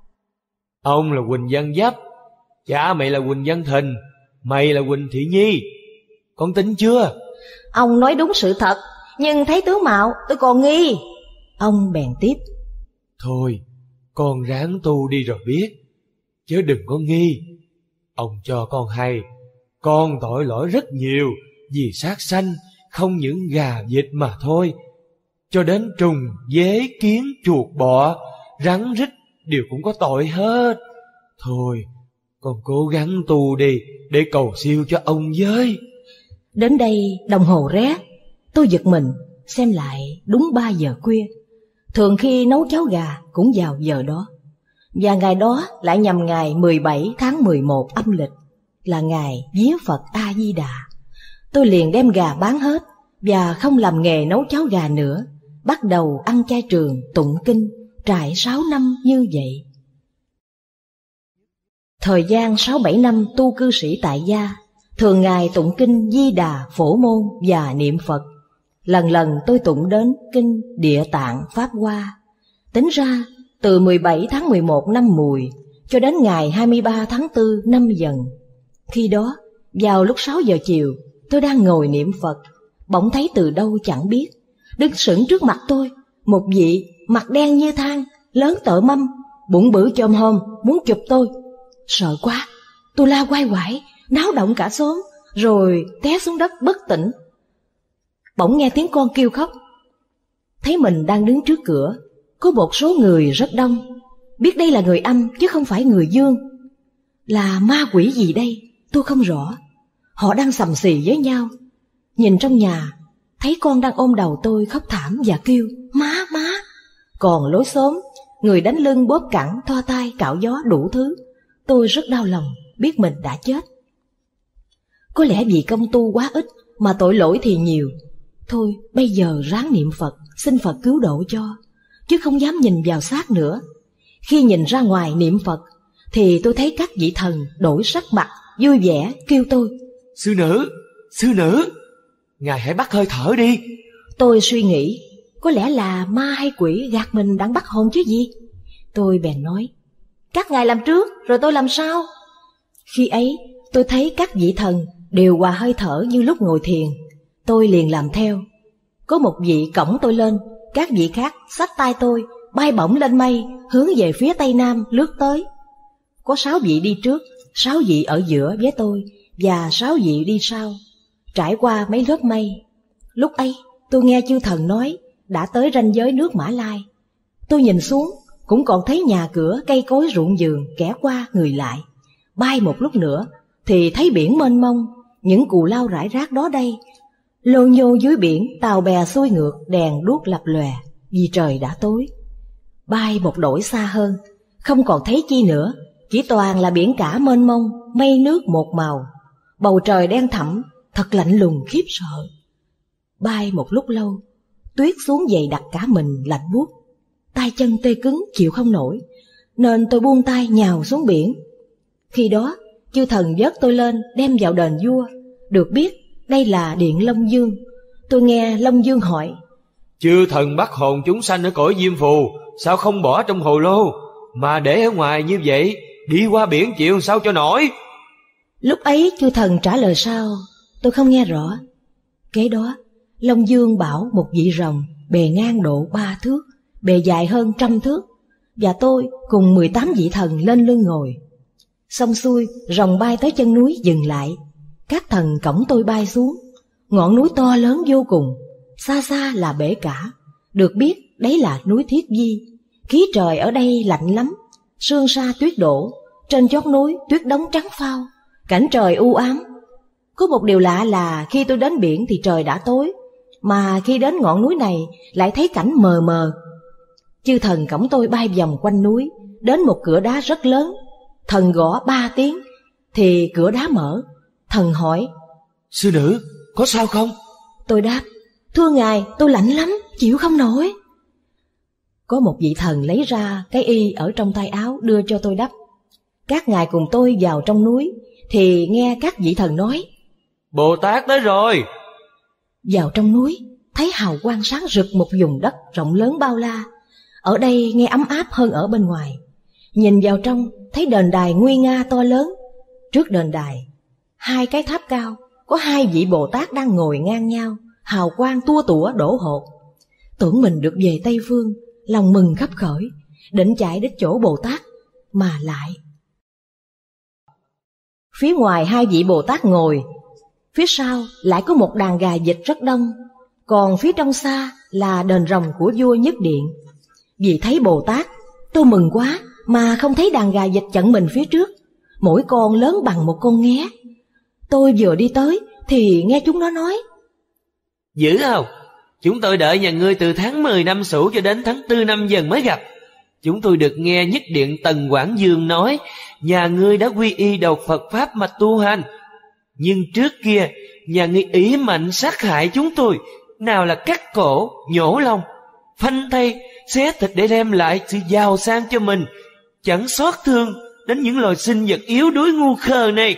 ông là Huỳnh Văn Giáp, cha mày là Huỳnh Văn Thình, mày là Huỳnh Thị Nhi. Con tin chưa? Ông nói đúng sự thật, nhưng thấy tướng mạo tôi còn nghi. Ông bèn tiếp, thôi, con ráng tu đi rồi biết, chứ đừng có nghi. Ông cho con hay, con tội lỗi rất nhiều vì sát sanh, không những gà vịt mà thôi, cho đến trùng, dế, kiến, chuột, bọ, rắn, rít đều cũng có tội hết. Thôi, con cố gắng tu đi để cầu siêu cho ông với. Đến đây đồng hồ ré, tôi giật mình, xem lại đúng ba giờ khuya. Thường khi nấu cháo gà cũng vào giờ đó. Và ngày đó lại nhằm ngày mười bảy tháng mười một âm lịch, là ngày vía Phật A Di Đà. Tôi liền đem gà bán hết và không làm nghề nấu cháo gà nữa, bắt đầu ăn chay trường, tụng kinh, trải sáu năm như vậy. Thời gian sáu bảy năm tu cư sĩ tại gia, thường ngày tụng kinh Di Đà Phổ Môn và niệm Phật. Lần lần tôi tụng đến kinh Địa Tạng Pháp Hoa. Tính ra từ mười bảy tháng mười một năm Mùi cho đến ngày hai mươi ba tháng tư năm Dần. Khi đó, vào lúc sáu giờ chiều, tôi đang ngồi niệm Phật, bỗng thấy từ đâu chẳng biết, đứng sững trước mặt tôi một vị mặt đen như than, lớn tợ mâm, bụng bự chồm hòm, muốn chụp tôi. Sợ quá, tôi la quay quải, náo động cả xóm, rồi té xuống đất bất tỉnh. Bỗng nghe tiếng con kêu khóc. Thấy mình đang đứng trước cửa, có một số người rất đông, biết đây là người âm chứ không phải người dương. Là ma quỷ gì đây, tôi không rõ. Họ đang sầm xì với nhau. Nhìn trong nhà, thấy con đang ôm đầu tôi khóc thảm và kêu má má. Còn lối xóm, người đánh lưng bóp cẳng, thoa tay, cạo gió đủ thứ. Tôi rất đau lòng, biết mình đã chết. Có lẽ vì công tu quá ít mà tội lỗi thì nhiều. Thôi bây giờ ráng niệm Phật, xin Phật cứu độ cho, chứ không dám nhìn vào xác nữa. Khi nhìn ra ngoài niệm Phật thì tôi thấy các vị thần đổi sắc mặt, vui vẻ kêu tôi: Sư nữ, sư nữ, ngài hãy bắt hơi thở đi. Tôi suy nghĩ, có lẽ là ma hay quỷ gạt mình đang bắt hồn chứ gì. Tôi bèn nói: các ngài làm trước, rồi tôi làm sau. Khi ấy tôi thấy các vị thần đều hòa hơi thở như lúc ngồi thiền. Tôi liền làm theo. Có một vị cõng tôi lên, các vị khác xách tay tôi bay bổng lên mây, hướng về phía tây nam lướt tới. Có sáu vị đi trước, sáu vị ở giữa với tôi, và sáu vị đi sau, trải qua mấy lớp mây. Lúc ấy tôi nghe chư thần nói đã tới ranh giới nước Mã Lai. Tôi nhìn xuống, cũng còn thấy nhà cửa, cây cối, ruộng vườn, kẻ qua người lại. Bay một lúc nữa thì thấy biển mênh mông, những cù lao rải rác đó đây. Lô nhô dưới biển, tàu bè xuôi ngược, đèn đuốc lập lòe, vì trời đã tối. Bay một đổi xa hơn, không còn thấy chi nữa, chỉ toàn là biển cả mênh mông, mây nước một màu. Bầu trời đen thẳm, thật lạnh lùng khiếp sợ. Bay một lúc lâu, tuyết xuống dày đặc cả mình, lạnh buốt. Tay chân tê cứng chịu không nổi, nên tôi buông tay nhào xuống biển. Khi đó chư thần vớt tôi lên đem vào đền vua. Được biết đây là điện Long Dương. Tôi nghe Long Dương hỏi: chư thần bắt hồn chúng sanh ở cõi Diêm Phù, sao không bỏ trong hồ lô mà để ở ngoài như vậy? Đi qua biển chịu sao cho nổi? Lúc ấy chư thần trả lời sao tôi không nghe rõ. Kế đó Long Dương bảo một vị rồng bề ngang độ ba thước, bề dài hơn trăm thước, và tôi cùng mười tám vị thần lên lưng ngồi. Xong xuôi, rồng bay tới chân núi dừng lại. Các thần cõng tôi bay xuống. Ngọn núi to lớn vô cùng, xa xa là bể cả. Được biết đấy là núi Thiết Di. Khí trời ở đây lạnh lắm, sương sa tuyết đổ, trên chót núi tuyết đóng trắng phao, cảnh trời u ám. Có một điều lạ là khi tôi đến biển thì trời đã tối, mà khi đến ngọn núi này lại thấy cảnh mờ mờ. Chư thần cõng tôi bay vòng quanh núi, đến một cửa đá rất lớn. Thần gõ ba tiếng thì cửa đá mở. Thần hỏi: sư nữ, có sao không? Tôi đáp: thưa ngài, tôi lạnh lắm, chịu không nổi. Có một vị thần lấy ra cái y ở trong tay áo đưa cho tôi đắp. Các ngài cùng tôi vào trong núi thì nghe các vị thần nói: Bồ Tát tới rồi. Vào trong núi thấy hào quang sáng rực một vùng đất rộng lớn bao la. Ở đây nghe ấm áp hơn ở bên ngoài. Nhìn vào trong thấy đền đài nguy nga to lớn. Trước đền đài, hai cái tháp cao, có hai vị Bồ Tát đang ngồi ngang nhau, hào quang tua tủa đổ hột. Tưởng mình được về Tây Phương, lòng mừng khắp khởi, định chạy đến chỗ Bồ Tát, mà lại phía ngoài hai vị Bồ Tát ngồi, phía sau lại có một đàn gà vịt rất đông, còn phía trong xa là đền rồng của vua Nhất Điện. Vì thấy Bồ Tát, tôi mừng quá mà không thấy đàn gà vịt chặn mình phía trước, mỗi con lớn bằng một con nghé. Tôi vừa đi tới thì nghe chúng nó nói: Dữ không? Chúng tôi đợi nhà ngươi từ tháng mười năm Sửu cho đến tháng tư năm Dần mới gặp. Chúng tôi được nghe nhất điện Tần Quảng Dương nói nhà ngươi đã quy y đầu Phật Pháp mà tu hành. Nhưng trước kia nhà ngươi ý mạnh sát hại chúng tôi, nào là cắt cổ, nhổ lông, phanh thây, xé thịt để đem lại sự giàu sang cho mình, chẳng xót thương đến những loài sinh vật yếu đuối ngu khờ này.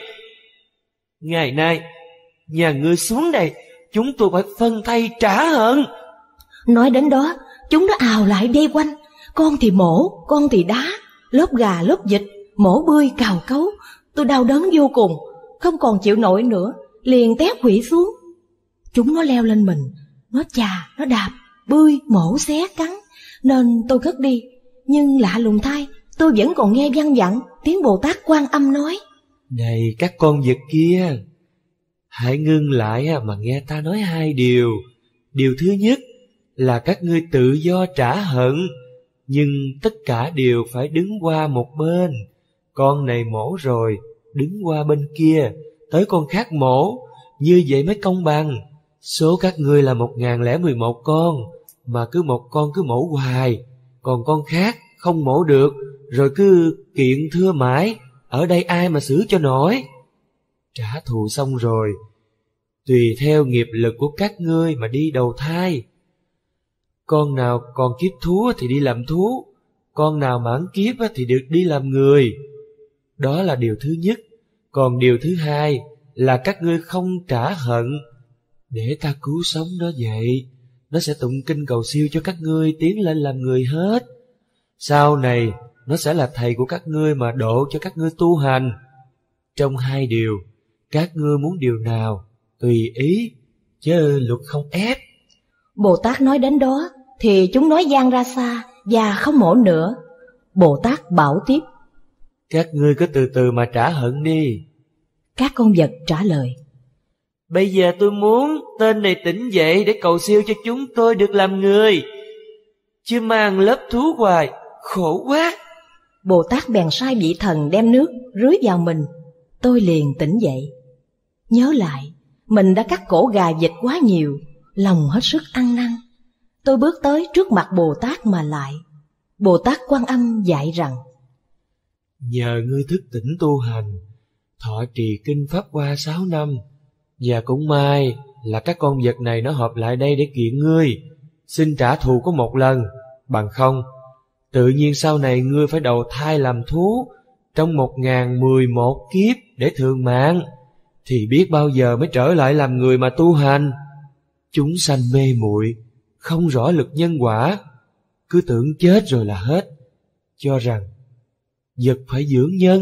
Ngày nay nhà ngươi xuống đây, chúng tôi phải phân thay trả hận. Nói đến đó, chúng nó ào lại vây quanh. Con thì mổ, con thì đá, lốp gà lốp vịt, mổ bươi cào cấu. Tôi đau đớn vô cùng, không còn chịu nổi nữa, liền té quỵ xuống. Chúng nó leo lên mình, nó chà, nó đạp, bươi, mổ, xé, cắn, nên tôi cất đi. Nhưng lạ lùng thay, tôi vẫn còn nghe văng vẳng tiếng Bồ Tát Quan Âm nói: Này các con vật kia, hãy ngưng lại mà nghe ta nói hai điều. Điều thứ nhất là các ngươi tự do trả hận, nhưng tất cả đều phải đứng qua một bên. Con này mổ rồi, đứng qua bên kia, tới con khác mổ, như vậy mới công bằng. Số các ngươi là một ngàn lẻ mười một con, mà cứ một con cứ mổ hoài, còn con khác không mổ được, rồi cứ kiện thưa mãi, ở đây ai mà xử cho nổi. Trả thù xong rồi, tùy theo nghiệp lực của các ngươi mà đi đầu thai. Con nào còn kiếp thú thì đi làm thú, con nào mãn kiếp thì được đi làm người. Đó là điều thứ nhất. Còn điều thứ hai là các ngươi không trả hận, để ta cứu sống nó vậy. Nó sẽ tụng kinh cầu siêu cho các ngươi tiến lên làm người hết. Sau này nó sẽ là thầy của các ngươi mà độ cho các ngươi tu hành. Trong hai điều, các ngươi muốn điều nào tùy ý, chứ luật không ép. Bồ Tát nói đến đó thì chúng nói vang ra xa và không mổ nữa. Bồ Tát bảo tiếp: Các ngươi cứ từ từ mà trả hận đi. Các con vật trả lời: Bây giờ tôi muốn tên này tỉnh dậy để cầu siêu cho chúng tôi được làm người, chứ mang lớp thú hoài, khổ quá. Bồ Tát bèn sai vị thần đem nước rưới vào mình. Tôi liền tỉnh dậy, nhớ lại mình đã cắt cổ gà vịt quá nhiều, lòng hết sức ăn năn. Tôi bước tới trước mặt Bồ Tát mà lại. Bồ Tát Quan Âm dạy rằng: Nhờ ngươi thức tỉnh tu hành, thọ trì kinh Pháp Hoa sáu năm, và cũng may là các con vật này nó họp lại đây để kiện ngươi, xin trả thù có một lần. Bằng không, tự nhiên sau này ngươi phải đầu thai làm thú trong một ngàn mười một kiếp để thường mạng, thì biết bao giờ mới trở lại làm người mà tu hành. Chúng sanh mê muội, không rõ lực nhân quả, cứ tưởng chết rồi là hết, cho rằng vật phải dưỡng nhân,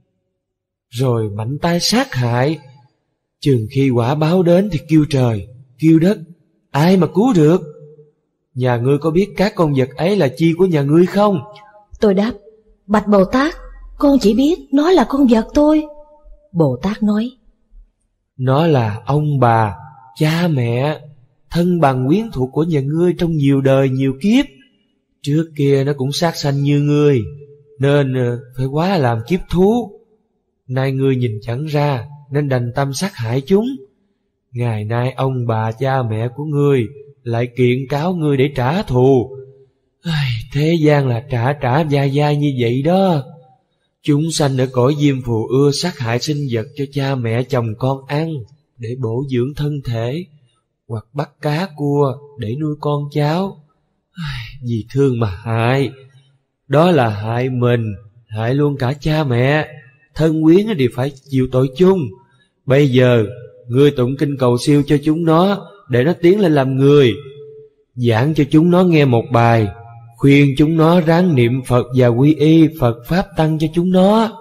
rồi mạnh tay sát hại. Chừng khi quả báo đến thì kêu trời, kêu đất, ai mà cứu được? Nhà ngươi có biết các con vật ấy là chi của nhà ngươi không? Tôi đáp: Bạch Bồ Tát, con chỉ biết nó là con vật thôi. Bồ Tát nói: Nó là ông bà, cha mẹ, thân bằng quyến thuộc của nhà ngươi trong nhiều đời nhiều kiếp. Trước kia nó cũng sát sanh như ngươi, nên phải quá làm kiếp thú. Nay ngươi nhìn chẳng ra nên đành tâm sát hại chúng. Ngày nay ông bà cha mẹ của ngươi lại kiện cáo ngươi để trả thù. Thế gian là trả trả dai dai như vậy đó. Chúng sanh ở cõi diêm phù ưa sát hại sinh vật cho cha mẹ chồng con ăn để bổ dưỡng thân thể, hoặc bắt cá cua để nuôi con cháu. Vì thương mà hại, đó là hại mình, hại luôn cả cha mẹ, thân quyến đều phải chịu tội chung. Bây giờ ngươi tụng kinh cầu siêu cho chúng nó để nó tiến lên làm người, giảng cho chúng nó nghe một bài, khuyên chúng nó ráng niệm Phật và quy y Phật Pháp tăng cho chúng nó.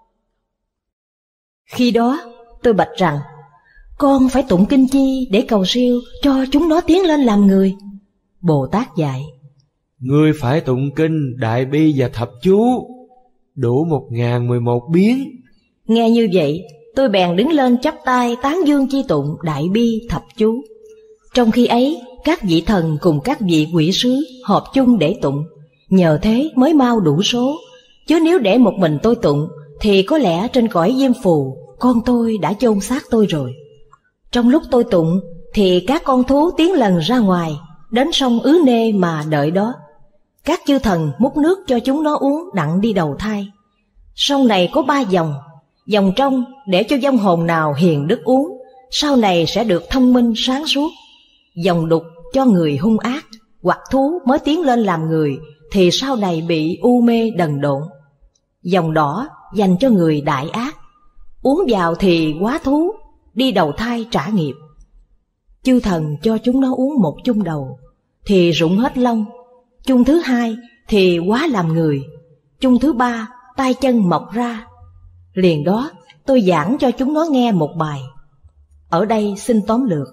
Khi đó tôi bạch rằng: Con phải tụng kinh chi để cầu siêu cho chúng nó tiến lên làm người? Bồ Tát dạy: Ngươi phải tụng kinh Đại Bi và Thập Chú, đủ một ngàn mười một biến. Nghe như vậy, tôi bèn đứng lên chắp tay tán dương chi tụng Đại Bi Thập Chú. Trong khi ấy, các vị thần cùng các vị quỷ sứ họp chung để tụng, nhờ thế mới mau đủ số. Chứ nếu để một mình tôi tụng thì có lẽ trên cõi diêm phù con tôi đã chôn xác tôi rồi. Trong lúc tôi tụng thì các con thú tiến lần ra ngoài, đến sông Ứ Nê mà đợi đó. Các chư thần múc nước cho chúng nó uống đặng đi đầu thai. Sông này có ba dòng, dòng trong để cho vong hồn nào hiền đức uống, sau này sẽ được thông minh sáng suốt. Dòng đục cho người hung ác hoặc thú mới tiến lên làm người thì sau này bị u mê đần độn. Dòng đỏ dành cho người đại ác, uống vào thì quá thú, đi đầu thai trả nghiệp. Chư thần cho chúng nó uống một chung đầu thì rụng hết lông, chung thứ hai thì quá làm người, chung thứ ba tay chân mọc ra. Liền đó tôi giảng cho chúng nó nghe một bài. Ở đây xin tóm lược.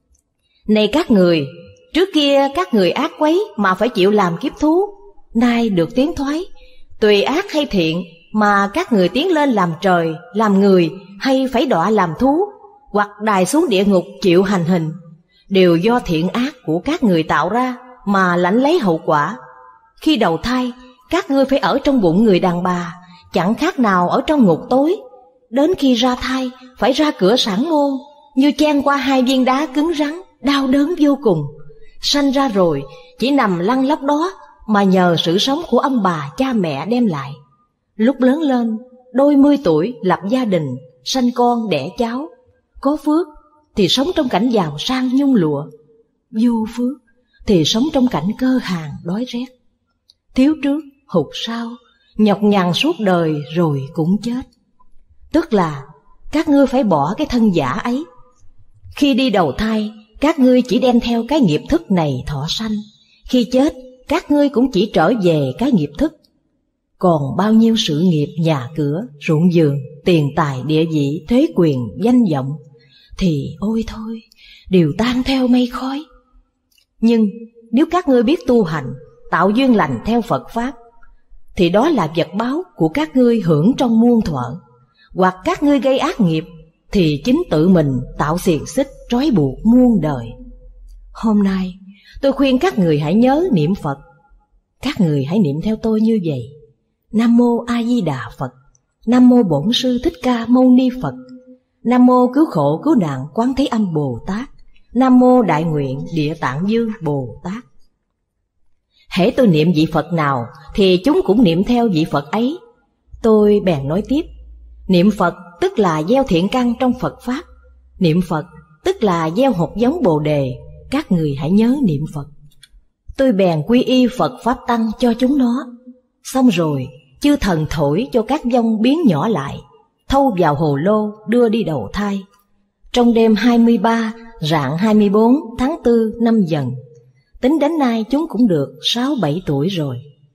Này các người, trước kia các người ác quấy mà phải chịu làm kiếp thú, nay được tiến thoái, tùy ác hay thiện mà các người tiến lên làm trời, làm người, hay phải đọa làm thú, hoặc đài xuống địa ngục chịu hành hình, đều do thiện ác của các người tạo ra mà lãnh lấy hậu quả. Khi đầu thai, các ngươi phải ở trong bụng người đàn bà, chẳng khác nào ở trong ngục tối. Đến khi ra thai, phải ra cửa sản môn, như chen qua hai viên đá cứng rắn, đau đớn vô cùng. Sanh ra rồi, chỉ nằm lăn lóc đó mà nhờ sự sống của ông bà cha mẹ đem lại. Lúc lớn lên, đôi mươi tuổi lập gia đình, sanh con đẻ cháu. Có phước thì sống trong cảnh giàu sang nhung lụa, vô phước thì sống trong cảnh cơ hàn đói rét. Thiếu trước, hụt sau, nhọc nhằn suốt đời rồi cũng chết. Tức là các ngươi phải bỏ cái thân giả ấy. Khi đi đầu thai, các ngươi chỉ đem theo cái nghiệp thức này thọ sanh. Khi chết, các ngươi cũng chỉ trở về cái nghiệp thức. Còn bao nhiêu sự nghiệp, nhà cửa, ruộng vườn, tiền tài, địa vị, thế quyền, danh vọng thì ôi thôi, đều tan theo mây khói. Nhưng nếu các ngươi biết tu hành, tạo duyên lành theo Phật Pháp, thì đó là vật báo của các ngươi hưởng trong muôn thuở. Hoặc các ngươi gây ác nghiệp, thì chính tự mình tạo xiềng xích trói buộc muôn đời. Hôm nay tôi khuyên các người hãy nhớ niệm Phật. Các người hãy niệm theo tôi như vậy: Nam mô A Di Đà Phật, Nam mô Bổn Sư Thích Ca Mâu Ni Phật, Nam mô Cứu Khổ Cứu Nạn Quán Thế Âm Bồ Tát, Nam mô Đại Nguyện Địa Tạng Dương Bồ Tát. Hễ tôi niệm vị Phật nào thì chúng cũng niệm theo vị Phật ấy. Tôi bèn nói tiếp: niệm Phật tức là gieo thiện căn trong Phật Pháp. Niệm Phật tức là gieo hột giống Bồ Đề. Các người hãy nhớ niệm Phật. Tôi bèn quy y Phật Pháp Tăng cho chúng nó. Xong rồi, chư thần thổi cho các vong biến nhỏ lại, thâu vào hồ lô đưa đi đầu thai. Trong đêm hai mươi ba, rạng hai mươi bốn tháng tư năm Dần, tính đến nay chúng cũng được sáu bảy tuổi rồi.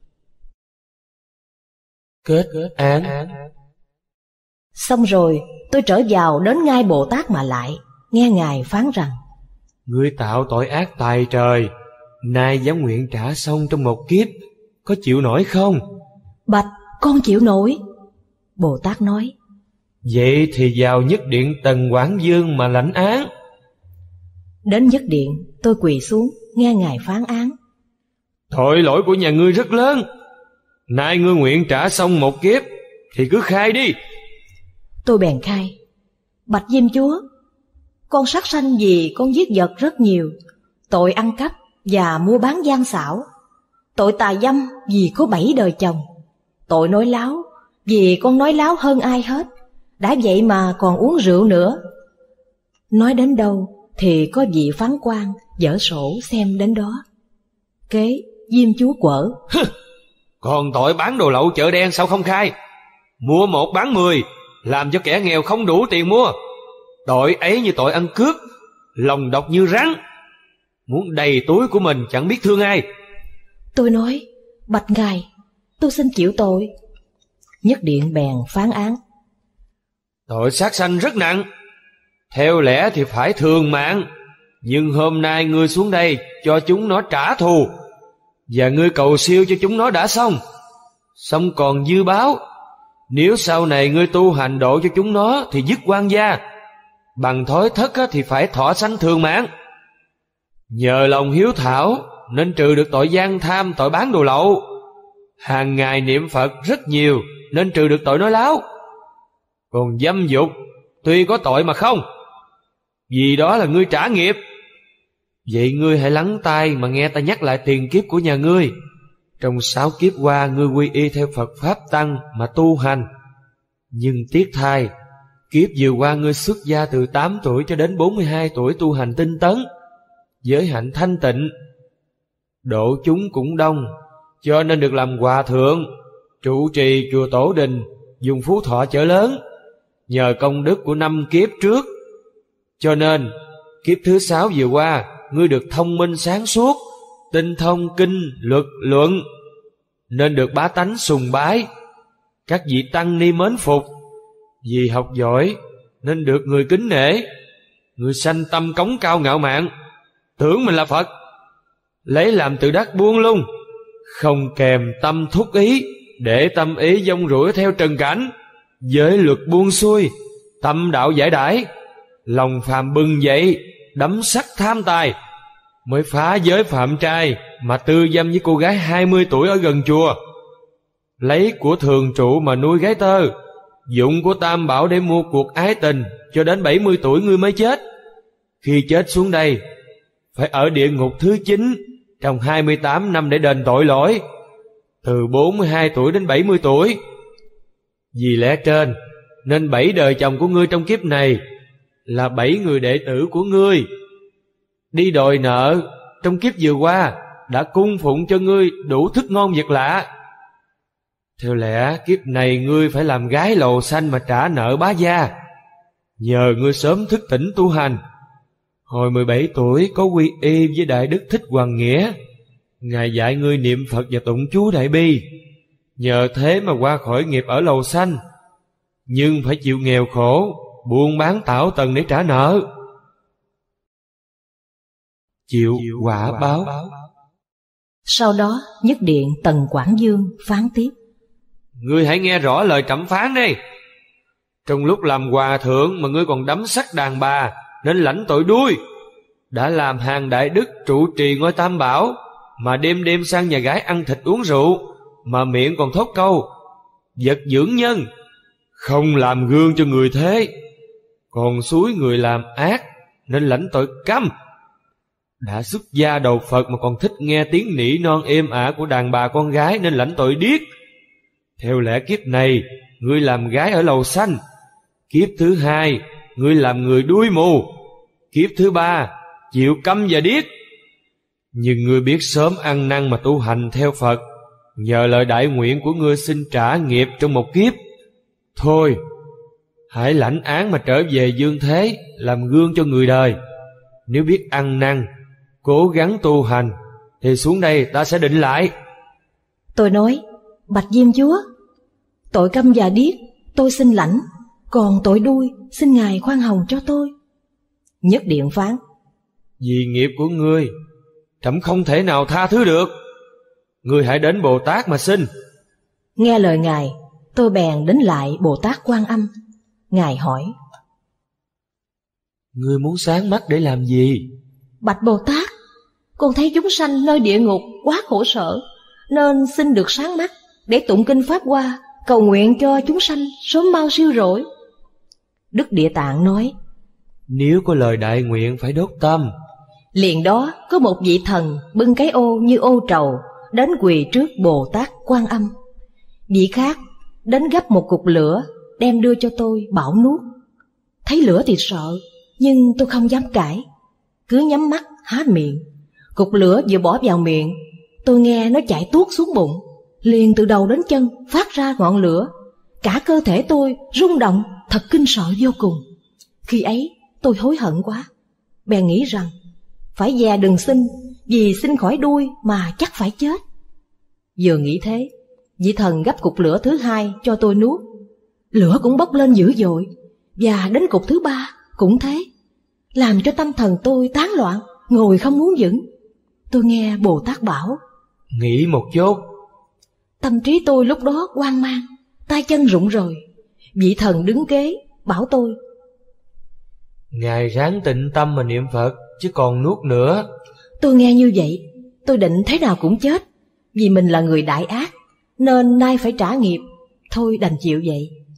Kết án. Xong rồi, tôi trở vào đến ngai Bồ Tát mà lại, nghe Ngài phán rằng: Ngươi tạo tội ác tài trời, nay dám nguyện trả xong trong một kiếp, có chịu nổi không? Bạch, con chịu nổi. Bồ Tát nói: Vậy thì vào nhất điện Tần Quảng Dương mà lãnh án. Đến nhất điện, tôi quỳ xuống nghe Ngài phán án. Tội lỗi của nhà ngươi rất lớn, nay ngươi nguyện trả xong một kiếp thì cứ khai đi. Tôi bèn khai: Bạch Diêm Chúa, con sát sanh vì con giết vật rất nhiều, tội ăn cắp và mua bán gian xảo, tội tà dâm vì có bảy đời chồng, tội nói láo vì con nói láo hơn ai hết, đã vậy mà còn uống rượu nữa. Nói đến đâu thì có vị phán quan dở sổ xem đến đó. Kế Diêm Chúa quở: Còn tội bán đồ lậu chợ đen sao không khai? Mua một bán mười, làm cho kẻ nghèo không đủ tiền mua. Tội ấy như tội ăn cướp, lòng độc như rắn, muốn đầy túi của mình chẳng biết thương ai. Tôi nói: Bạch Ngài, tôi xin chịu tội. Nhất điện bèn phán án: Tội sát sanh rất nặng, theo lẽ thì phải thường mạng, nhưng hôm nay ngươi xuống đây cho chúng nó trả thù, và ngươi cầu siêu cho chúng nó đã xong. Xong còn dư báo, nếu sau này ngươi tu hành độ cho chúng nó thì dứt quan gia, bằng thói thất thì phải thọ sanh thường mạng. Nhờ lòng hiếu thảo nên trừ được tội gian tham, tội bán đồ lậu. Hàng ngày niệm Phật rất nhiều nên trừ được tội nói láo. Còn dâm dục tuy có tội mà không, vì đó là ngươi trả nghiệp. Vậy ngươi hãy lắng tai mà nghe ta nhắc lại tiền kiếp của nhà ngươi. Trong sáu kiếp qua ngươi quy y theo Phật Pháp Tăng mà tu hành. Nhưng tiếc thay, kiếp vừa qua ngươi xuất gia từ tám tuổi cho đến bốn mươi hai tuổi tu hành tinh tấn, giới hạnh thanh tịnh. Độ chúng cũng đông, cho nên được làm hòa thượng, trụ trì chùa Tổ Đình, dùng phú thọ chợ lớn. Nhờ công đức của năm kiếp trước, cho nên kiếp thứ sáu vừa qua ngươi được thông minh sáng suốt, tinh thông kinh luật luận, nên được bá tánh sùng bái, các vị tăng ni mến phục. Vì học giỏi nên được người kính nể. Người sanh tâm cống cao ngạo mạn, tưởng mình là Phật, lấy làm tự đắc buông lung, không kèm tâm thúc ý, để tâm ý dông rủi theo trần cảnh. Giới luật buông xuôi, tâm đạo giải đãi, lòng phàm bừng dậy, đắm sắc tham tài, mới phá giới phạm trai mà tư dâm với cô gái hai mươi tuổi ở gần chùa. Lấy của thường trụ mà nuôi gái tơ, dụng của tam bảo để mua cuộc ái tình, cho đến bảy mươi tuổi ngươi mới chết. Khi chết xuống đây phải ở địa ngục thứ chín trong hai mươi tám năm để đền tội lỗi, từ bốn mươi hai tuổi đến bảy mươi tuổi. Vì lẽ trên nên bảy đời chồng của ngươi trong kiếp này là bảy người đệ tử của ngươi. Đi đòi nợ trong kiếp vừa qua đã cung phụng cho ngươi đủ thức ngon vật lạ. Theo lẽ kiếp này ngươi phải làm gái lầu xanh mà trả nợ bá gia. Nhờ ngươi sớm thức tỉnh tu hành, hồi mười bảy tuổi có quy y với Đại Đức Thích Hoàng Nghĩa. Ngài dạy ngươi niệm Phật và tụng chú Đại Bi, nhờ thế mà qua khỏi nghiệp ở lầu xanh. Nhưng phải chịu nghèo khổ, buôn bán tảo tần để trả nợ, chịu quả báo. Sau đó nhất điện Tần Quảng Dương phán tiếp: Ngươi hãy nghe rõ lời trẫm phán đây. Trong lúc làm hòa thượng mà ngươi còn đắm sắc đàn bà, nên lãnh tội đuôi. Đã làm hàng đại đức trụ trì ngôi tam bảo, mà đêm đêm sang nhà gái ăn thịt uống rượu, mà miệng còn thốt câu vật dưỡng nhân, không làm gương cho người thế, còn xúi người làm ác, nên lãnh tội câm. Đã xuất gia đầu Phật mà còn thích nghe tiếng nỉ non êm ả của đàn bà con gái, nên lãnh tội điếc. Theo lẽ kiếp này ngươi làm gái ở lầu xanh, kiếp thứ hai ngươi làm người đuôi mù, kiếp thứ ba chịu câm và điếc. Nhưng ngươi biết sớm ăn năn mà tu hành theo Phật, nhờ lời đại nguyện của ngươi xin trả nghiệp trong một kiếp. Thôi, hãy lãnh án mà trở về dương thế, làm gương cho người đời. Nếu biết ăn năn, cố gắng tu hành, thì xuống đây ta sẽ định lại. Tôi nói: Bạch Diêm Chúa, tội câm và điếc tôi xin lãnh, còn tội đuôi xin Ngài khoan hồng cho tôi. Nhất điện phán: Vì nghiệp của ngươi, trẫm không thể nào tha thứ được. Ngươi hãy đến Bồ Tát mà xin. Nghe lời Ngài, tôi bèn đến lại Bồ Tát Quan Âm. Ngài hỏi: Ngươi muốn sáng mắt để làm gì? Bạch Bồ Tát, con thấy chúng sanh nơi địa ngục quá khổ sở, nên xin được sáng mắt để tụng kinh Pháp Hoa, cầu nguyện cho chúng sanh sớm mau siêu rỗi. Đức Địa Tạng nói: Nếu có lời đại nguyện phải đốt tâm. Liền đó có một vị thần bưng cái ô như ô trầu đến quỳ trước Bồ Tát Quan Âm. Vị khác đến gấp một cục lửa đem đưa cho tôi bảo nuốt. Thấy lửa thì sợ, nhưng tôi không dám cãi, cứ nhắm mắt há miệng. Cục lửa vừa bỏ vào miệng, tôi nghe nó chạy tuốt xuống bụng, liền từ đầu đến chân phát ra ngọn lửa. Cả cơ thể tôi rung động, thật kinh sợ vô cùng. Khi ấy tôi hối hận quá, bèn nghĩ rằng phải dè đừng sinh, vì sinh khỏi đuôi mà chắc phải chết. Vừa nghĩ thế, vị thần gấp cục lửa thứ hai cho tôi nuốt. Lửa cũng bốc lên dữ dội, và đến cục thứ ba cũng thế, làm cho tâm thần tôi tán loạn, ngồi không muốn vững. Tôi nghe Bồ Tát bảo: Nghĩ một chút. Tâm trí tôi lúc đó hoang mang, tay chân rụng rời. Vị thần đứng kế bảo tôi: Ngài ráng tịnh tâm mà niệm Phật, chứ còn nuốt nữa. Tôi nghe như vậy, tôi định thế nào cũng chết, vì mình là người đại ác, nên nay phải trả nghiệp. Thôi đành chịu vậy.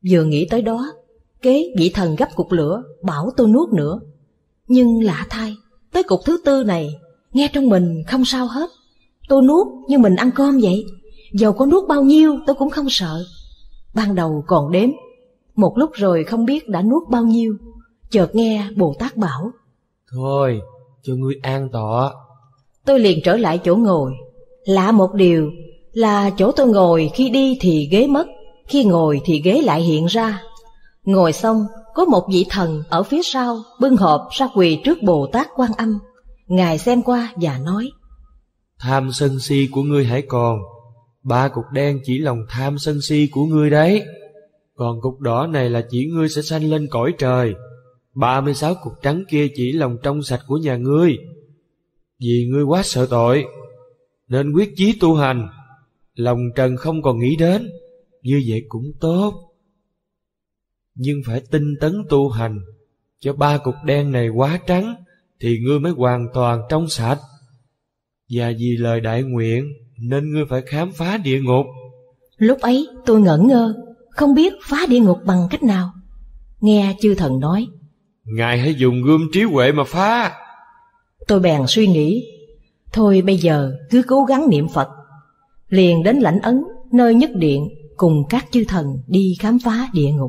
Vừa nghĩ tới đó, kế vị thần gấp cục lửa bảo tôi nuốt nữa. Nhưng lạ thay, tới cục thứ tư này, nghe trong mình không sao hết. Tôi nuốt như mình ăn cơm vậy, dầu có nuốt bao nhiêu tôi cũng không sợ. Ban đầu còn đếm, một lúc rồi không biết đã nuốt bao nhiêu. Chợt nghe Bồ Tát bảo: Thôi, cho ngươi an tọa. Tôi liền trở lại chỗ ngồi. Lạ một điều là chỗ tôi ngồi khi đi thì ghế mất, khi ngồi thì ghế lại hiện ra. Ngồi xong, có một vị thần ở phía sau bưng hộp ra quỳ trước Bồ Tát Quan Âm. Ngài xem qua và nói: Tham sân si của ngươi hãy còn, ba cục đen chỉ lòng tham sân si của ngươi đấy. Còn cục đỏ này là chỉ ngươi sẽ sanh lên cõi trời. Ba mươi sáu cục trắng kia chỉ lòng trong sạch của nhà ngươi. Vì ngươi quá sợ tội, nên quyết chí tu hành, lòng trần không còn nghĩ đến. Như vậy cũng tốt, nhưng phải tinh tấn tu hành, cho ba cục đen này quá trắng, thì ngươi mới hoàn toàn trong sạch. Và vì lời đại nguyện, nên ngươi phải khám phá địa ngục. Lúc ấy tôi ngẩn ngơ, không biết phá địa ngục bằng cách nào. Nghe chư thần nói: Ngài hãy dùng gươm trí huệ mà phá. Tôi bèn suy nghĩ, thôi bây giờ cứ cố gắng niệm Phật. Liền đến Lãnh Ấn, nơi nhất điện, cùng các chư thần đi khám phá địa ngục.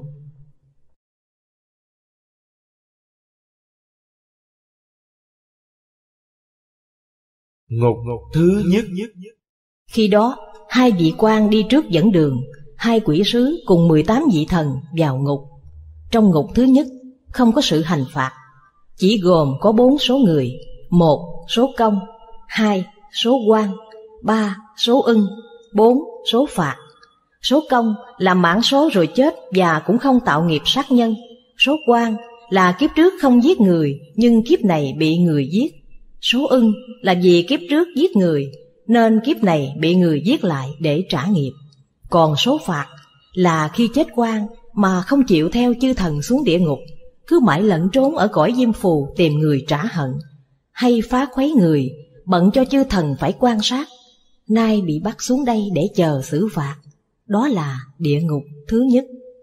Ngục ngục thứ nhất. Khi đó, hai vị quan đi trước dẫn đường, hai quỷ sứ cùng mười tám vị thần vào ngục. Trong ngục thứ nhất không có sự hành phạt, chỉ gồm có bốn số người: một số công, hai số quan, ba số ưng, bốn số phạt. Số công là mãn số rồi chết và cũng không tạo nghiệp sát nhân. Số quan là kiếp trước không giết người nhưng kiếp này bị người giết. Số ưng là vì kiếp trước giết người nên kiếp này bị người giết lại để trả nghiệp. Còn số phạt là khi chết oan mà không chịu theo chư thần xuống địa ngục, cứ mãi lẫn trốn ở cõi diêm phù tìm người trả hận, hay phá khuấy người, bận cho chư thần phải quan sát, nay bị bắt xuống đây để chờ xử phạt. Đó là địa ngục thứ nhất.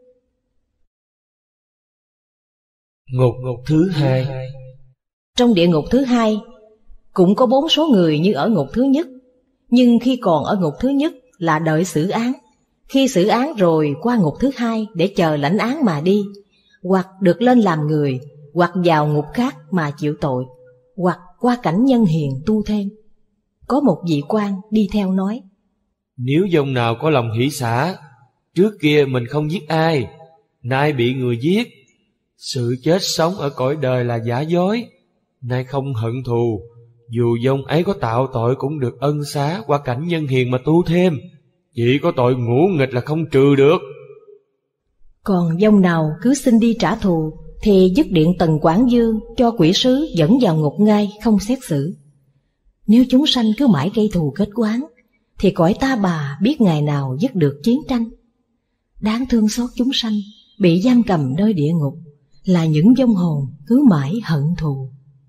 Ngục ngục thứ hai. Trong địa ngục thứ hai cũng có bốn số người như ở ngục thứ nhất, nhưng khi còn ở ngục thứ nhất là đợi xử án. Khi xử án rồi qua ngục thứ hai để chờ lãnh án mà đi, hoặc được lên làm người, hoặc vào ngục khác mà chịu tội, hoặc qua cảnh nhân hiền tu thêm. Có một vị quan đi theo nói: Nếu dòng nào có lòng hỷ xả, trước kia mình không giết ai, nay bị người giết, sự chết sống ở cõi đời là giả dối, nay không hận thù, dù dòng ấy có tạo tội cũng được ân xá qua cảnh nhân hiền mà tu thêm, chỉ có tội ngũ nghịch là không trừ được. Còn dòng nào cứ xin đi trả thù thì dứt điện Tần Quảng Dương cho quỷ sứ dẫn vào ngục ngay, không xét xử. Nếu chúng sanh cứ mãi gây thù kết oán thì cõi ta bà biết ngày nào dứt được chiến tranh. Đáng thương xót chúng sanh bị giam cầm nơi địa ngục là những vong hồn cứ mãi hận thù.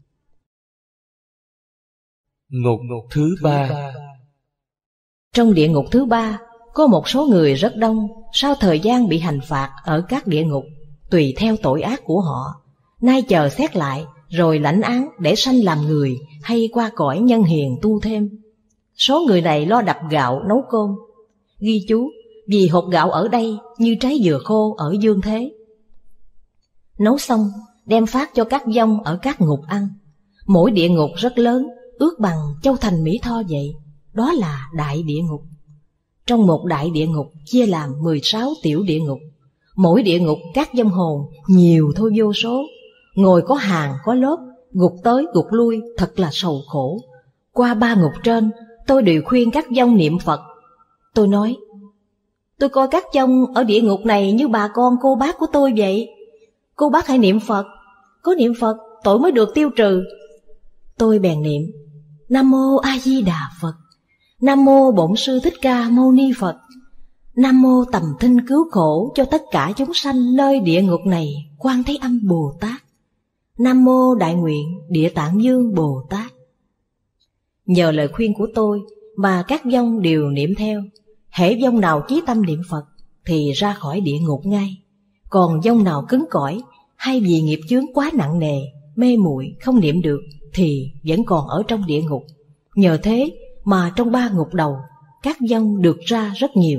Ngục ngục thứ ba. Trong địa ngục thứ ba có một số người rất đông, sau thời gian bị hành phạt ở các địa ngục tùy theo tội ác của họ, nay chờ xét lại rồi lãnh án để sanh làm người hay qua cõi nhân hiền tu thêm. Số người này lo đập gạo nấu cơm. Ghi chú, vì hột gạo ở đây như trái dừa khô ở dương thế. Nấu xong đem phát cho các vong ở các ngục ăn. Mỗi địa ngục rất lớn, ước bằng châu thành Mỹ Tho vậy. Đó là đại địa ngục. Trong một đại địa ngục chia làm mười sáu tiểu địa ngục. Mỗi địa ngục các vong hồn nhiều thôi vô số, ngồi có hàng có lớp, gục tới gục lui, thật là sầu khổ. Qua ba ngục trên, tôi đều khuyên các vong niệm Phật. Tôi nói: tôi coi các vong ở địa ngục này như bà con cô bác của tôi vậy. Cô bác hãy niệm Phật, có niệm Phật tội mới được tiêu trừ. Tôi bèn niệm: Nam mô A Di Đà Phật, Nam mô Bổn Sư Thích Ca Mâu Ni Phật, Nam mô Tầm Thinh Cứu Khổ cho tất cả chúng sanh nơi địa ngục này Quan Thế Âm Bồ Tát, Nam mô Đại Nguyện Địa Tạng Dương Bồ Tát. Nhờ lời khuyên của tôi mà các vong đều niệm theo. Hễ vong nào chí tâm niệm Phật thì ra khỏi địa ngục ngay. Còn vong nào cứng cỏi hay vì nghiệp chướng quá nặng nề, mê muội không niệm được thì vẫn còn ở trong địa ngục. Nhờ thế mà trong ba ngục đầu, các vong được ra rất nhiều.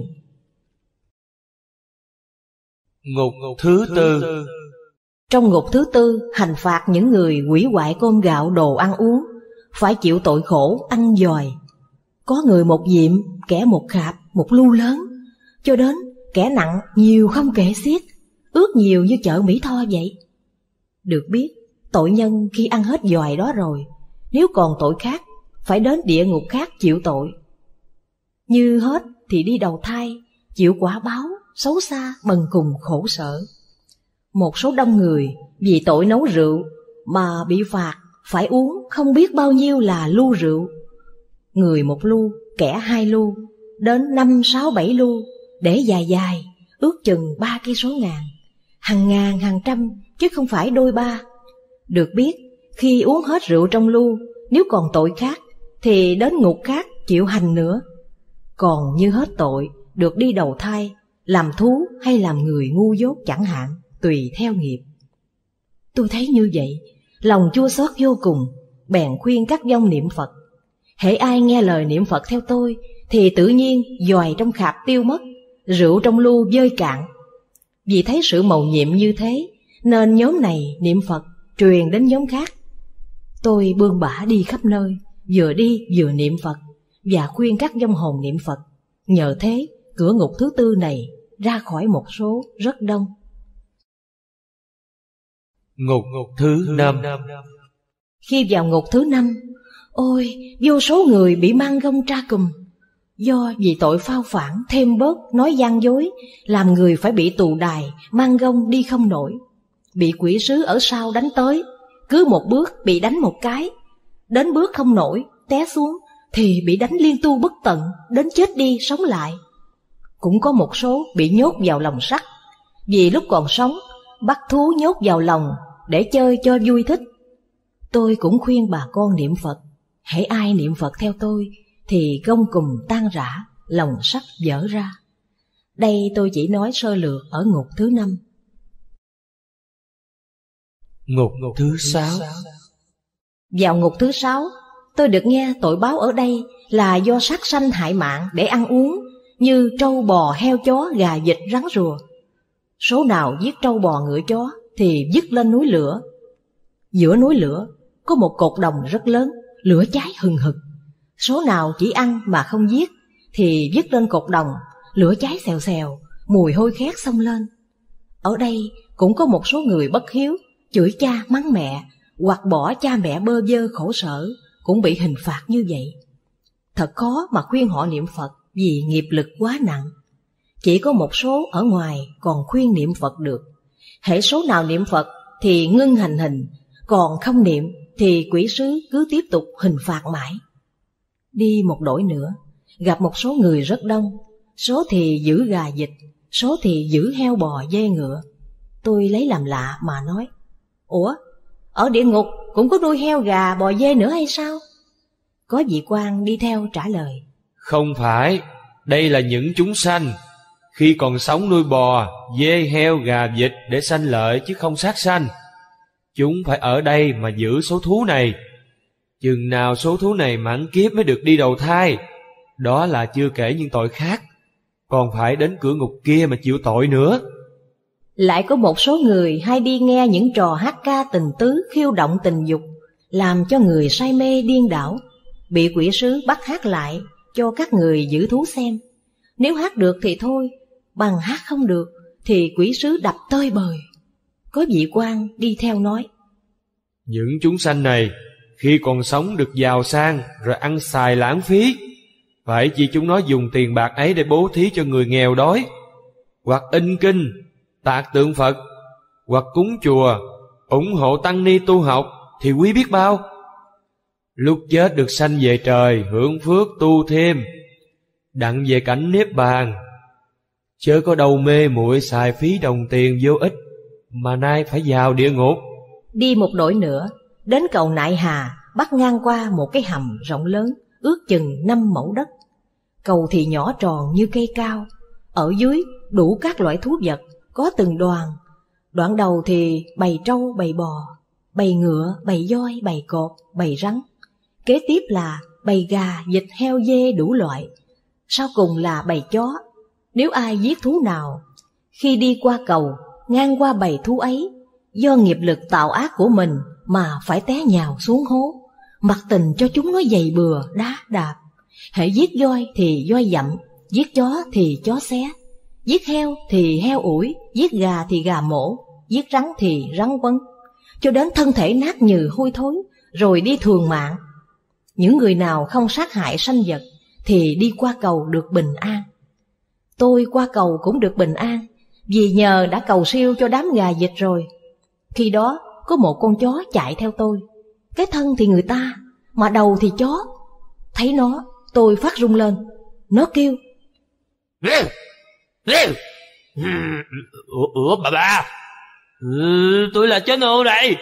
Ngục thứ tư. Trong ngục thứ tư, hành phạt những người hủy hoại cơm gạo đồ ăn uống, phải chịu tội khổ ăn giòi. Có người một diệm, kẻ một khạp, một lu lớn, cho đến kẻ nặng nhiều không kể xiết, ước nhiều như chợ Mỹ Tho vậy. Được biết, tội nhân khi ăn hết giòi đó rồi, nếu còn tội khác, phải đến địa ngục khác chịu tội. Như hết thì đi đầu thai, chịu quả báo, xấu xa, bần cùng khổ sở. Một số đông người vì tội nấu rượu mà bị phạt phải uống không biết bao nhiêu là lu rượu. Người một lu, kẻ hai lu, đến năm sáu bảy lu, để dài dài, ước chừng ba cây số ngàn, hàng ngàn hàng trăm chứ không phải đôi ba. Được biết, khi uống hết rượu trong lu, nếu còn tội khác thì đến ngục khác chịu hành nữa. Còn như hết tội, được đi đầu thai, làm thú hay làm người ngu dốt chẳng hạn, tùy theo nghiệp. Tôi thấy như vậy, lòng chua xót vô cùng, bèn khuyên các vong niệm Phật. Hễ ai nghe lời niệm Phật theo tôi, thì tự nhiên giòi trong khạp tiêu mất, rượu trong lu vơi cạn. Vì thấy sự mầu nhiệm như thế, nên nhóm này niệm Phật truyền đến nhóm khác. Tôi bươn bả đi khắp nơi, vừa đi vừa niệm Phật, và khuyên các vong hồn niệm Phật. Nhờ thế, cửa ngục thứ tư này ra khỏi một số rất đông. Ngục thứ năm. Khi vào ngục thứ năm, ôi, vô số người bị mang gông tra cùm. Do vì tội phao phản, thêm bớt, nói gian dối, làm người phải bị tù đài, mang gông đi không nổi. Bị quỷ sứ ở sau đánh tới, cứ một bước bị đánh một cái. Đến bước không nổi, té xuống, thì bị đánh liên tu bất tận, đến chết đi sống lại. Cũng có một số bị nhốt vào lồng sắt, vì lúc còn sống, bắt thú nhốt vào lồng để chơi cho vui thích. Tôi cũng khuyên bà con niệm Phật, hễ ai niệm Phật theo tôi, thì gông cùm tan rã, lồng sắt vỡ ra. Đây tôi chỉ nói sơ lược ở ngục thứ năm. Ngục thứ sáu. Vào ngục thứ sáu, tôi được nghe tội báo ở đây là do sát sanh hại mạng để ăn uống, như trâu bò, heo chó, gà vịt, rắn rùa. Số nào giết trâu bò ngựa chó thì dứt lên núi lửa. Giữa núi lửa có một cột đồng rất lớn, lửa cháy hừng hực. Số nào chỉ ăn mà không giết thì dứt lên cột đồng, lửa cháy xèo xèo, mùi hôi khét xông lên. Ở đây cũng có một số người bất hiếu, chửi cha mắng mẹ, hoặc bỏ cha mẹ bơ vơ khổ sở, cũng bị hình phạt như vậy. Thật khó mà khuyên họ niệm Phật vì nghiệp lực quá nặng. Chỉ có một số ở ngoài còn khuyên niệm Phật được. Hễ số nào niệm Phật thì ngưng hành hình, còn không niệm thì quỷ sứ cứ tiếp tục hình phạt mãi. Đi một đổi nữa, gặp một số người rất đông, số thì giữ gà vịt, số thì giữ heo bò dê ngựa. Tôi lấy làm lạ mà nói: Ủa, ở địa ngục cũng có nuôi heo gà bò dê nữa hay sao? Có vị quan đi theo trả lời: Không phải, đây là những chúng sanh khi còn sống nuôi bò, dê, heo, gà, vịt để sanh lợi chứ không sát sanh. Chúng phải ở đây mà giữ số thú này. Chừng nào số thú này mãn kiếp mới được đi đầu thai. Đó là chưa kể những tội khác, còn phải đến cửa ngục kia mà chịu tội nữa. Lại có một số người hay đi nghe những trò hát ca tình tứ khiêu động tình dục, làm cho người say mê điên đảo, bị quỷ sứ bắt hát lại cho các người giữ thú xem. Nếu hát được thì thôi, bằng hát không được thì quỷ sứ đập tơi bời. Có vị quan đi theo nói: Những chúng sanh này khi còn sống được giàu sang rồi ăn xài lãng phí, phải chi chúng nó dùng tiền bạc ấy để bố thí cho người nghèo đói, hoặc in kinh, tạc tượng Phật, hoặc cúng chùa, ủng hộ tăng ni tu học thì quý biết bao. Lúc chết được sanh về trời hưởng phước tu thêm, đặng về cảnh niết bàn, chớ có đâu mê muội xài phí đồng tiền vô ích mà nay phải vào địa ngục. Đi một đổi nữa, đến cầu Nại Hà, bắt ngang qua một cái hầm rộng lớn, ước chừng năm mẫu đất. Cầu thì nhỏ tròn như cây cao, ở dưới đủ các loại thú vật, có từng đoàn, Đoạn đầu thì bầy trâu, bầy bò, bầy ngựa, bầy voi, bầy cọp, bầy rắn. Kế tiếp là bầy gà, vịt, heo, dê đủ loại. Sau cùng là bầy chó. Nếu ai giết thú nào, khi đi qua cầu, ngang qua bầy thú ấy, do nghiệp lực tạo ác của mình mà phải té nhào xuống hố, mặc tình cho chúng nó giày bừa, đá đạp. Hễ giết voi thì voi dặm, giết chó thì chó xé, giết heo thì heo ủi, giết gà thì gà mổ, giết rắn thì rắn quấn, cho đến thân thể nát nhừ hôi thối, rồi đi thường mạng. Những người nào không sát hại sanh vật thì đi qua cầu được bình an. Tôi qua cầu cũng được bình an, vì nhờ đã cầu siêu cho đám gà vịt rồi. Khi đó có một con chó chạy theo tôi, cái thân thì người ta, mà đầu thì chó. Thấy nó, tôi phát run lên. Nó kêu: Rêu, rêu. Ủa, ủa bà bà, ừ, tôi là chó nô đây.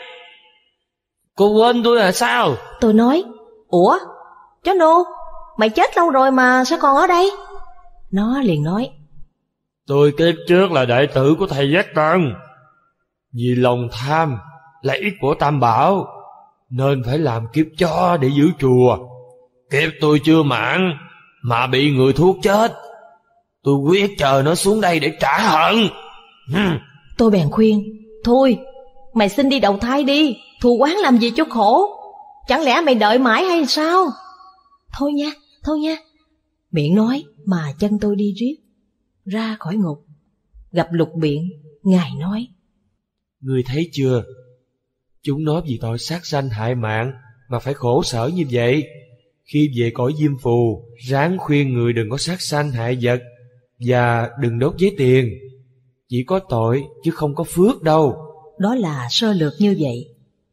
Cô quên tôi là sao? Tôi nói: Ủa, chó nô, mày chết lâu rồi mà sao còn ở đây? Nó liền nói: Tôi kiếp trước là đệ tử của thầy Giác Tần, vì lòng tham là ít của Tam Bảo, nên phải làm kiếp chó để giữ chùa. Kiếp tôi chưa mãn mà bị người thuốc chết, tôi quyết chờ nó xuống đây để trả hận. Tôi bèn khuyên: Thôi, mày xin đi đầu thai đi, thù oán làm gì cho khổ. Chẳng lẽ mày đợi mãi hay sao? Thôi nha, thôi nha. Miệng nói mà chân tôi đi riết ra khỏi ngục. Gặp Lục Biện, ngài nói: Ngươi thấy chưa, chúng nó vì tội sát sanh hại mạng mà phải khổ sở như vậy. Khi về cõi Diêm Phù, ráng khuyên người đừng có sát sanh hại vật và đừng đốt giấy tiền. Chỉ có tội chứ không có phước đâu. Đó là sơ lược như vậy.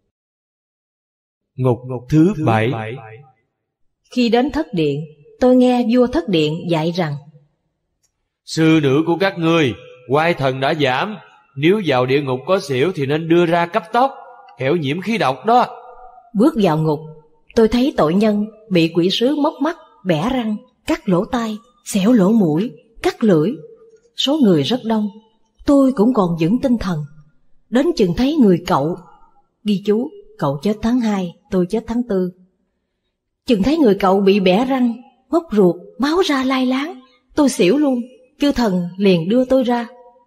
Ngục ngục thứ bảy. Khi đến thất điện, tôi nghe vua thất điện dạy rằng: Sư nữ của các ngươi, oai thần đã giảm. Nếu vào địa ngục có xỉu thì nên đưa ra cấp tốc, kẻo nhiễm khí độc đó. Bước vào ngục, tôi thấy tội nhân bị quỷ sứ móc mắt, bẻ răng, cắt lỗ tai, xẻo lỗ mũi, cắt lưỡi. Số người rất đông, tôi cũng còn vững tinh thần. Đến chừng thấy người cậu, ghi chú cậu chết tháng hai, tôi chết tháng tư. Chừng thấy người cậu bị bẻ răng, móc ruột, máu ra lai láng, tôi xỉu luôn. Chư thần liền đưa tôi ra.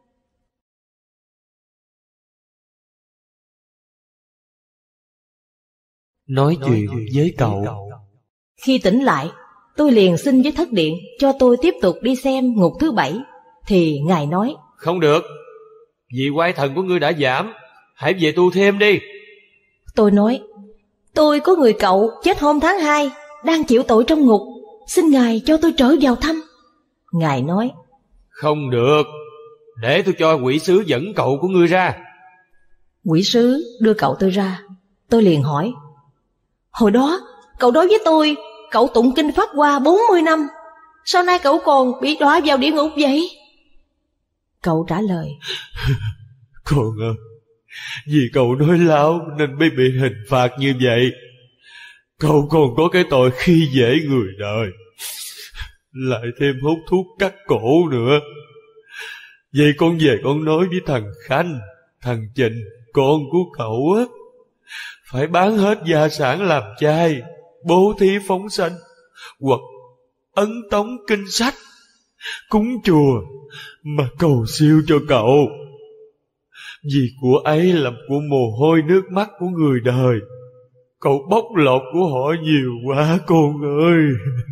Nói chuyện với cậu. Khi tỉnh lại, tôi liền xin với thất điện cho tôi tiếp tục đi xem ngục thứ bảy. Thì ngài nói: Không được, vì oai thần của ngươi đã giảm, hãy về tu thêm đi. Tôi nói: Tôi có người cậu chết hôm tháng hai, đang chịu tội trong ngục, xin ngài cho tôi trở vào thăm. Ngài nói: Không được, để tôi cho quỷ sứ dẫn cậu của ngươi ra. Quỷ sứ đưa cậu tôi ra. Tôi liền hỏi: Hồi đó cậu nói với tôi cậu tụng kinh Pháp Hoa bốn mươi năm, sao nay cậu còn bị đọa vào địa ngục vậy? Cậu trả lời: Con ơi, vì cậu nói láo nên mới bị hình phạt như vậy. Cậu còn có cái tội khi dễ người đời, lại thêm hút thuốc cắt cổ nữa. Vậy con về con nói với thằng Khanh, thằng Trịnh, con của cậu á, phải bán hết gia sản làm chay, bố thí phóng sanh, hoặc ấn tống kinh sách, cúng chùa mà cầu siêu cho cậu. Vì của ấy là của mồ hôi nước mắt của người đời, cậu bóc lột của họ nhiều quá con ơi.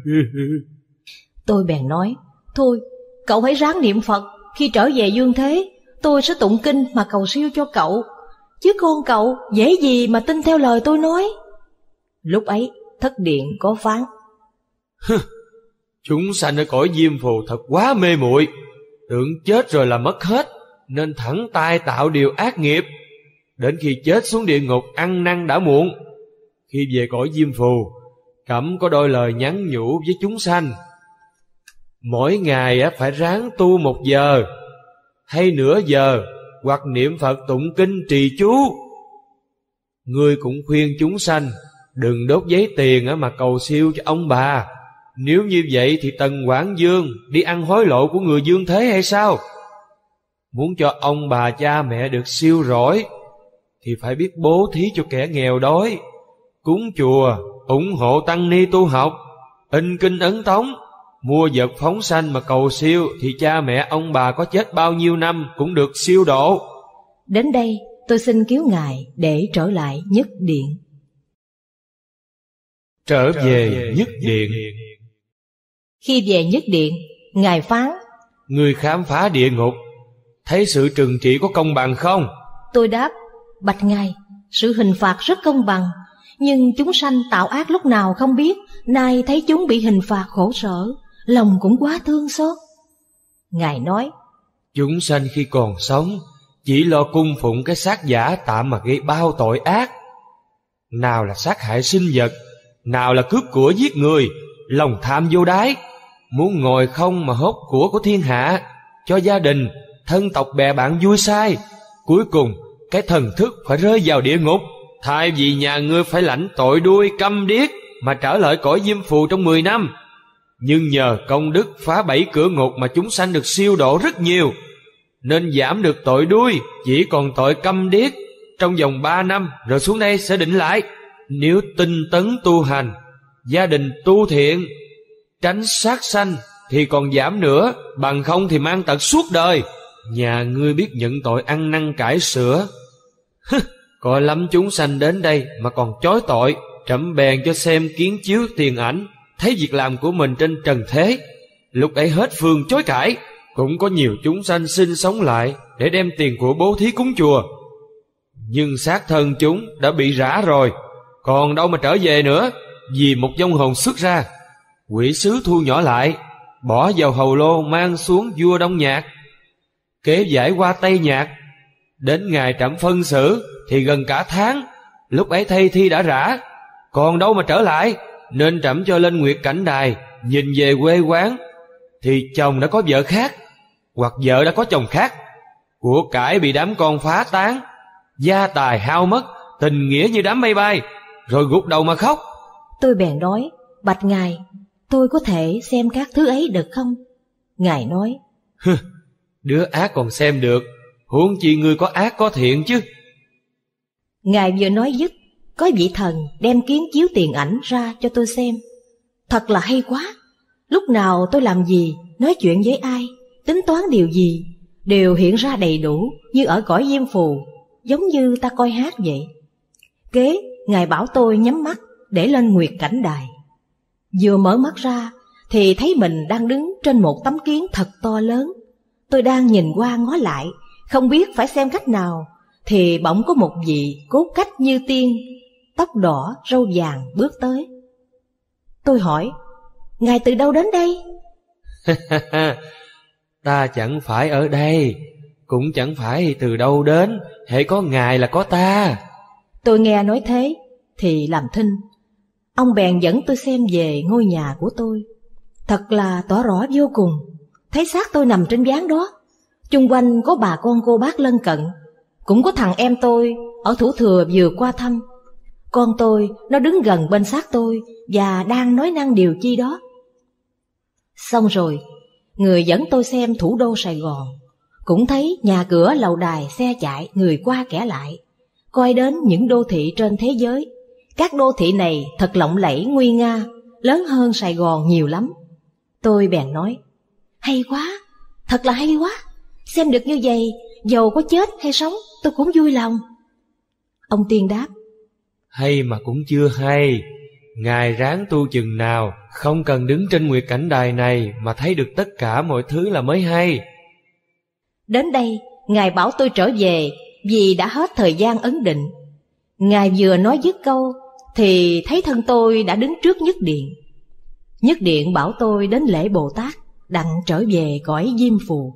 Tôi bèn nói: Thôi, cậu hãy ráng niệm Phật, khi trở về dương thế, tôi sẽ tụng kinh mà cầu siêu cho cậu, chứ con cậu dễ gì mà tin theo lời tôi nói. Lúc ấy thất điện có phán: Chúng sanh ở cõi Diêm Phù thật quá mê muội, tưởng chết rồi là mất hết, nên thẳng tay tạo điều ác nghiệp. Đến khi chết xuống địa ngục ăn năn đã muộn. Khi về cõi Diêm Phù, Cẩm có đôi lời nhắn nhủ với chúng sanh: Mỗi ngày phải ráng tu một giờ hay nửa giờ, hoặc niệm Phật tụng kinh trì chú. Ngươi cũng khuyên chúng sanh đừng đốt giấy tiền mà cầu siêu cho ông bà. Nếu như vậy thì Tần Quảng Dương đi ăn hối lộ của người dương thế hay sao? Muốn cho ông bà cha mẹ được siêu rỗi thì phải biết bố thí cho kẻ nghèo đói, cúng chùa, ủng hộ tăng ni tu học, in kinh ấn tống, mua vật phóng sanh mà cầu siêu, thì cha mẹ ông bà có chết bao nhiêu năm cũng được siêu độ. Đến đây tôi xin cứu Ngài để trở lại Nhất Điện. Trở về Nhất Điện. Khi về Nhất Điện, Ngài phán: Người khám phá địa ngục, thấy sự trừng trị có công bằng không? Tôi đáp: Bạch Ngài, sự hình phạt rất công bằng, nhưng chúng sanh tạo ác lúc nào không biết, nay thấy chúng bị hình phạt khổ sở, lòng cũng quá thương xót. Ngài nói: Chúng sanh khi còn sống chỉ lo cung phụng cái xác giả tạm mà gây bao tội ác. Nào là sát hại sinh vật, nào là cướp của giết người, lòng tham vô đáy, muốn ngồi không mà hốt của của thiên hạ, cho gia đình, thân tộc bè bạn vui sai. Cuối cùng cái thần thức phải rơi vào địa ngục. Thay vì nhà ngươi phải lãnh tội đuôi câm điếc mà trở lại cõi diêm phù trong mười năm, nhưng nhờ công đức phá bảy cửa ngục mà chúng sanh được siêu độ rất nhiều, nên giảm được tội đuôi, chỉ còn tội câm điếc trong vòng ba năm, rồi xuống đây sẽ định lại. Nếu tinh tấn tu hành, gia đình tu thiện, tránh sát sanh thì còn giảm nữa, bằng không thì mang tật suốt đời. Nhà ngươi biết nhận tội ăn năn cải sửa. Có lắm chúng sanh đến đây mà còn chối tội, trẫm bèn cho xem kiến chiếu tiền ảnh, thấy việc làm của mình trên trần thế. Lúc ấy hết phương chối cãi. Cũng có nhiều chúng sanh sinh sống lại để đem tiền của bố thí cúng chùa, nhưng xác thân chúng đã bị rã rồi, còn đâu mà trở về nữa. Vì một vong hồn xuất ra, quỷ sứ thu nhỏ lại, bỏ vào hầu lô mang xuống vua Đông Nhạc, kế giải qua Tây Nhạc. Đến ngày trẫm phân xử thì gần cả tháng, lúc ấy thây thi đã rã, còn đâu mà trở lại, nên trẫm cho lên Nguyệt Cảnh Đài. Nhìn về quê quán thì chồng đã có vợ khác, hoặc vợ đã có chồng khác, của cải bị đám con phá tán, gia tài hao mất, tình nghĩa như đám mây bay, rồi gục đầu mà khóc. Tôi bèn nói: Bạch Ngài, tôi có thể xem các thứ ấy được không? Ngài nói: Đứa ác còn xem được, huống chi ngươi có ác có thiện chứ. Ngài vừa nói dứt, có vị thần đem kiến chiếu tiền ảnh ra cho tôi xem. Thật là hay quá. Lúc nào tôi làm gì, nói chuyện với ai, tính toán điều gì, đều hiện ra đầy đủ như ở cõi diêm phù, giống như ta coi hát vậy. Kế, Ngài bảo tôi nhắm mắt để lên Nguyệt Cảnh Đài. Vừa mở mắt ra thì thấy mình đang đứng trên một tấm kiến thật to lớn. Tôi đang nhìn qua ngó lại, không biết phải xem cách nào, thì bỗng có một vị cốt cách như tiên, tóc đỏ râu vàng bước tới. Tôi hỏi: Ngài từ đâu đến đây? Ta chẳng phải ở đây, cũng chẳng phải từ đâu đến, hễ có Ngài là có ta. Tôi nghe nói thế thì làm thinh. Ông bèn dẫn tôi xem về ngôi nhà của tôi. Thật là tỏ rõ vô cùng. Thấy xác tôi nằm trên ván đó, chung quanh có bà con cô bác lân cận, cũng có thằng em tôi ở Thủ Thừa vừa qua thăm. Con tôi nó đứng gần bên xác tôi và đang nói năng điều chi đó. Xong rồi, người dẫn tôi xem thủ đô Sài Gòn, cũng thấy nhà cửa lầu đài xe chạy, người qua kẻ lại, coi đến những đô thị trên thế giới. Các đô thị này thật lộng lẫy nguy nga, lớn hơn Sài Gòn nhiều lắm. Tôi bèn nói: Hay quá, thật là hay quá. Xem được như vậy, dầu có chết hay sống tôi cũng vui lòng. Ông Tiên đáp: Hay mà cũng chưa hay. Ngài ráng tu chừng nào, không cần đứng trên Nguyệt Cảnh Đài này mà thấy được tất cả mọi thứ là mới hay. Đến đây, Ngài bảo tôi trở về vì đã hết thời gian ấn định. Ngài vừa nói dứt câu thì thấy thân tôi đã đứng trước Nhất Điện. Nhất Điện bảo tôi đến lễ Bồ Tát, đặng trở về cõi diêm phù.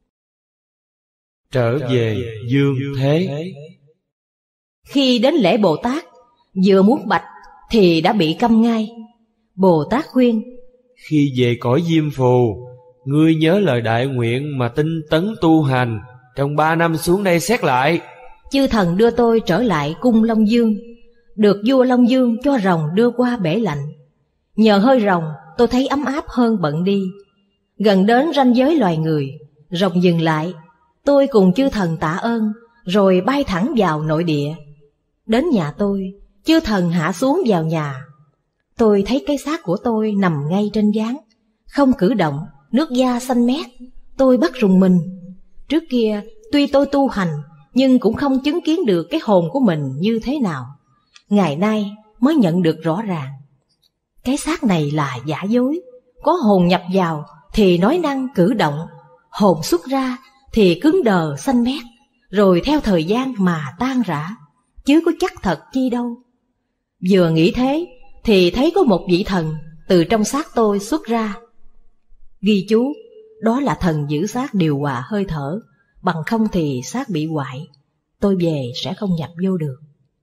Trở về dương thế. Khi đến lễ Bồ Tát, vừa muốn bạch thì đã bị câm ngay. Bồ Tát khuyên: Khi về cõi diêm phù, ngươi nhớ lời đại nguyện mà tinh tấn tu hành, trong ba năm xuống đây xét lại. Chư thần đưa tôi trở lại cung Long Dương, được vua Long Dương cho rồng đưa qua bể lạnh. Nhờ hơi rồng tôi thấy ấm áp hơn bận đi. Gần đến ranh giới loài người, rồng dừng lại. Tôi cùng chư thần tạ ơn, rồi bay thẳng vào nội địa. Đến nhà tôi, chư thần hạ xuống vào nhà. Tôi thấy cái xác của tôi nằm ngay trên gián, không cử động, nước da xanh mét. Tôi bắt rùng mình. Trước kia tuy tôi tu hành, nhưng cũng không chứng kiến được cái hồn của mình như thế nào. Ngày nay mới nhận được rõ ràng. Cái xác này là giả dối. Có hồn nhập vào thì nói năng cử động, hồn xuất ra thì cứng đờ xanh mét, rồi theo thời gian mà tan rã, chứ có chắc thật chi đâu. Vừa nghĩ thế thì thấy có một vị thần từ trong xác tôi xuất ra. Ghi chú, đó là thần giữ xác điều hòa hơi thở, bằng không thì xác bị hoại, tôi về sẽ không nhập vô được.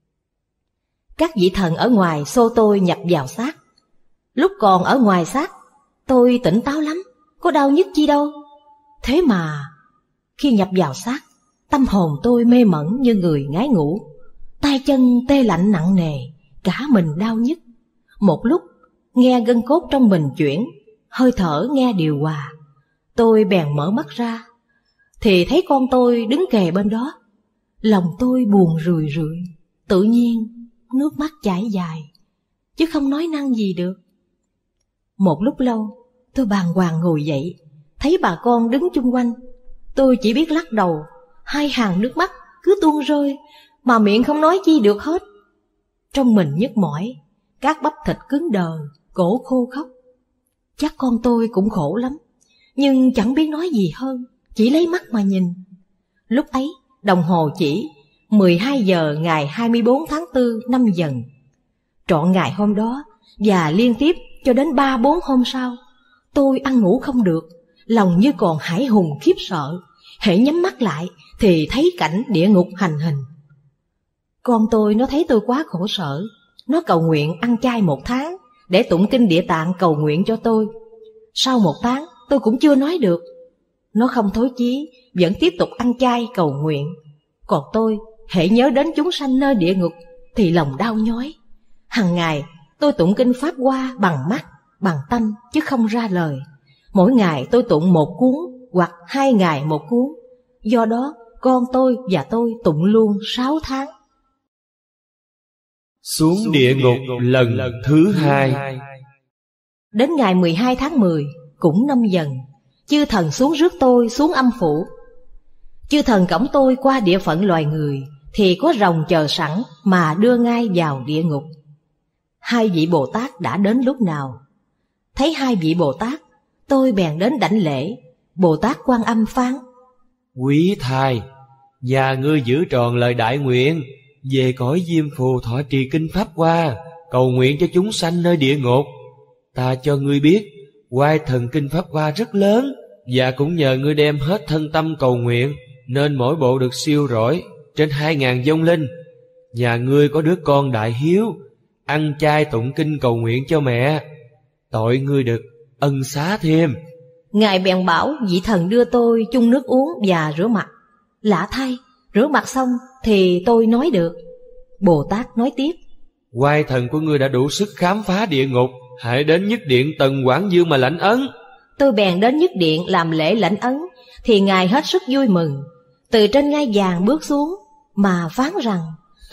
Các vị thần ở ngoài xô tôi nhập vào xác. Lúc còn ở ngoài xác, tôi tỉnh táo lắm, có đau nhức chi đâu. Thế mà khi nhập vào xác, tâm hồn tôi mê mẩn như người ngái ngủ, tay chân tê lạnh nặng nề, cả mình đau nhức. Một lúc nghe gân cốt trong mình chuyển, hơi thở nghe điều hòa. Tôi bèn mở mắt ra, thì thấy con tôi đứng kề bên đó. Lòng tôi buồn rười rượi, tự nhiên nước mắt chảy dài, chứ không nói năng gì được. Một lúc lâu, tôi bàng hoàng ngồi dậy, thấy bà con đứng chung quanh. Tôi chỉ biết lắc đầu, hai hàng nước mắt cứ tuôn rơi, mà miệng không nói chi được hết. Trong mình nhức mỏi, các bắp thịt cứng đờ, cổ khô khốc. Chắc con tôi cũng khổ lắm, nhưng chẳng biết nói gì hơn, chỉ lấy mắt mà nhìn. Lúc ấy, đồng hồ chỉ mười hai giờ ngày hai mươi bốn tháng tư năm Dần. Trọn ngày hôm đó và liên tiếp cho đến ba bốn hôm sau, tôi ăn ngủ không được, lòng như còn hãi hùng khiếp sợ. Hễ nhắm mắt lại thì thấy cảnh địa ngục hành hình. Con tôi nó thấy tôi quá khổ sở, nó cầu nguyện ăn chay một tháng để tụng kinh Địa Tạng cầu nguyện cho tôi. Sau một tháng tôi cũng chưa nói được. Nó không thối chí, vẫn tiếp tục ăn chay cầu nguyện. Còn tôi, hễ nhớ đến chúng sanh nơi địa ngục thì lòng đau nhói. Hằng ngày tôi tụng kinh Pháp Hoa bằng mắt, bằng tâm, chứ không ra lời. Mỗi ngày tôi tụng một cuốn hoặc hai ngày một cuốn. Do đó con tôi và tôi tụng luôn sáu tháng. Xuống địa ngục lần thứ hai. Đến ngày mười hai tháng mười, cũng năm Dần, chư thần xuống rước tôi xuống âm phủ. Chư thần cõng tôi qua địa phận loài người, thì có rồng chờ sẵn mà đưa ngay vào địa ngục. Hai vị Bồ Tát đã đến lúc nào? Thấy hai vị Bồ Tát, tôi bèn đến đảnh lễ. Bồ Tát Quan Âm phán: Quý thai, nhà ngươi giữ tròn lời đại nguyện, về cõi Diêm Phù thọ trì kinh Pháp Hoa, cầu nguyện cho chúng sanh nơi địa ngục. Ta cho ngươi biết, oai thần kinh Pháp Hoa rất lớn, và cũng nhờ ngươi đem hết thân tâm cầu nguyện, nên mỗi bộ được siêu rỗi trên hai ngàn vong linh. Nhà ngươi có đứa con đại hiếu, ăn chay tụng kinh cầu nguyện cho mẹ, tội ngươi được ân xá thêm. Ngài bèn bảo vị thần đưa tôi chung nước uống và rửa mặt. Lạ thay, rửa mặt xong thì tôi nói được. Bồ Tát nói tiếp: Oai thần của ngươi đã đủ sức khám phá địa ngục, hãy đến nhất điện Tần Quảng Dương mà lãnh ấn. Tôi bèn đến nhất điện làm lễ lãnh ấn, thì Ngài hết sức vui mừng, từ trên ngai vàng bước xuống mà phán rằng: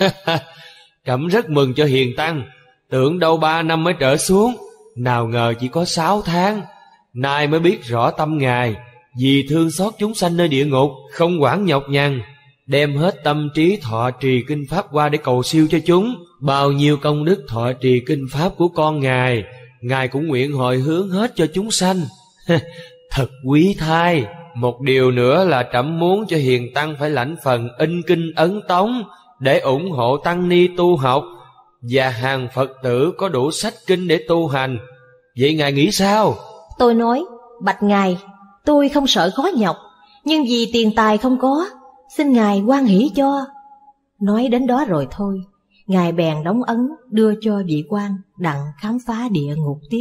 Trẫm rất mừng cho hiền tăng, tưởng đâu ba năm mới trở xuống, nào ngờ chỉ có sáu tháng. Nay mới biết rõ tâm Ngài, vì thương xót chúng sanh nơi địa ngục, không quản nhọc nhằn, đem hết tâm trí thọ trì kinh Pháp Hoa để cầu siêu cho chúng. Bao nhiêu công đức thọ trì kinh Pháp của con Ngài, Ngài cũng nguyện hồi hướng hết cho chúng sanh. Thật quý thai. Một điều nữa là trẫm muốn cho hiền tăng phải lãnh phần in kinh ấn tống, để ủng hộ tăng ni tu học, và hàng Phật tử có đủ sách kinh để tu hành. Vậy Ngài nghĩ sao? Tôi nói: Bạch Ngài, tôi không sợ khó nhọc, nhưng vì tiền tài không có, xin Ngài hoan hỷ cho. Nói đến đó rồi thôi, Ngài bèn đóng ấn đưa cho vị quan đặng khám phá địa ngục tiếp.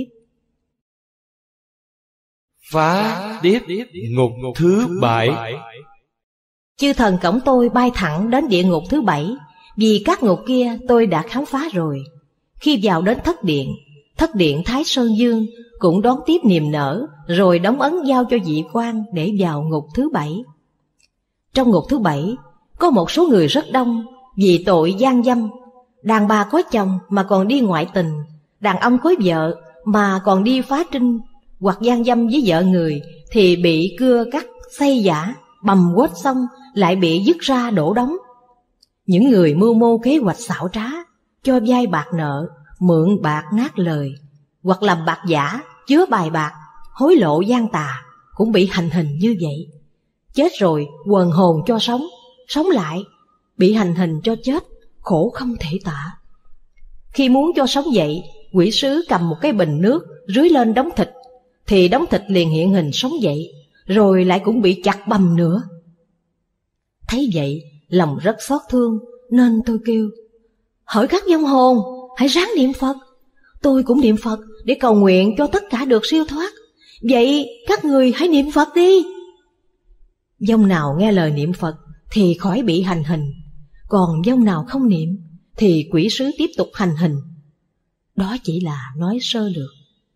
Phá tiếp ngục thứ bảy. Chư thần cõng tôi bay thẳng đến địa ngục thứ bảy, vì các ngục kia tôi đã khám phá rồi. Khi vào đến thất điện, thất điện Thái Sơn Dương cũng đón tiếp niềm nở, rồi đóng ấn giao cho vị quan để vào ngục thứ bảy. Trong ngục thứ bảy có một số người rất đông vì tội gian dâm. Đàn bà có chồng mà còn đi ngoại tình, đàn ông có vợ mà còn đi phá trinh hoặc gian dâm với vợ người thì bị cưa cắt, xay giã, bầm quết xong lại bị dứt ra đổ đống. Những người mưu mô kế hoạch xảo trá, cho vay bạc nợ, mượn bạc ngát lời, hoặc làm bạc giả, chứa bài bạc, hối lộ gian tà cũng bị hành hình như vậy. Chết rồi quần hồn cho sống, sống lại bị hành hình cho chết, khổ không thể tả. Khi muốn cho sống dậy, quỷ sứ cầm một cái bình nước rưới lên đống thịt, thì đống thịt liền hiện hình sống dậy, rồi lại cũng bị chặt bầm nữa. Thấy vậy, lòng rất xót thương, nên tôi kêu: hỡi các vong hồn, hãy ráng niệm Phật. Tôi cũng niệm Phật để cầu nguyện cho tất cả được siêu thoát. Vậy các người hãy niệm Phật đi. Vong nào nghe lời niệm Phật thì khỏi bị hành hình, còn vong nào không niệm thì quỷ sứ tiếp tục hành hình. Đó chỉ là nói sơ lược.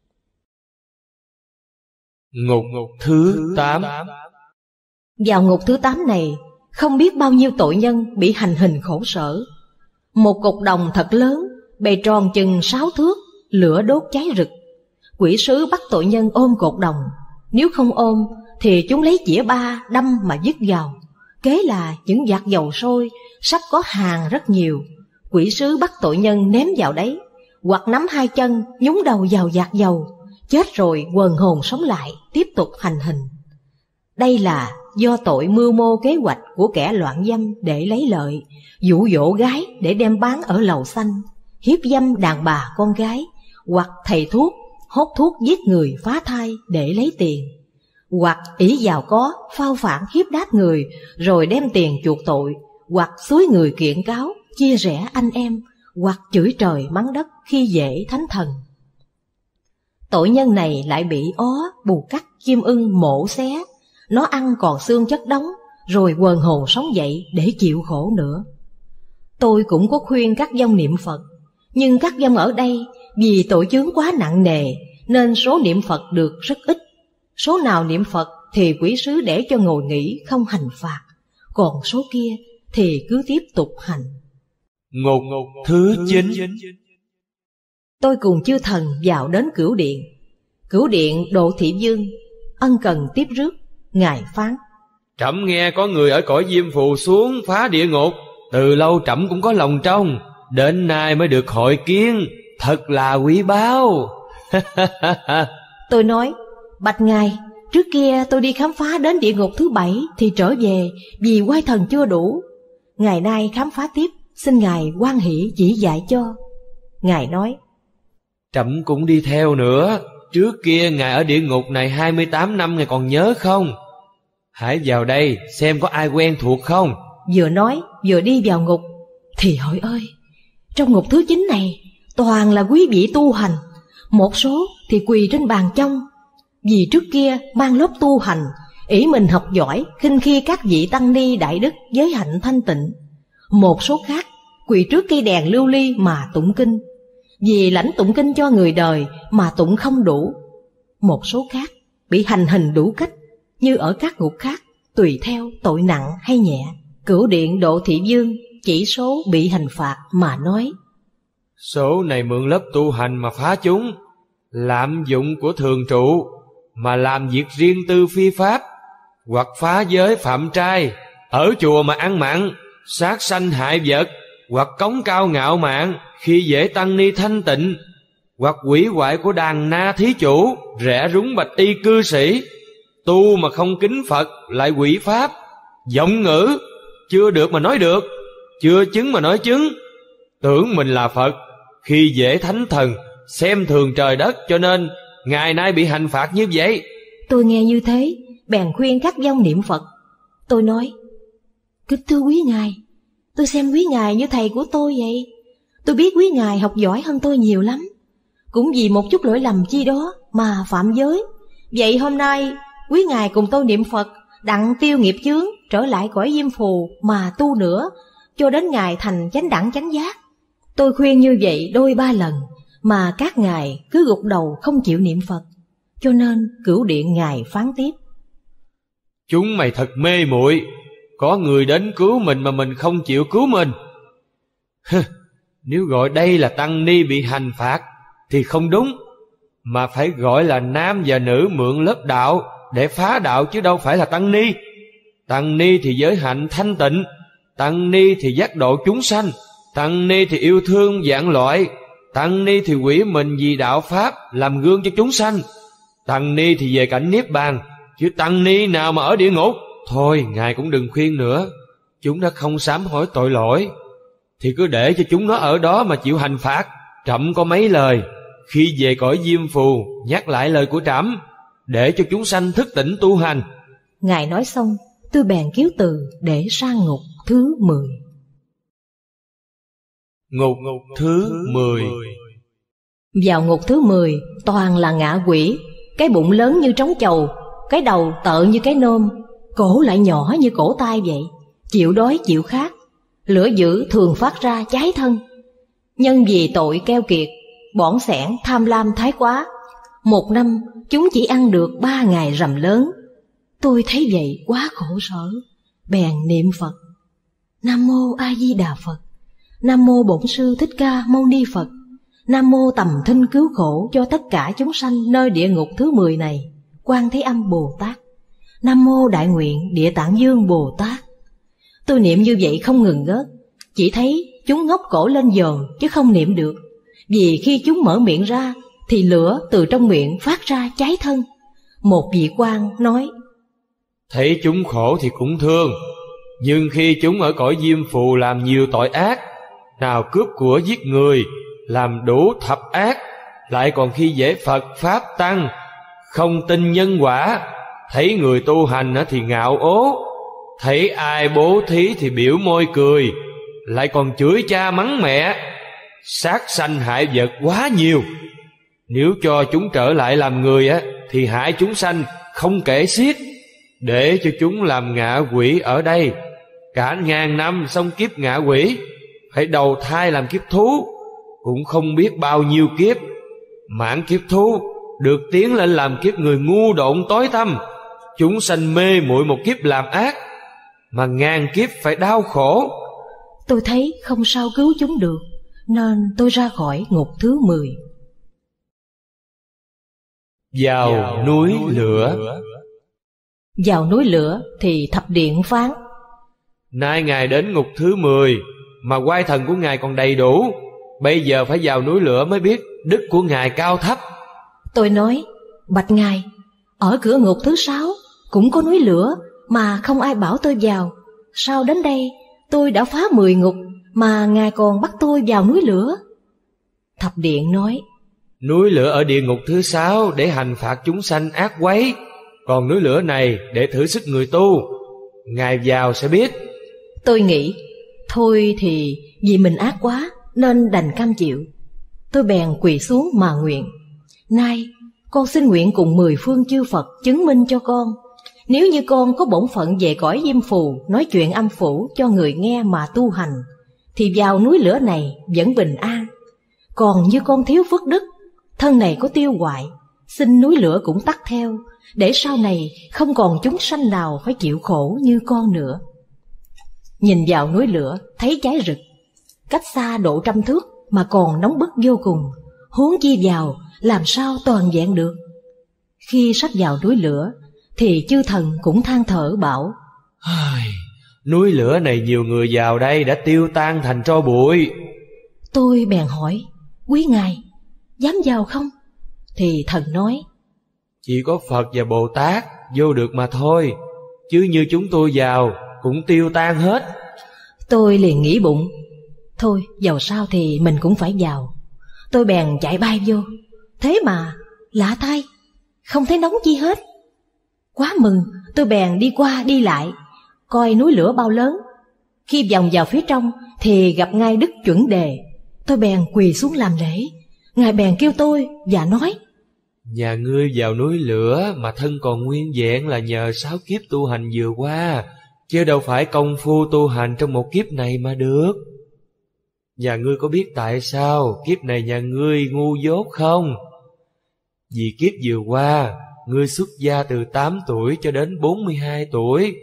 Ngục thứ tám. Vào ngục thứ tám này, không biết bao nhiêu tội nhân bị hành hình khổ sở. Một cục đồng thật lớn, bề tròn chừng sáu thước, lửa đốt cháy rực. Quỷ sứ bắt tội nhân ôm cột đồng, nếu không ôm thì chúng lấy chĩa ba đâm mà dứt vào. Kế là những vạc dầu sôi, sắp có hàng rất nhiều. Quỷ sứ bắt tội nhân ném vào đấy, hoặc nắm hai chân nhúng đầu vào vạc dầu. Chết rồi quần hồn sống lại, tiếp tục hành hình. Đây là do tội mưu mô kế hoạch của kẻ loạn dâm để lấy lợi, dụ dỗ gái để đem bán ở lầu xanh, hiếp dâm đàn bà con gái, hoặc thầy thuốc hốt thuốc giết người phá thai để lấy tiền, hoặc ỷ giàu có phao phản hiếp đáp người rồi đem tiền chuộc tội, hoặc xúi người kiện cáo chia rẽ anh em, hoặc chửi trời mắng đất khi dễ thánh thần. Tội nhân này lại bị ó, bù cắt, chim ưng mổ xé, nó ăn còn xương chất đóng, rồi quần hồn sống dậy để chịu khổ nữa. Tôi cũng có khuyên các vong niệm Phật, nhưng các vong ở đây vì tội chướng quá nặng nề nên số niệm Phật được rất ít. Số nào niệm Phật thì quỷ sứ để cho ngồi nghỉ không hành phạt, còn số kia thì cứ tiếp tục hành. Ngục thứ chín. Tôi cùng chư thần vào đến Cửu Điện. Cửu Điện Độ Thị Vương ân cần tiếp rước. Ngài phán: Trẫm nghe có người ở cõi Diêm Phù xuống phá địa ngục, từ lâu trẫm cũng có lòng trông, đến nay mới được hội kiến, thật là quý báu. Tôi nói: bạch ngài, trước kia tôi đi khám phá đến địa ngục thứ bảy thì trở về vì oai thần chưa đủ. Ngày nay khám phá tiếp, xin ngài hoan hỷ chỉ dạy cho. Ngài nói: trẫm cũng đi theo nữa. Trước kia ngài ở địa ngục này hai mươi tám năm, ngài còn nhớ không? Hãy vào đây xem có ai quen thuộc không. Vừa nói vừa đi vào ngục. Thì hỡi ơi, trong ngục thứ chín này toàn là quý vị tu hành, một số thì quỳ trên bàn trong, vì trước kia mang lớp tu hành, ỷ mình học giỏi, khinh khi các vị tăng ni đại đức giới hạnh thanh tịnh. Một số khác quỳ trước cây đèn lưu ly mà tụng kinh, vì lãnh tụng kinh cho người đời mà tụng không đủ. Một số khác bị hành hình đủ cách, như ở các ngục khác, tùy theo tội nặng hay nhẹ. Cửu Điện Độ Thị Vương chỉ số bị hành phạt mà nói: số này mượn lớp tu hành mà phá chúng, lạm dụng của thường trụ mà làm việc riêng tư phi pháp, hoặc phá giới phạm trai, ở chùa mà ăn mặn, sát sanh hại vật, hoặc cống cao ngạo mạn khi dễ tăng ni thanh tịnh, hoặc hủy hoại của đàn na thí chủ, rẽ rúng bạch y cư sĩ, tu mà không kính Phật lại quỷ pháp, giọng ngữ chưa được mà nói được, chưa chứng mà nói chứng, tưởng mình là Phật, khi dễ thánh thần, xem thường trời đất, cho nên ngày nay bị hành phạt như vậy. Tôi nghe như thế, bèn khuyên các vong niệm Phật. Tôi nói: kính thưa quý ngài, tôi xem quý ngài như thầy của tôi vậy. Tôi biết quý ngài học giỏi hơn tôi nhiều lắm, cũng vì một chút lỗi lầm chi đó mà phạm giới. Vậy hôm nay quý ngài cùng tôi niệm Phật, đặng tiêu nghiệp chướng, trở lại cõi Diêm Phù mà tu nữa, cho đến ngày thành chánh đẳng chánh giác. Tôi khuyên như vậy đôi ba lần mà các ngài cứ gục đầu không chịu niệm Phật, cho nên Cửu Điện ngài phán tiếp: chúng mày thật mê muội, có người đến cứu mình mà mình không chịu cứu mình. Nếu gọi đây là tăng ni bị hành phạt thì không đúng, mà phải gọi là nam và nữ mượn lớp đạo để phá đạo, chứ đâu phải là tăng ni. Tăng ni thì giới hạnh thanh tịnh, tăng ni thì giác độ chúng sanh, tăng ni thì yêu thương vạn loại, tăng ni thì quỷ mình vì đạo pháp làm gương cho chúng sanh, tăng ni thì về cảnh niết bàn, chứ tăng ni nào mà ở địa ngục. Thôi ngài cũng đừng khuyên nữa, chúng đã không sám hối tội lỗi thì cứ để cho chúng nó ở đó mà chịu hành phạt. Trẫm có mấy lời, khi về cõi Diêm Phù nhắc lại lời của trẫm, để cho chúng sanh thức tỉnh tu hành. Ngài nói xong, tôi bèn kiếu từ để sang ngục thứ mười. Ngục thứ mười. Vào ngục thứ mười toàn là ngạ quỷ, cái bụng lớn như trống chầu, cái đầu tợ như cái nôm, cổ lại nhỏ như cổ tay vậy, chịu đói chịu khát. Lửa dữ thường phát ra cháy thân. Nhân vì tội keo kiệt, bỏn sẻn tham lam thái quá, một năm chúng chỉ ăn được ba ngày rằm lớn. Tôi thấy vậy quá khổ sở, bèn niệm Phật: Nam mô A Di Đà Phật, Nam mô Bổn Sư Thích Ca Mâu Ni Phật, Nam mô tầm thinh cứu khổ cho tất cả chúng sanh nơi địa ngục thứ mười này, Quan Thế Âm Bồ Tát, Nam mô Đại Nguyện Địa Tạng Dương Bồ Tát. Tôi niệm như vậy không ngừng ngớt, chỉ thấy chúng ngóc cổ lên dồn chứ không niệm được, vì khi chúng mở miệng ra thì lửa từ trong miệng phát ra cháy thân. Một vị quan nói: Thấy chúng khổ thì cũng thương, nhưng khi chúng ở cõi Diêm Phù làm nhiều tội ác, nào cướp của giết người, làm đủ thập ác, lại còn khi dễ Phật Pháp Tăng, không tin nhân quả, thấy người tu hành thì ngạo ố, thấy ai bố thí thì biểu môi cười, lại còn chửi cha mắng mẹ, sát sanh hại vật quá nhiều. Nếu cho chúng trở lại làm người á thì hại chúng sanh không kể xiết, để cho chúng làm ngạ quỷ ở đây cả ngàn năm, xong kiếp ngạ quỷ phải đầu thai làm kiếp thú, cũng không biết bao nhiêu kiếp. Mãn kiếp thú được tiến lên làm kiếp người ngu độn tối tăm, chúng sanh mê muội một kiếp làm ác, mà ngàn kiếp phải đau khổ. Tôi thấy không sao cứu chúng được, nên tôi ra khỏi ngục thứ mười. Vào, Vào núi lửa. Vào núi lửa thì thập điện phán: Nay ngài đến ngục thứ mười mà oai thần của ngài còn đầy đủ, bây giờ phải vào núi lửa mới biết đức của ngài cao thấp. Tôi nói: Bạch ngài, ở cửa ngục thứ sáu cũng có núi lửa mà không ai bảo tôi vào. Sao đến đây tôi đã phá mười ngục mà ngài còn bắt tôi vào núi lửa? Thập điện nói: Núi lửa ở địa ngục thứ sáu để hành phạt chúng sanh ác quấy, còn núi lửa này để thử sức người tu. Ngài vào sẽ biết. Tôi nghĩ thôi thì vì mình ác quá nên đành cam chịu. Tôi bèn quỳ xuống mà nguyện: Nay con xin nguyện cùng mười phương chư Phật chứng minh cho con, nếu như con có bổn phận về cõi Diêm Phù nói chuyện âm phủ cho người nghe mà tu hành, thì vào núi lửa này vẫn bình an. Còn như con thiếu phước đức, thân này có tiêu hoại, xin núi lửa cũng tắt theo, để sau này không còn chúng sanh nào phải chịu khổ như con nữa. Nhìn vào núi lửa thấy cháy rực, cách xa độ trăm thước mà còn nóng bức vô cùng, huống chi vào làm sao toàn vẹn được. Khi sắp vào núi lửa thì chư thần cũng than thở bảo: Núi lửa này nhiều người vào đây đã tiêu tan thành tro bụi. Tôi bèn hỏi: Quý ngài dám vào không? Thì thần nói: Chỉ có Phật và Bồ Tát vô được mà thôi, chứ như chúng tôi vào cũng tiêu tan hết. Tôi liền nghĩ bụng: thôi dầu sao thì mình cũng phải vào. Tôi bèn chạy bay vô, thế mà lạ thay, không thấy nóng chi hết. Quá mừng, tôi bèn đi qua đi lại coi núi lửa bao lớn. Khi vòng vào phía trong thì gặp ngay Đức Chuẩn Đề. Tôi bèn quỳ xuống làm lễ. Ngài bèn kêu tôi và nói: Nhà ngươi vào núi lửa mà thân còn nguyên vẹn là nhờ sáu kiếp tu hành vừa qua, chứ đâu phải công phu tu hành trong một kiếp này mà được. Nhà ngươi có biết tại sao kiếp này nhà ngươi ngu dốt không? Vì kiếp vừa qua ngươi xuất gia từ tám tuổi cho đến bốn mươi hai tuổi,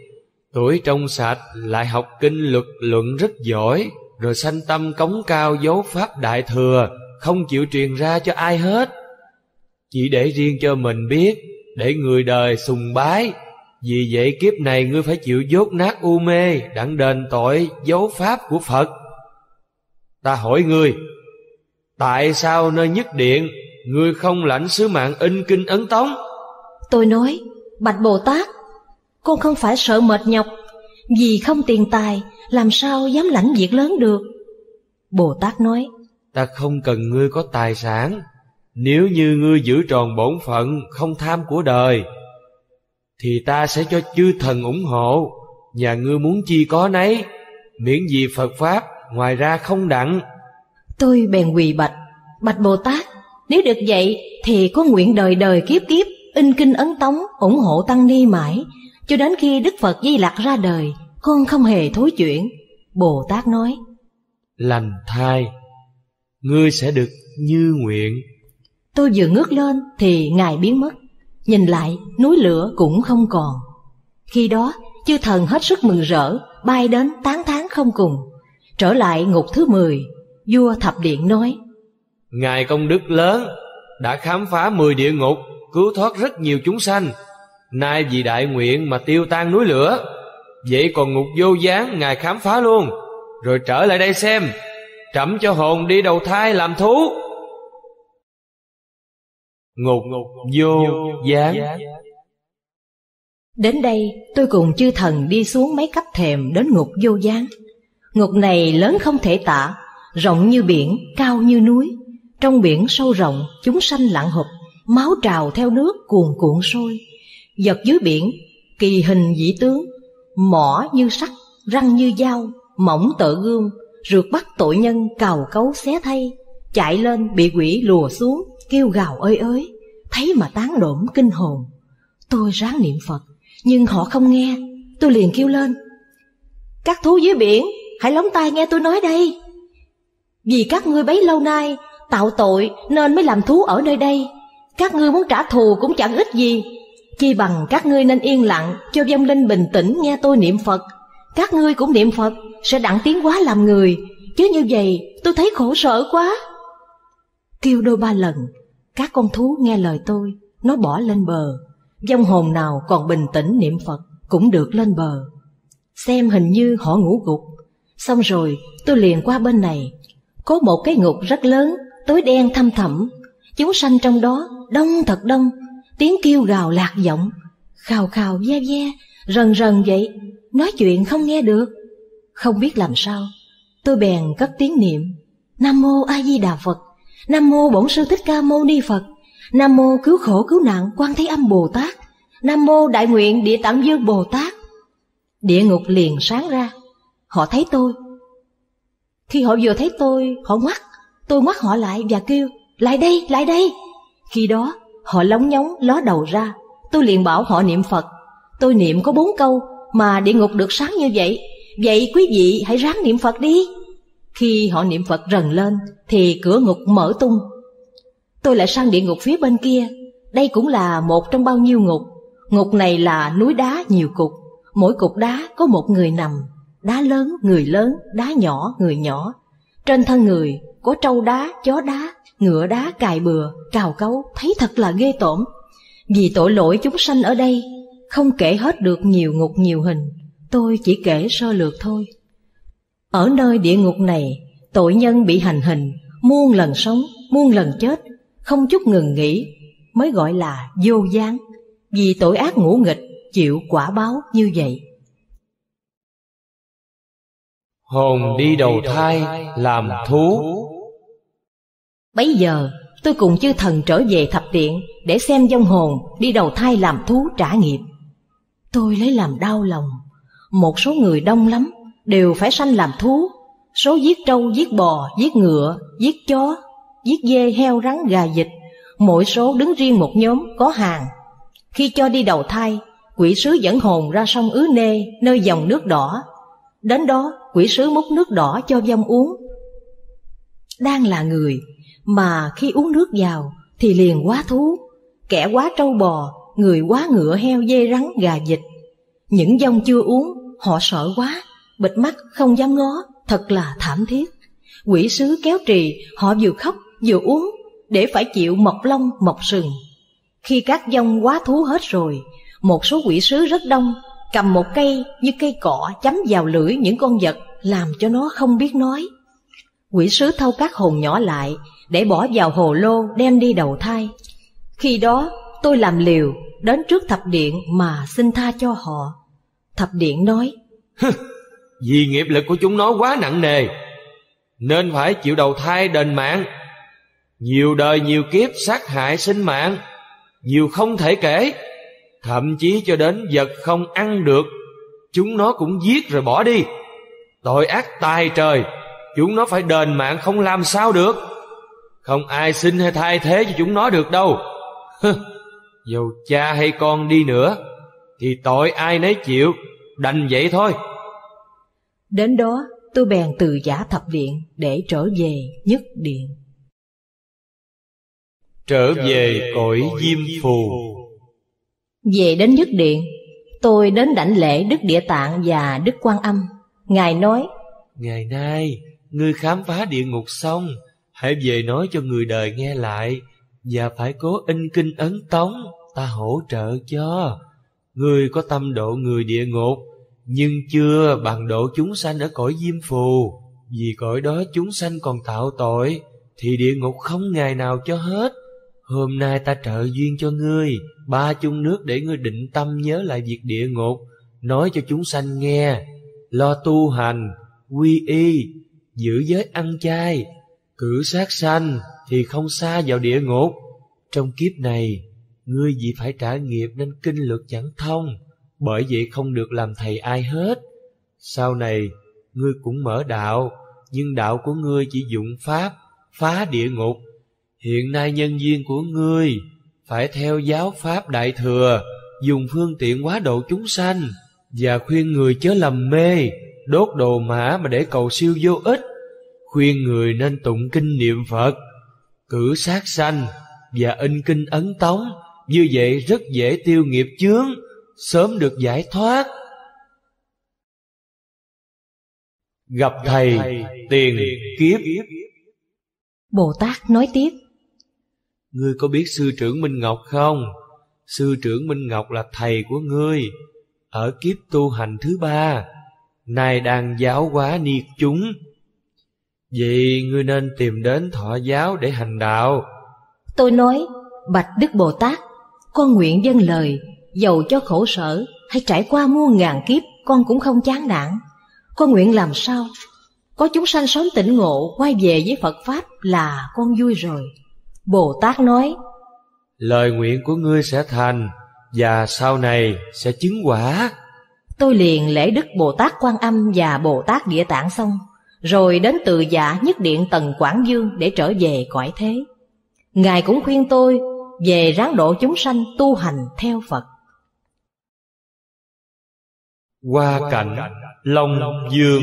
Tuổi trong sạch lại học kinh luật luận rất giỏi, rồi sanh tâm cống cao dấu pháp đại thừa, không chịu truyền ra cho ai hết, chỉ để riêng cho mình biết, để người đời sùng bái. Vì vậy kiếp này ngươi phải chịu dốt nát u mê, đặng đền tội dấu pháp của Phật. Ta hỏi ngươi, tại sao nơi nhất điện ngươi không lãnh sứ mạng in kinh ấn tống? Tôi nói, bạch Bồ Tát, con không phải sợ mệt nhọc, vì không tiền tài làm sao dám lãnh việc lớn được. Bồ Tát nói, ta không cần ngươi có tài sản, nếu như ngươi giữ tròn bổn phận không tham của đời, thì ta sẽ cho chư thần ủng hộ, và ngươi muốn chi có nấy, miễn gì Phật Pháp, ngoài ra không đặng. Tôi bèn quỳ bạch, bạch Bồ Tát, nếu được vậy thì có nguyện đời đời kiếp kiếp in kinh ấn tống ủng hộ tăng ni mãi, cho đến khi Đức Phật Di Lặc ra đời, con không hề thối chuyển. Bồ Tát nói, lành thai, ngươi sẽ được như nguyện. Tôi vừa ngước lên thì Ngài biến mất, nhìn lại núi lửa cũng không còn. Khi đó chư thần hết sức mừng rỡ, bay đến tán thán không cùng. Trở lại ngục thứ mười, vua Thập Điện nói, Ngài công đức lớn, đã khám phá mười địa ngục, cứu thoát rất nhiều chúng sanh. Nay vì đại nguyện mà tiêu tan núi lửa, vậy còn ngục vô gián Ngài khám phá luôn, rồi trở lại đây xem, trẫm cho hồn đi đầu thai làm thú. Ngục vô gián. Đến đây tôi cùng chư thần đi xuống mấy cấp thềm đến ngục vô gián. Ngục này lớn không thể tả, rộng như biển, cao như núi. Trong biển sâu rộng, chúng sanh lặn hụp, máu trào theo nước cuồn cuộn sôi. Vật dưới biển, kỳ hình dị tướng, mỏ như sắt, răng như dao, mỏng tợ gươm, rượt bắt tội nhân cào cấu xé thay. Chạy lên bị quỷ lùa xuống, kêu gào ơi ới, thấy mà tán đổm kinh hồn. Tôi ráng niệm Phật, nhưng họ không nghe. Tôi liền kêu lên, các thú dưới biển, hãy lóng tai nghe tôi nói đây. Vì các ngươi bấy lâu nay tạo tội nên mới làm thú ở nơi đây. Các ngươi muốn trả thù cũng chẳng ích gì, chi bằng các ngươi nên yên lặng, cho vong linh bình tĩnh nghe tôi niệm Phật. Các ngươi cũng niệm Phật, sẽ đặng tiến hóa làm người, chứ như vậy tôi thấy khổ sở quá. Kêu đôi ba lần, các con thú nghe lời tôi, nó bỏ lên bờ. Vong hồn nào còn bình tĩnh niệm Phật cũng được lên bờ. Xem hình như họ ngủ gục. Xong rồi tôi liền qua bên này. Có một cái ngục rất lớn, tối đen thăm thẳm. Chúng sanh trong đó đông thật đông, tiếng kêu gào lạc giọng, khào khào ve ve, rần rần vậy, nói chuyện không nghe được. Không biết làm sao, tôi bèn cất tiếng niệm, Nam Mô A Di Đà Phật, Nam Mô Bổn Sư Thích Ca Mâu Ni Phật, Nam Mô Cứu Khổ Cứu Nạn Quan Thế Âm Bồ Tát, Nam Mô Đại Nguyện Địa Tạng Vương Bồ Tát. Địa ngục liền sáng ra, họ thấy tôi. Khi họ vừa thấy tôi, họ ngoắt, tôi ngoắt họ lại và kêu, lại đây, lại đây. Khi đó họ lóng nhóng ló đầu ra, tôi liền bảo họ niệm Phật. Tôi niệm có bốn câu mà địa ngục được sáng như vậy, vậy quý vị hãy ráng niệm Phật đi. Khi họ niệm Phật rần lên thì cửa ngục mở tung. Tôi lại sang địa ngục phía bên kia. Đây cũng là một trong bao nhiêu ngục. Ngục này là núi đá nhiều cục, mỗi cục đá có một người nằm. Đá lớn người lớn, đá nhỏ người nhỏ. Trên thân người có trâu đá, chó đá, ngựa đá cài bừa, cào cấu, thấy thật là ghê tởm. Vì tội lỗi chúng sanh ở đây, không kể hết được nhiều ngục nhiều hình, tôi chỉ kể sơ lược thôi. Ở nơi địa ngục này, tội nhân bị hành hình, muôn lần sống, muôn lần chết, không chút ngừng nghỉ, mới gọi là vô gián. Vì tội ác ngũ nghịch, chịu quả báo như vậy. Hồn đi đầu thai làm thú. Bấy giờ tôi cùng chư thần trở về Thập Điện để xem vong hồn đi đầu thai làm thú trả nghiệp. Tôi lấy làm đau lòng. Một số người đông lắm, đều phải sanh làm thú. Số giết trâu, giết bò, giết ngựa, giết chó, giết dê, heo, rắn, gà, vịt. Mỗi số đứng riêng một nhóm có hàng. Khi cho đi đầu thai, quỷ sứ dẫn hồn ra sông Ứ Nê, nơi dòng nước đỏ. Đến đó quỷ sứ múc nước đỏ cho vong uống. Đang là người mà khi uống nước vào thì liền hóa thú, kẻ hóa trâu bò, người hóa ngựa, heo, dê, rắn, gà, vịt. Những vong chưa uống họ sợ quá, bịt mắt không dám ngó, thật là thảm thiết. Quỷ sứ kéo trì, họ vừa khóc vừa uống, để phải chịu mọc lông mọc sừng. Khi các vong quá thú hết rồi, một số quỷ sứ rất đông, cầm một cây như cây cọ chấm vào lưỡi những con vật, làm cho nó không biết nói. Quỷ sứ thâu các hồn nhỏ lại, để bỏ vào hồ lô đem đi đầu thai. Khi đó tôi làm liều đến trước thập điện mà xin tha cho họ. Thập điện nói: vì nghiệp lực của chúng nó quá nặng nề, nên phải chịu đầu thai đền mạng. Nhiều đời nhiều kiếp sát hại sinh mạng, nhiều không thể kể. Thậm chí cho đến vật không ăn được, chúng nó cũng giết rồi bỏ đi. Tội ác tài trời, chúng nó phải đền mạng không làm sao được. Không ai sinh hay thay thế cho chúng nó được đâu. Dù cha hay con đi nữa thì tội ai nấy chịu, đành vậy thôi. Đến đó tôi bèn từ giả thập điện để trở về nhất điện. Trở về cõi Diêm Phù. Về đến nhất điện, tôi đến đảnh lễ Đức Địa Tạng và Đức Quan Âm. Ngài nói: ngày nay ngươi khám phá địa ngục xong, hãy về nói cho người đời nghe lại, và phải cố in kinh ấn tống, ta hỗ trợ cho. Ngươi có tâm độ người địa ngục, nhưng chưa bằng độ chúng sanh ở cõi Diêm Phù. Vì cõi đó chúng sanh còn tạo tội, thì địa ngục không ngày nào cho hết. Hôm nay ta trợ duyên cho ngươi ba chung nước để ngươi định tâm nhớ lại việc địa ngục, nói cho chúng sanh nghe, lo tu hành, quy y, giữ giới ăn chay, cử sát sanh thì không xa vào địa ngục. Trong kiếp này, ngươi vì phải trả nghiệp nên kinh lược chẳng thông, bởi vậy không được làm thầy ai hết. Sau này, ngươi cũng mở đạo, nhưng đạo của ngươi chỉ dụng pháp phá địa ngục. Hiện nay nhân duyên của ngươi phải theo giáo pháp Đại Thừa, dùng phương tiện hóa độ chúng sanh, và khuyên người chớ lầm mê, đốt đồ mã mà để cầu siêu vô ích. Khuyên người nên tụng kinh niệm Phật, cử sát sanh và in kinh ấn tống. Như vậy rất dễ tiêu nghiệp chướng, sớm được giải thoát. Gặp thầy tiền kiếp. Bồ Tát nói tiếp: ngươi có biết sư trưởng Minh Ngọc không? Sư trưởng Minh Ngọc là thầy của ngươi ở kiếp tu hành thứ ba, nay đang giáo hóa niết chúng. Vậy ngươi nên tìm đến thọ giáo để hành đạo. Tôi nói: bạch Đức Bồ Tát, con nguyện dâng lời, dầu cho khổ sở hay trải qua muôn ngàn kiếp, con cũng không chán nản. Con nguyện làm sao có chúng sanh sớm tỉnh ngộ, quay về với Phật Pháp là con vui rồi. Bồ Tát nói: lời nguyện của ngươi sẽ thành, và sau này sẽ chứng quả. Tôi liền lễ Đức Bồ Tát Quan Âm và Bồ Tát Địa Tạng xong, rồi đến Từ Dạ nhất điện Tần Quảng Dương để trở về cõi thế. Ngài cũng khuyên tôi về ráng độ chúng sanh tu hành theo Phật. Qua cảnh Long Dương.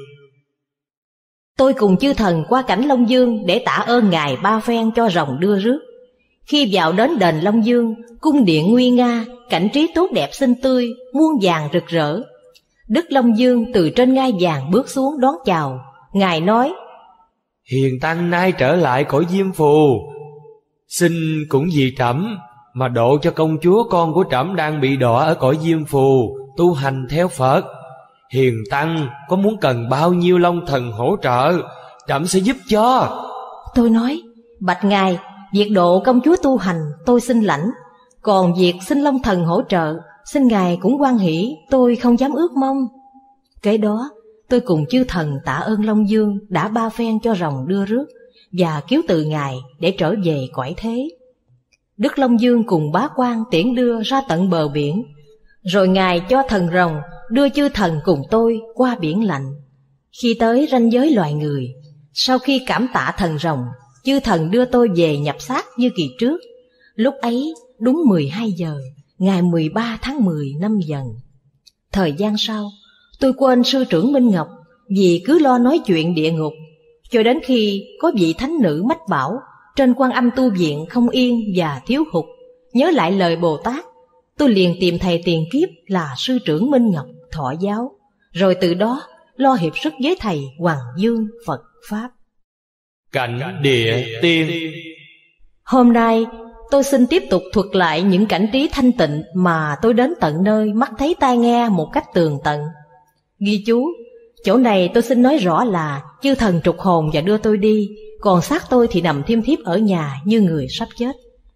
Tôi cùng chư thần qua cảnh Long Dương để tạ ơn Ngài ba phen cho rồng đưa rước. Khi vào đến đền Long Dương, cung điện nguy nga, cảnh trí tốt đẹp xinh tươi, muôn vàng rực rỡ. Đức Long Dương từ trên ngai vàng bước xuống đón chào. Ngài nói: hiền tăng nay trở lại cõi Diêm Phù, xin cũng vì trẫm mà độ cho công chúa con của trẫm đang bị đọa ở cõi Diêm Phù tu hành theo Phật. Hiền tăng có muốn cần bao nhiêu long thần hỗ trợ, trẫm sẽ giúp cho. Tôi nói: bạch Ngài, việc độ công chúa tu hành tôi xin lãnh, còn việc xin long thần hỗ trợ, xin Ngài cũng hoan hỷ, tôi không dám ước mong. Kế đó tôi cùng chư thần tạ ơn Long Dương đã ba phen cho rồng đưa rước, và cứu từ Ngài để trở về cõi thế. Đức Long Dương cùng bá quan tiễn đưa ra tận bờ biển, rồi Ngài cho thần rồng đưa chư thần cùng tôi qua biển lạnh. Khi tới ranh giới loài người, sau khi cảm tạ thần rồng, chư thần đưa tôi về nhập xác như kỳ trước. Lúc ấy đúng mười hai giờ, ngày mười ba tháng mười năm Dần. Thời gian sau, tôi quên sư trưởng Minh Ngọc vì cứ lo nói chuyện địa ngục, cho đến khi có vị thánh nữ mách bảo trên Quan Âm tu viện không yên và thiếu hụt. Nhớ lại lời Bồ Tát, tôi liền tìm thầy tiền kiếp là sư trưởng Minh Ngọc thọ giáo. rồi từ đó lo hiệp sức với thầy Hoàng Dương Phật Pháp. Cảnh địa tiên. Hôm nay tôi xin tiếp tục thuật lại những cảnh trí thanh tịnh mà tôi đến tận nơi, mắt thấy tai nghe một cách tường tận. Ghi chú, chỗ này tôi xin nói rõ là chư thần trục hồn và đưa tôi đi, còn xác tôi thì nằm thiêm thiếp ở nhà như người sắp chết.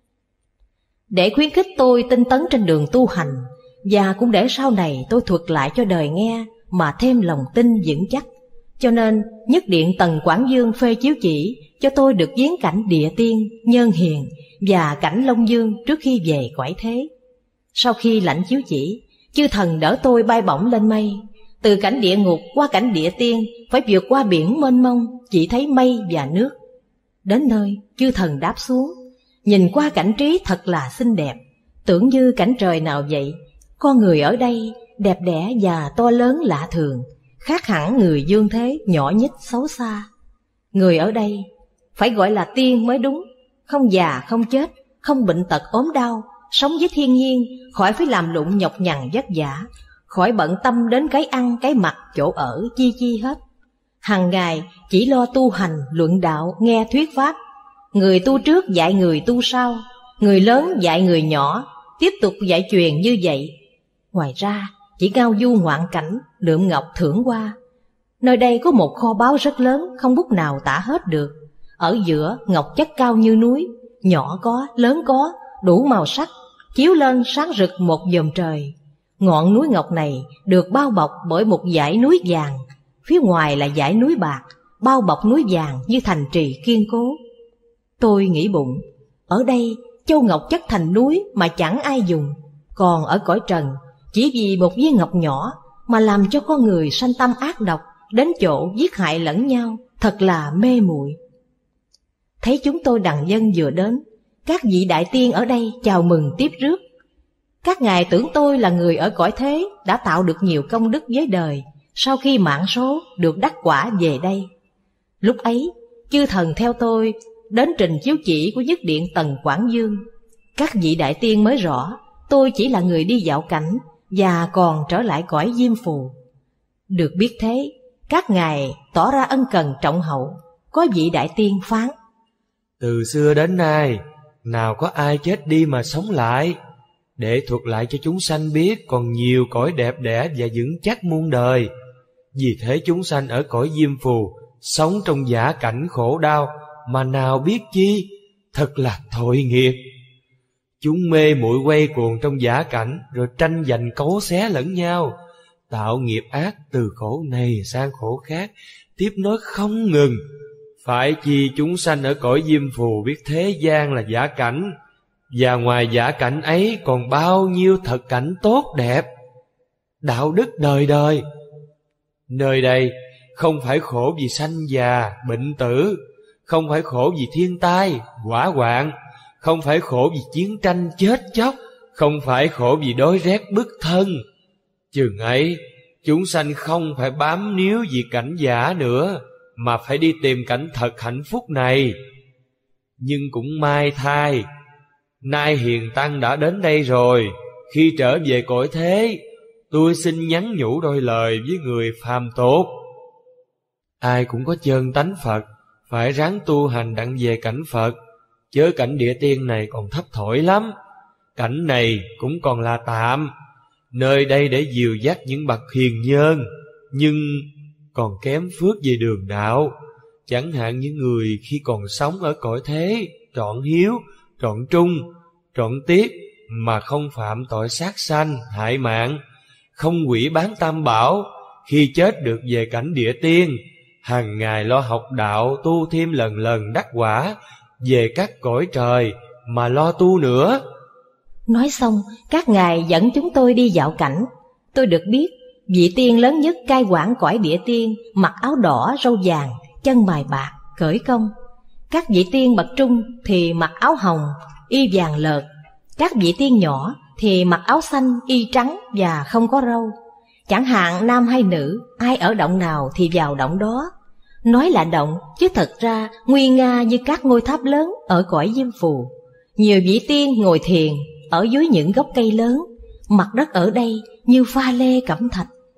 Để khuyến khích tôi tinh tấn trên đường tu hành, và cũng để sau này tôi thuật lại cho đời nghe mà thêm lòng tin vững chắc, cho nên nhất điện Tần Quảng Dương phê chiếu chỉ cho tôi được viếng cảnh địa tiên, nhân hiền và cảnh Long Dương trước khi về cõi thế. Sau khi lãnh chiếu chỉ, chư thần đỡ tôi bay bổng lên mây. Từ cảnh địa ngục qua cảnh địa tiên phải vượt qua biển mênh mông, chỉ thấy mây và nước. Đến nơi, chư thần đáp xuống, nhìn qua cảnh trí thật là xinh đẹp, tưởng như cảnh trời nào vậy. Con người ở đây đẹp đẽ và to lớn lạ thường, khác hẳn người dương thế nhỏ nhít xấu xa. Người ở đây phải gọi là tiên mới đúng, không già không chết, không bệnh tật ốm đau, sống với thiên nhiên, khỏi phải làm lụng nhọc nhằn vất vả, khỏi bận tâm đến cái ăn, cái mặc, chỗ ở, chi chi hết. Hằng ngày chỉ lo tu hành, luận đạo, nghe thuyết pháp. Người tu trước dạy người tu sau, người lớn dạy người nhỏ, tiếp tục dạy truyền như vậy. Ngoài ra, chỉ ngao du ngoạn cảnh, lượm ngọc thưởng hoa. Nơi đây có một kho báu rất lớn, không bút nào tả hết được. Ở giữa ngọc chất cao như núi, nhỏ có, lớn có, đủ màu sắc, chiếu lên sáng rực một vòm trời. Ngọn núi ngọc này được bao bọc bởi một dải núi vàng, phía ngoài là dải núi bạc, bao bọc núi vàng như thành trì kiên cố. Tôi nghĩ bụng, ở đây châu ngọc chất thành núi mà chẳng ai dùng, còn ở cõi trần chỉ vì một viên ngọc nhỏ mà làm cho con người sanh tâm ác độc, đến chỗ giết hại lẫn nhau, thật là mê muội. Thấy chúng tôi đằng dân vừa đến, các vị đại tiên ở đây chào mừng tiếp rước. Các ngài tưởng tôi là người ở cõi thế đã tạo được nhiều công đức với đời, sau khi mạng số được đắc quả về đây. Lúc ấy, chư thần theo tôi đến trình chiếu chỉ của nhất điện Tần Quảng Dương. Các vị đại tiên mới rõ tôi chỉ là người đi dạo cảnh và còn trở lại cõi diêm phù. Được biết thế, các ngài tỏ ra ân cần trọng hậu. Có vị đại tiên phán: Từ xưa đến nay, nào có ai chết đi mà sống lại, để thuật lại cho chúng sanh biết còn nhiều cõi đẹp đẽ và vững chắc muôn đời. Vì thế chúng sanh ở cõi diêm phù sống trong giả cảnh khổ đau mà nào biết chi, thật là tội nghiệp. Chúng mê muội quay cuồng trong giả cảnh, rồi tranh giành cấu xé lẫn nhau, tạo nghiệp ác từ khổ này sang khổ khác, tiếp nối không ngừng. Phải chi chúng sanh ở cõi diêm phù biết thế gian là giả cảnh, và ngoài giả cảnh ấy còn bao nhiêu thật cảnh tốt đẹp, đạo đức đời đời. Nơi đây không phải khổ vì sanh già, bệnh tử, không phải khổ vì thiên tai, hỏa hoạn, không phải khổ vì chiến tranh chết chóc, không phải khổ vì đói rét bức thân. Chừng ấy, chúng sanh không phải bám níu vì cảnh giả nữa, mà phải đi tìm cảnh thật hạnh phúc này. Nhưng cũng may thay, nay hiền tăng đã đến đây rồi, khi trở về cõi thế, tôi xin nhắn nhủ đôi lời với người phàm tục. Ai cũng có chân tánh Phật, phải ráng tu hành đặng về cảnh Phật, chớ cảnh địa tiên này còn thấp thỏi lắm. Cảnh này cũng còn là tạm, nơi đây để dìu dắt những bậc hiền nhân, nhưng còn kém phước về đường đạo. Chẳng hạn những người khi còn sống ở cõi thế, trọn hiếu, trọn trung, trọn tiết, mà không phạm tội sát sanh, hại mạng, không quỷ bán tam bảo, khi chết được về cảnh địa tiên, hàng ngày lo học đạo, tu thêm lần lần đắc quả, về các cõi trời mà lo tu nữa. Nói xong, các ngài dẫn chúng tôi đi dạo cảnh. Tôi được biết vị tiên lớn nhất cai quản cõi địa tiên mặc áo đỏ râu vàng, chân mài bạc, cởi công. Các vị tiên bậc trung thì mặc áo hồng, y vàng lợt. Các vị tiên nhỏ thì mặc áo xanh, y trắng và không có râu. Chẳng hạn nam hay nữ, ai ở động nào thì vào động đó. Nói là động, chứ thật ra nguy nga như các ngôi tháp lớn ở cõi diêm phù. Nhiều vị tiên ngồi thiền ở dưới những gốc cây lớn. Mặt đất ở đây như pha lê cẩm thạch,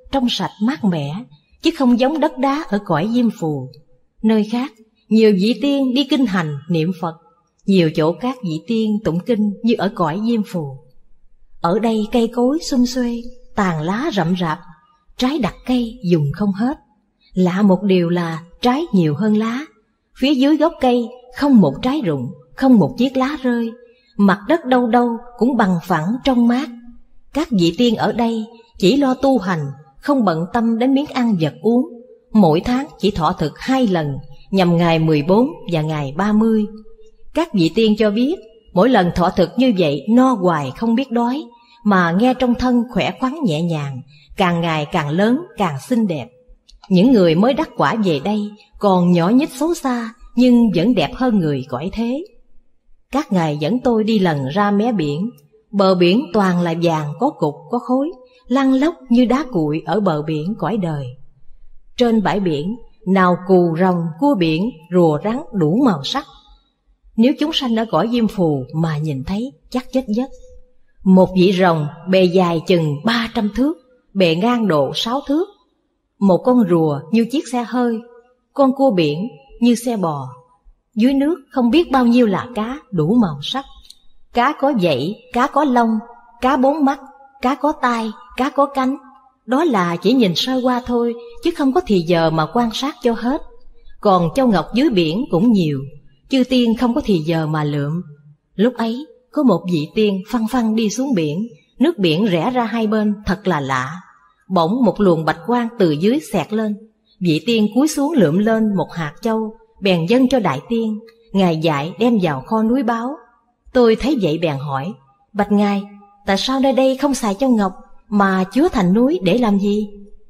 trong sạch mát mẻ, chứ không giống đất đá ở cõi Diêm Phù. Nơi khác, nhiều vị tiên đi kinh hành niệm Phật, nhiều chỗ các vị tiên tụng kinh như ở cõi Diêm Phù. Ở đây cây cối sum xuê, tàn lá rậm rạp, trái đặc cây dùng không hết. Lạ một điều là trái nhiều hơn lá. Phía dưới gốc cây không một trái rụng, không một chiếc lá rơi. Mặt đất đâu đâu cũng bằng phẳng trong mát. Các vị tiên ở đây chỉ lo tu hành, không bận tâm đến miếng ăn vật uống. Mỗi tháng chỉ thọ thực hai lần, nhằm ngày mười bốn và ngày ba mươi. Các vị tiên cho biết, mỗi lần thọ thực như vậy no hoài không biết đói, mà nghe trong thân khỏe khoắn nhẹ nhàng, càng ngày càng lớn càng xinh đẹp. Những người mới đắc quả về đây còn nhỏ nhít xấu xa, nhưng vẫn đẹp hơn người cõi thế. Các ngài dẫn tôi đi lần ra mé biển. Bờ biển toàn là vàng có cục có khối, lăn lóc như đá cuội ở bờ biển cõi đời. Trên bãi biển, nào cù rồng, cua biển, rùa rắn đủ màu sắc. Nếu chúng sanh ở cõi Diêm Phù mà nhìn thấy chắc chết giấc. Một vị rồng bề dài chừng ba trăm thước, bề ngang độ sáu thước. Một con rùa như chiếc xe hơi, con cua biển như xe bò. Dưới nước không biết bao nhiêu là cá đủ màu sắc. Cá có vảy, cá có lông, cá bốn mắt, cá có tai, cá có cánh. Đó là chỉ nhìn sơ qua thôi, chứ không có thì giờ mà quan sát cho hết. Còn châu ngọc dưới biển cũng nhiều, chư tiên không có thì giờ mà lượm. Lúc ấy có một vị tiên phăng phăng đi xuống biển, nước biển rẽ ra hai bên thật là lạ. Bỗng một luồng bạch quang từ dưới xẹt lên. Vị tiên cúi xuống lượm lên một hạt châu, bèn dâng cho đại tiên. Ngài dạy đem vào kho núi báo. Tôi thấy vậy bèn hỏi, bạch ngài, tại sao nơi đây không xài châu ngọc mà chứa thành núi để làm gì?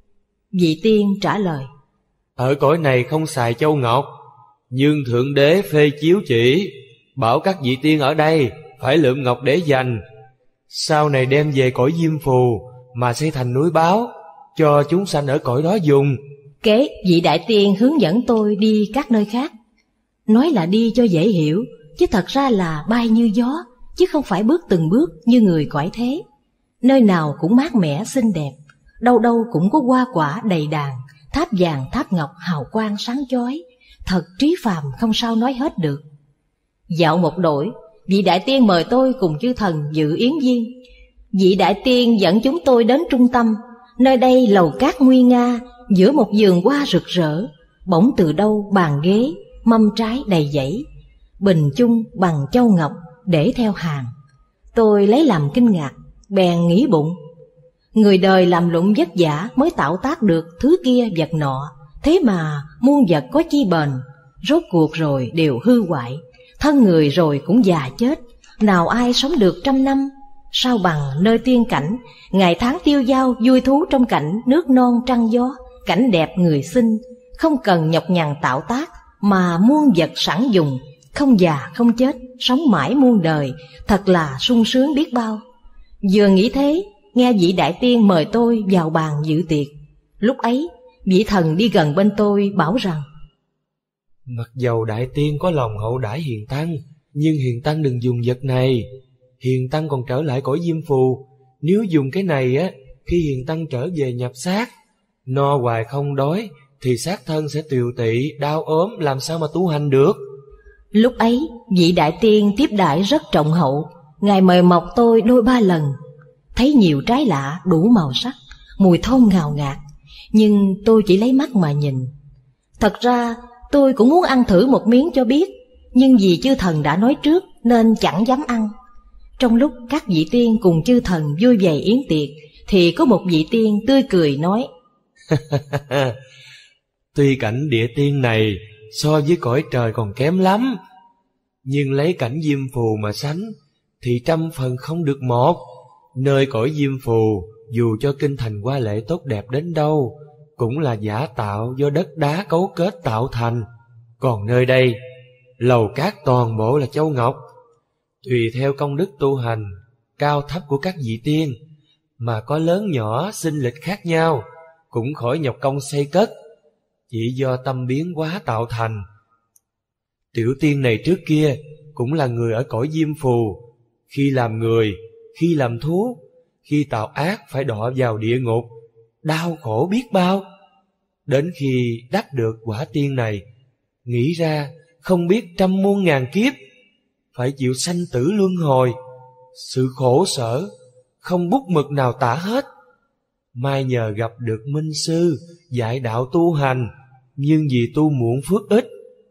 Vị tiên trả lời, ở cõi này không xài châu ngọc, nhưng thượng đế phê chiếu chỉ, bảo các vị tiên ở đây phải lượm ngọc để dành, sau này đem về cõi Diêm Phù mà xây thành núi báo, cho chúng sanh ở cõi đó dùng. Kế vị đại tiên hướng dẫn tôi đi các nơi khác. Nói là đi cho dễ hiểu, chứ thật ra là bay như gió, chứ không phải bước từng bước như người cõi thế. Nơi nào cũng mát mẻ xinh đẹp, đâu đâu cũng có hoa quả đầy đàn, tháp vàng tháp ngọc hào quang sáng chói, thật trí phàm không sao nói hết được. Dạo một đổi, vị đại tiên mời tôi cùng chư thần dự yến viên. Vị đại tiên dẫn chúng tôi đến trung tâm. Nơi đây lầu cát nguy nga, giữa một vườn hoa rực rỡ. Bỗng từ đâu bàn ghế, mâm trái đầy dãy, bình chung bằng châu ngọc để theo hàng. Tôi lấy làm kinh ngạc, bèn nghĩ bụng, người đời làm lụng vất vả mới tạo tác được thứ kia vật nọ, thế mà muôn vật có chi bền, rốt cuộc rồi đều hư hoại, thân người rồi cũng già chết, nào ai sống được trăm năm. Sao bằng nơi tiên cảnh, ngày tháng tiêu dao vui thú trong cảnh nước non trăng gió, cảnh đẹp người xinh, không cần nhọc nhằn tạo tác, mà muôn vật sẵn dùng, không già không chết, sống mãi muôn đời, thật là sung sướng biết bao. Vừa nghĩ thế, nghe vị đại tiên mời tôi vào bàn dự tiệc. Lúc ấy, vị thần đi gần bên tôi bảo rằng, mặc dầu đại tiên có lòng hậu đãi hiền tăng, nhưng hiền tăng đừng dùng vật này. Hiền tăng còn trở lại cõi Diêm Phù, nếu dùng cái này á, khi hiền tăng trở về nhập xác, no hoài không đói, thì xác thân sẽ tiều tị, đau ốm, làm sao mà tu hành được. Lúc ấy, vị đại tiên tiếp đãi rất trọng hậu. Ngài mời mọc tôi đôi ba lần. Thấy nhiều trái lạ đủ màu sắc, mùi thơm ngào ngạt, nhưng tôi chỉ lấy mắt mà nhìn. Thật ra tôi cũng muốn ăn thử một miếng cho biết, nhưng vì chư thần đã nói trước nên chẳng dám ăn. Trong lúc các vị tiên cùng chư thần vui vẻ yến tiệc, thì có một vị tiên tươi cười nói, tuy cảnh địa tiên này so với cõi trời còn kém lắm, nhưng lấy cảnh Diêm Phù mà sánh thì trăm phần không được một. Nơi cõi Diêm Phù, dù cho kinh thành hoa lệ tốt đẹp đến đâu, cũng là giả tạo do đất đá cấu kết tạo thành. Còn nơi đây, lầu cát toàn bộ là châu ngọc. Tùy theo công đức tu hành, cao thấp của các vị tiên, mà có lớn nhỏ, sinh lịch khác nhau, cũng khỏi nhọc công xây cất, chỉ do tâm biến hóa tạo thành. Tiểu tiên này trước kia cũng là người ở cõi Diêm Phù, khi làm người, khi làm thú, khi tạo ác phải đọa vào địa ngục, đau khổ biết bao. Đến khi đắc được quả tiên này, nghĩ ra không biết trăm muôn ngàn kiếp, phải chịu sanh tử luân hồi, sự khổ sở không bút mực nào tả hết. Mai nhờ gặp được Minh Sư dạy đạo tu hành, nhưng vì tu muộn phước ít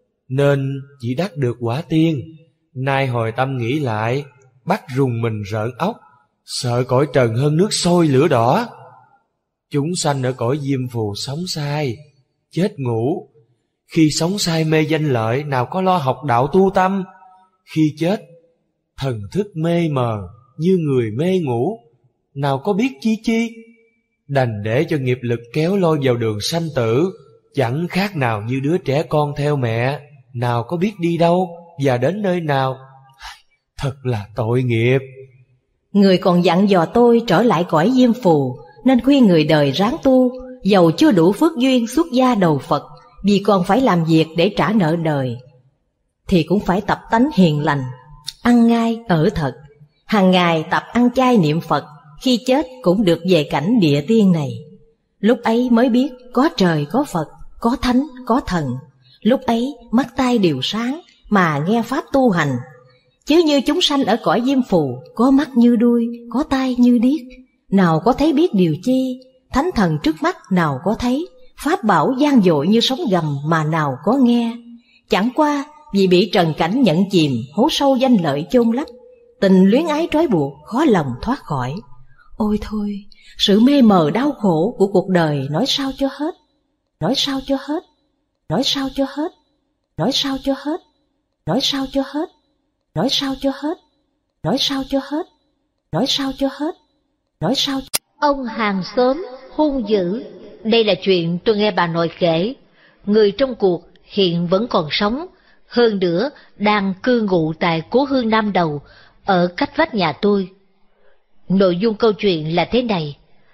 nên chỉ đắc được quả tiên. Nay hồi tâm nghĩ lại, bắt rùng mình rợn óc, sợ cõi trần hơn nước sôi lửa đỏ. Chúng sanh ở cõi diêm phù sống sai, chết ngủ. Khi sống sai mê danh lợi, nào có lo học đạo tu tâm. Khi chết, thần thức mê mờ như người mê ngủ, nào có biết chi chi. Đành để cho nghiệp lực kéo lôi vào đường sanh tử, chẳng khác nào như đứa trẻ con theo mẹ, nào có biết đi đâu và đến nơi nào. Thật là tội nghiệp. Người còn dặn dò tôi trở lại cõi diêm phù, nên khuyên người đời ráng tu, dầu chưa đủ phước duyên xuất gia đầu Phật, vì còn phải làm việc để trả nợ đời, thì cũng phải tập tánh hiền lành, ăn ngay ở thật, hàng ngày tập ăn chay niệm Phật, khi chết cũng được về cảnh địa tiên này. Lúc ấy mới biết có trời có Phật, có thánh có thần. Lúc ấy mắt tai đều sáng mà nghe pháp tu hành. Chứ như chúng sanh ở cõi diêm phù, có mắt như đuôi, có tai như điếc, nào có thấy biết điều chi. Thánh thần trước mắt nào có thấy, pháp bảo gian dội như sóng gầm mà nào có nghe. Chẳng qua vì bị trần cảnh nhận chìm, hố sâu danh lợi chôn lấp, tình luyến ái trói buộc, khó lòng thoát khỏi. Ôi thôi, sự mê mờ đau khổ của cuộc đời nói sao cho hết, nói sao cho hết, nói sao cho hết, nói sao cho hết, nói sao cho hết, nói sao cho hết, nói sao cho hết, nói sao cho hết, nói sao. Ông hàng xóm hung dữ. Đây là chuyện tôi nghe bà nội kể. Người trong cuộc hiện vẫn còn sống, hơn nữa đang cư ngụ tại Cố Hương Nam Đầu, ở cách vách nhà tôi. Nội dung câu chuyện là thế này.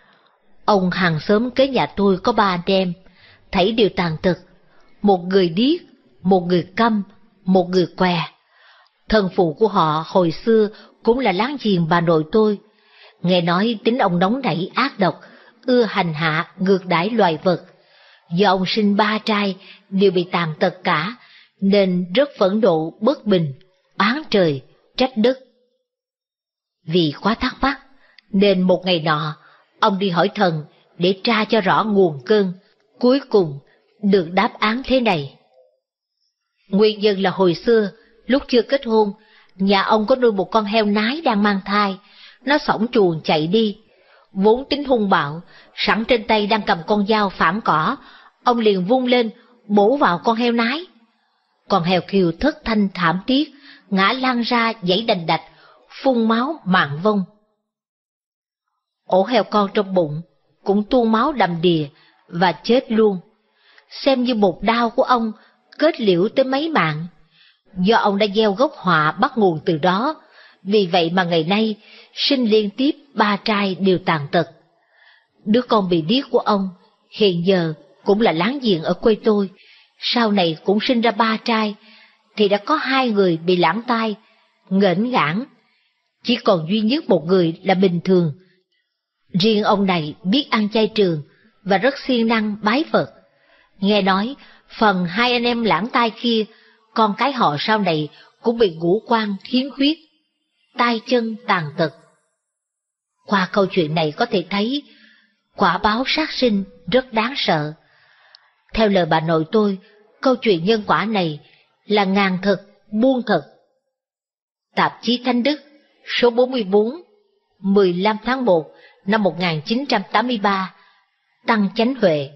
Ông hàng xóm kế nhà tôi có ba anh em, thảy đều tàn tật. Một người điếc, một người câm, một người què. Thân phụ của họ hồi xưa cũng là láng giềng bà nội tôi. Nghe nói tính ông nóng nảy ác độc, ưa hành hạ ngược đãi loài vật. Do ông sinh ba trai đều bị tàn tật cả, nên rất phẫn nộ bất bình, oán trời trách đất. Vì quá thắc mắc nên một ngày nọ ông đi hỏi thần để tra cho rõ nguồn cơn. Cuối cùng được đáp án thế này. Nguyên nhân là hồi xưa lúc chưa kết hôn, nhà ông có nuôi một con heo nái đang mang thai. Nó xổng chuồng chạy đi, vốn tính hung bạo, sẵn trên tay đang cầm con dao phản cỏ, ông liền vung lên bổ vào con heo nái. Con heo kêu thất thanh thảm thiết, ngã lăn ra giãy đành đạch, phun máu mạng vong. Ổ heo con trong bụng cũng tuôn máu đầm đìa và chết luôn. Xem như một đao của ông kết liễu tới mấy mạng. Do ông đã gieo gốc họa bắt nguồn từ đó, vì vậy mà ngày nay sinh liên tiếp ba trai đều tàn tật. Đứa con bị điếc của ông hiện giờ cũng là láng giềng ở quê tôi. Sau này cũng sinh ra ba trai, thì đã có hai người bị lãng tai, nghễnh ngãn. Chỉ còn duy nhất một người là bình thường. Riêng ông này biết ăn chay trường và rất siêng năng bái Phật. Nghe nói phần hai anh em lãng tai kia, con cái họ sau này cũng bị ngũ quan khiếm khuyết, tay chân tàn tật. Qua câu chuyện này có thể thấy quả báo sát sinh rất đáng sợ. Theo lời bà nội tôi, câu chuyện nhân quả này là ngàn thật buôn thật. Tạp chí Thánh Đức số bốn mươi bốn, mười lăm tháng một năm một nghìn chín trăm tám mươi ba, Tăng Chánh Huệ.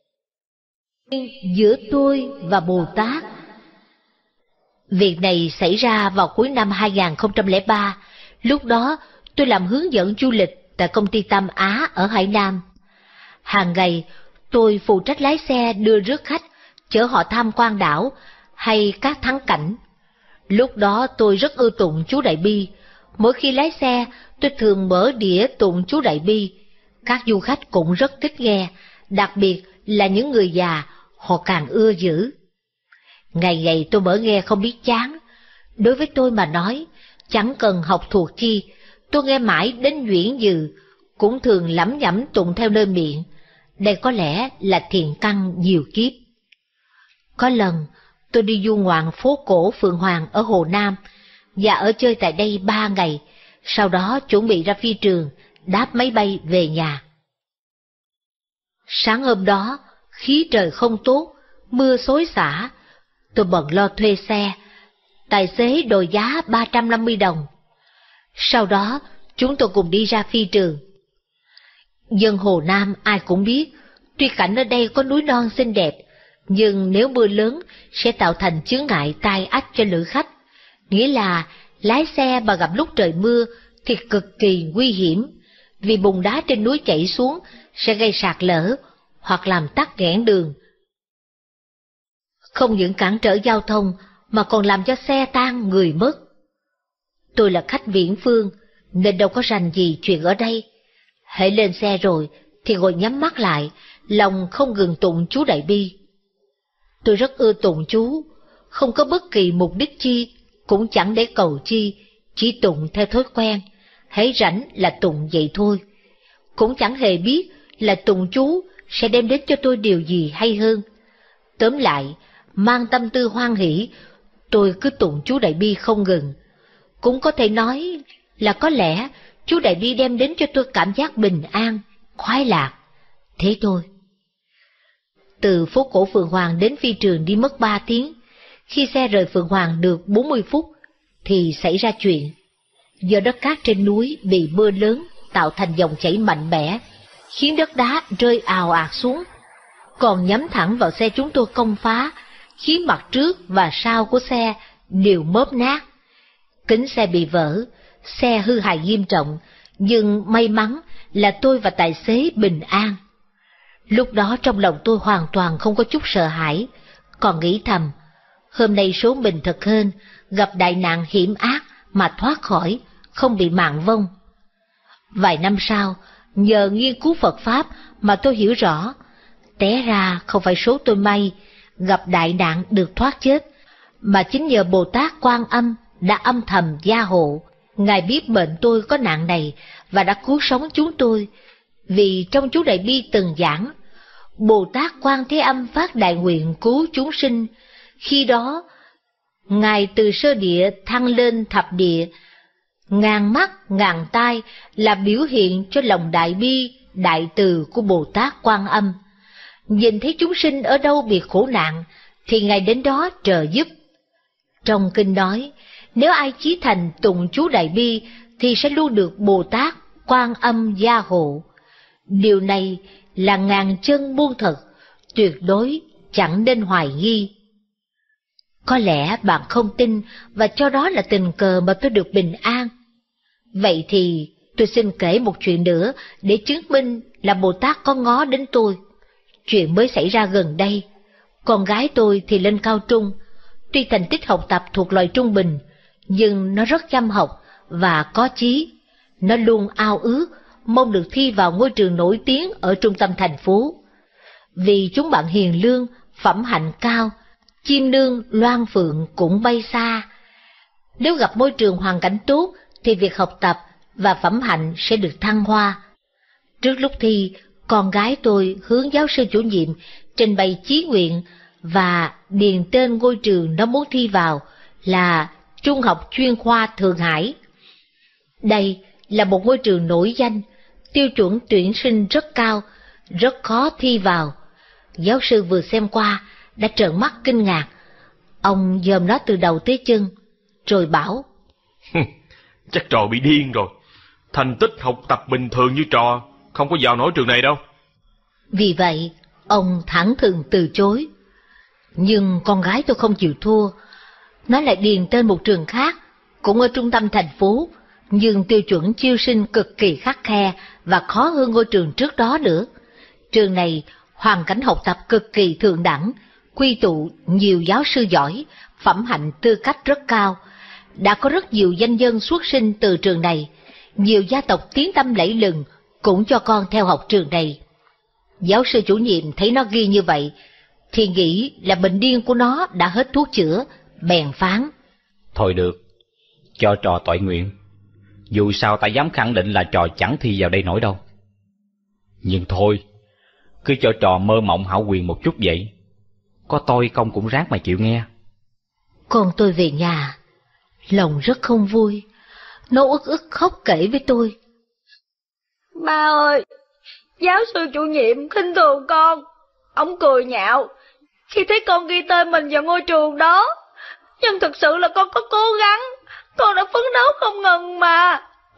Giữa tôi và Bồ Tát. Việc này xảy ra vào cuối năm hai nghìn không trăm lẻ ba, lúc đó tôi làm hướng dẫn du lịch tại công ty Tam Á ở Hải Nam. Hàng ngày tôi phụ trách lái xe đưa rước khách, chở họ tham quan đảo hay các thắng cảnh. Lúc đó tôi rất ưa tụng chú Đại Bi. Mỗi khi lái xe, tôi thường mở đĩa tụng chú Đại Bi. Các du khách cũng rất thích nghe, đặc biệt là những người già, họ càng ưa dữ. Ngày ngày tôi mở nghe không biết chán. Đối với tôi mà nói, chẳng cần học thuộc chi, tôi nghe mãi đến nhuyễn dừ, cũng thường lẩm nhẩm tụng theo nơi miệng. đây có lẽ là thiện căn nhiều kiếp. Có lần, tôi đi du ngoạn phố cổ Phượng Hoàng ở Hồ Nam, và ở chơi tại đây ba ngày, sau đó chuẩn bị ra phi trường, đáp máy bay về nhà. Sáng hôm đó, khí trời không tốt, mưa xối xả, tôi bận lo thuê xe, tài xế đòi giá ba trăm năm mươi đồng. Sau đó, chúng tôi cùng đi ra phi trường. Dân Hồ Nam ai cũng biết, tuy cảnh ở đây có núi non xinh đẹp, nhưng nếu mưa lớn sẽ tạo thành chướng ngại tai ách cho lữ khách, nghĩa là lái xe mà gặp lúc trời mưa thì cực kỳ nguy hiểm, vì bùn đá trên núi chảy xuống sẽ gây sạt lở hoặc làm tắc nghẽn đường. Không những cản trở giao thông mà còn làm cho xe tan người mất. Tôi là khách viễn phương nên đâu có rành gì chuyện ở đây. Hãy lên xe rồi thì ngồi nhắm mắt lại, lòng không ngừng tụng chú Đại Bi. Tôi rất ưa tụng chú, không có bất kỳ mục đích chi, cũng chẳng để cầu chi, chỉ tụng theo thói quen, hãy rảnh là tụng vậy thôi. Cũng chẳng hề biết là tụng chú sẽ đem đến cho tôi điều gì hay hơn. Tóm lại, mang tâm tư hoan hỷ, tôi cứ tụng chú Đại Bi không ngừng. Cũng có thể nói là có lẽ chú Đại Bi đem đến cho tôi cảm giác bình an, khoái lạc. Thế thôi. Từ phố cổ Phượng Hoàng đến phi trường đi mất ba tiếng. Khi xe rời Phượng Hoàng được bốn mươi phút, thì xảy ra chuyện. Do đất cát trên núi bị mưa lớn tạo thành dòng chảy mạnh mẽ, khiến đất đá rơi ào ạt xuống, còn nhắm thẳng vào xe chúng tôi công phá, khiến mặt trước và sau của xe đều mớp nát. Kính xe bị vỡ, xe hư hại nghiêm trọng, nhưng may mắn là tôi và tài xế bình an. Lúc đó trong lòng tôi hoàn toàn không có chút sợ hãi, còn nghĩ thầm, hôm nay số mình thật hên, gặp đại nạn hiểm ác mà thoát khỏi, không bị mạng vong. Vài năm sau, nhờ nghiên cứu Phật Pháp mà tôi hiểu rõ, té ra không phải số tôi may, gặp đại nạn được thoát chết, mà chính nhờ Bồ Tát Quan Âm đã âm thầm gia hộ. Ngài biết mệnh tôi có nạn này và đã cứu sống chúng tôi, vì trong chú Đại Bi từng giảng, Bồ Tát Quan Thế Âm phát đại nguyện cứu chúng sinh, khi đó Ngài từ sơ địa thăng lên thập địa, ngàn mắt ngàn tai là biểu hiện cho lòng đại bi đại từ của Bồ Tát Quan Âm. Nhìn thấy chúng sinh ở đâu bị khổ nạn thì Ngài đến đó trợ giúp. Trong kinh nói, nếu ai chí thành tụng chú Đại Bi thì sẽ luôn được Bồ Tát Quan Âm gia hộ. Điều này là ngàn chân muôn thật, tuyệt đối chẳng nên hoài nghi. Có lẽ bạn không tin và cho đó là tình cờ mà tôi được bình an. Vậy thì tôi xin kể một chuyện nữa để chứng minh là Bồ Tát có ngó đến tôi. Chuyện mới xảy ra gần đây. Con gái tôi thì lên cao trung, tuy thành tích học tập thuộc loại trung bình, nhưng nó rất chăm học và có chí. Nó luôn ao ước, mong được thi vào ngôi trường nổi tiếng ở trung tâm thành phố. Vì chúng bạn hiền lương, phẩm hạnh cao, chim nương loan phượng cũng bay xa. Nếu gặp môi trường hoàn cảnh tốt thì việc học tập và phẩm hạnh sẽ được thăng hoa. Trước lúc thi, con gái tôi hướng giáo sư chủ nhiệm trình bày chí nguyện và điền tên ngôi trường nó muốn thi vào là Trung học chuyên khoa Thượng Hải. Đây là một ngôi trường nổi danh, tiêu chuẩn tuyển sinh rất cao, rất khó thi vào. Giáo sư vừa xem qua đã trợn mắt kinh ngạc. Ông dòm nó từ đầu tới chân, rồi bảo: Chắc trò bị điên rồi. Thành tích học tập bình thường như trò, không có vào nổi trường này đâu. Vì vậy, ông thẳng thừng từ chối. Nhưng con gái tôi không chịu thua. Nó lại điền tên một trường khác, cũng ở trung tâm thành phố, nhưng tiêu chuẩn chiêu sinh cực kỳ khắt khe và khó hơn ngôi trường trước đó nữa. Trường này hoàn cảnh học tập cực kỳ thượng đẳng, quy tụ nhiều giáo sư giỏi, phẩm hạnh tư cách rất cao. Đã có rất nhiều danh dân xuất sinh từ trường này, nhiều gia tộc tiếng tăm lẫy lừng cũng cho con theo học trường này. Giáo sư chủ nhiệm thấy nó ghi như vậy thì nghĩ là bệnh điên của nó đã hết thuốc chữa, bèn phán: Thôi được, cho trò toại nguyện. Dù sao ta dám khẳng định là trò chẳng thi vào đây nổi đâu. Nhưng thôi, Cứ cho trò mơ mộng hão quyền một chút vậy. Có tôi công cũng ráng mà chịu nghe. Con tôi về nhà, lòng rất không vui. Nó ức ức khóc kể với tôi. Ba ơi, giáo sư chủ nhiệm khinh thường con. Ông cười nhạo khi thấy con ghi tên mình vào ngôi trường đó. Nhưng thực sự là con có cố gắng, con đã phấn đấu không ngừng mà.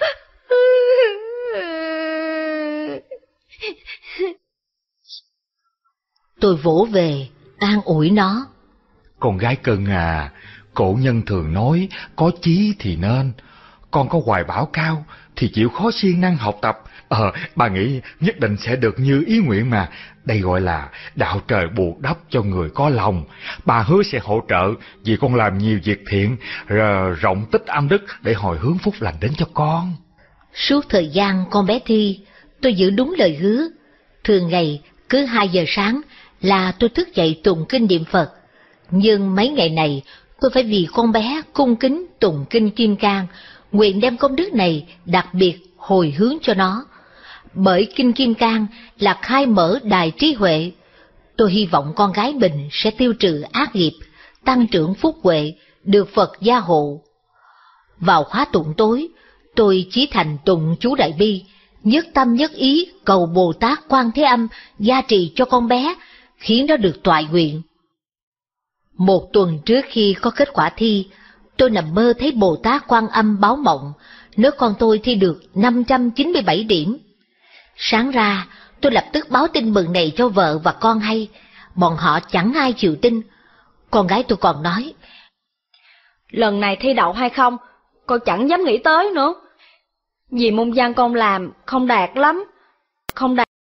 Tôi vỗ về, an ủi nó. Con gái cưng à, cổ nhân thường nói có chí thì nên. Con có hoài bão cao thì chịu khó siêng năng học tập. Ờ, bà nghĩ nhất định sẽ được như ý nguyện mà. Đây gọi là đạo trời bù đắp cho người có lòng. Bà hứa sẽ hỗ trợ vì con làm nhiều việc thiện, rồi rộng tích âm đức để hồi hướng phúc lành đến cho con. Suốt thời gian con bé Thi, tôi giữ đúng lời hứa. Thường ngày cứ hai giờ sáng là tôi thức dậy tụng kinh niệm Phật. Nhưng mấy ngày này tôi phải vì con bé cung kính tụng kinh Kim Cang, nguyện đem công đức này đặc biệt hồi hướng cho nó. Bởi kinh Kim Cang là khai mở đài trí huệ. Tôi hy vọng con gái mình sẽ tiêu trừ ác nghiệp, tăng trưởng phúc huệ, được Phật gia hộ. Vào khóa tụng tối, tôi chí thành tụng chú Đại Bi, nhất tâm nhất ý cầu Bồ Tát Quan Thế Âm gia trì cho con bé, khiến nó được toại nguyện. Một tuần trước khi có kết quả thi, tôi nằm mơ thấy Bồ Tát Quan Âm báo mộng, nói con tôi thi được năm trăm chín mươi bảy điểm. Sáng ra, tôi lập tức báo tin mừng này cho vợ và con hay, bọn họ chẳng ai chịu tin. Con gái tôi còn nói, lần này thi đậu hay không, con chẳng dám nghĩ tới nữa. Vì môn văn con làm không đạt lắm, không đạt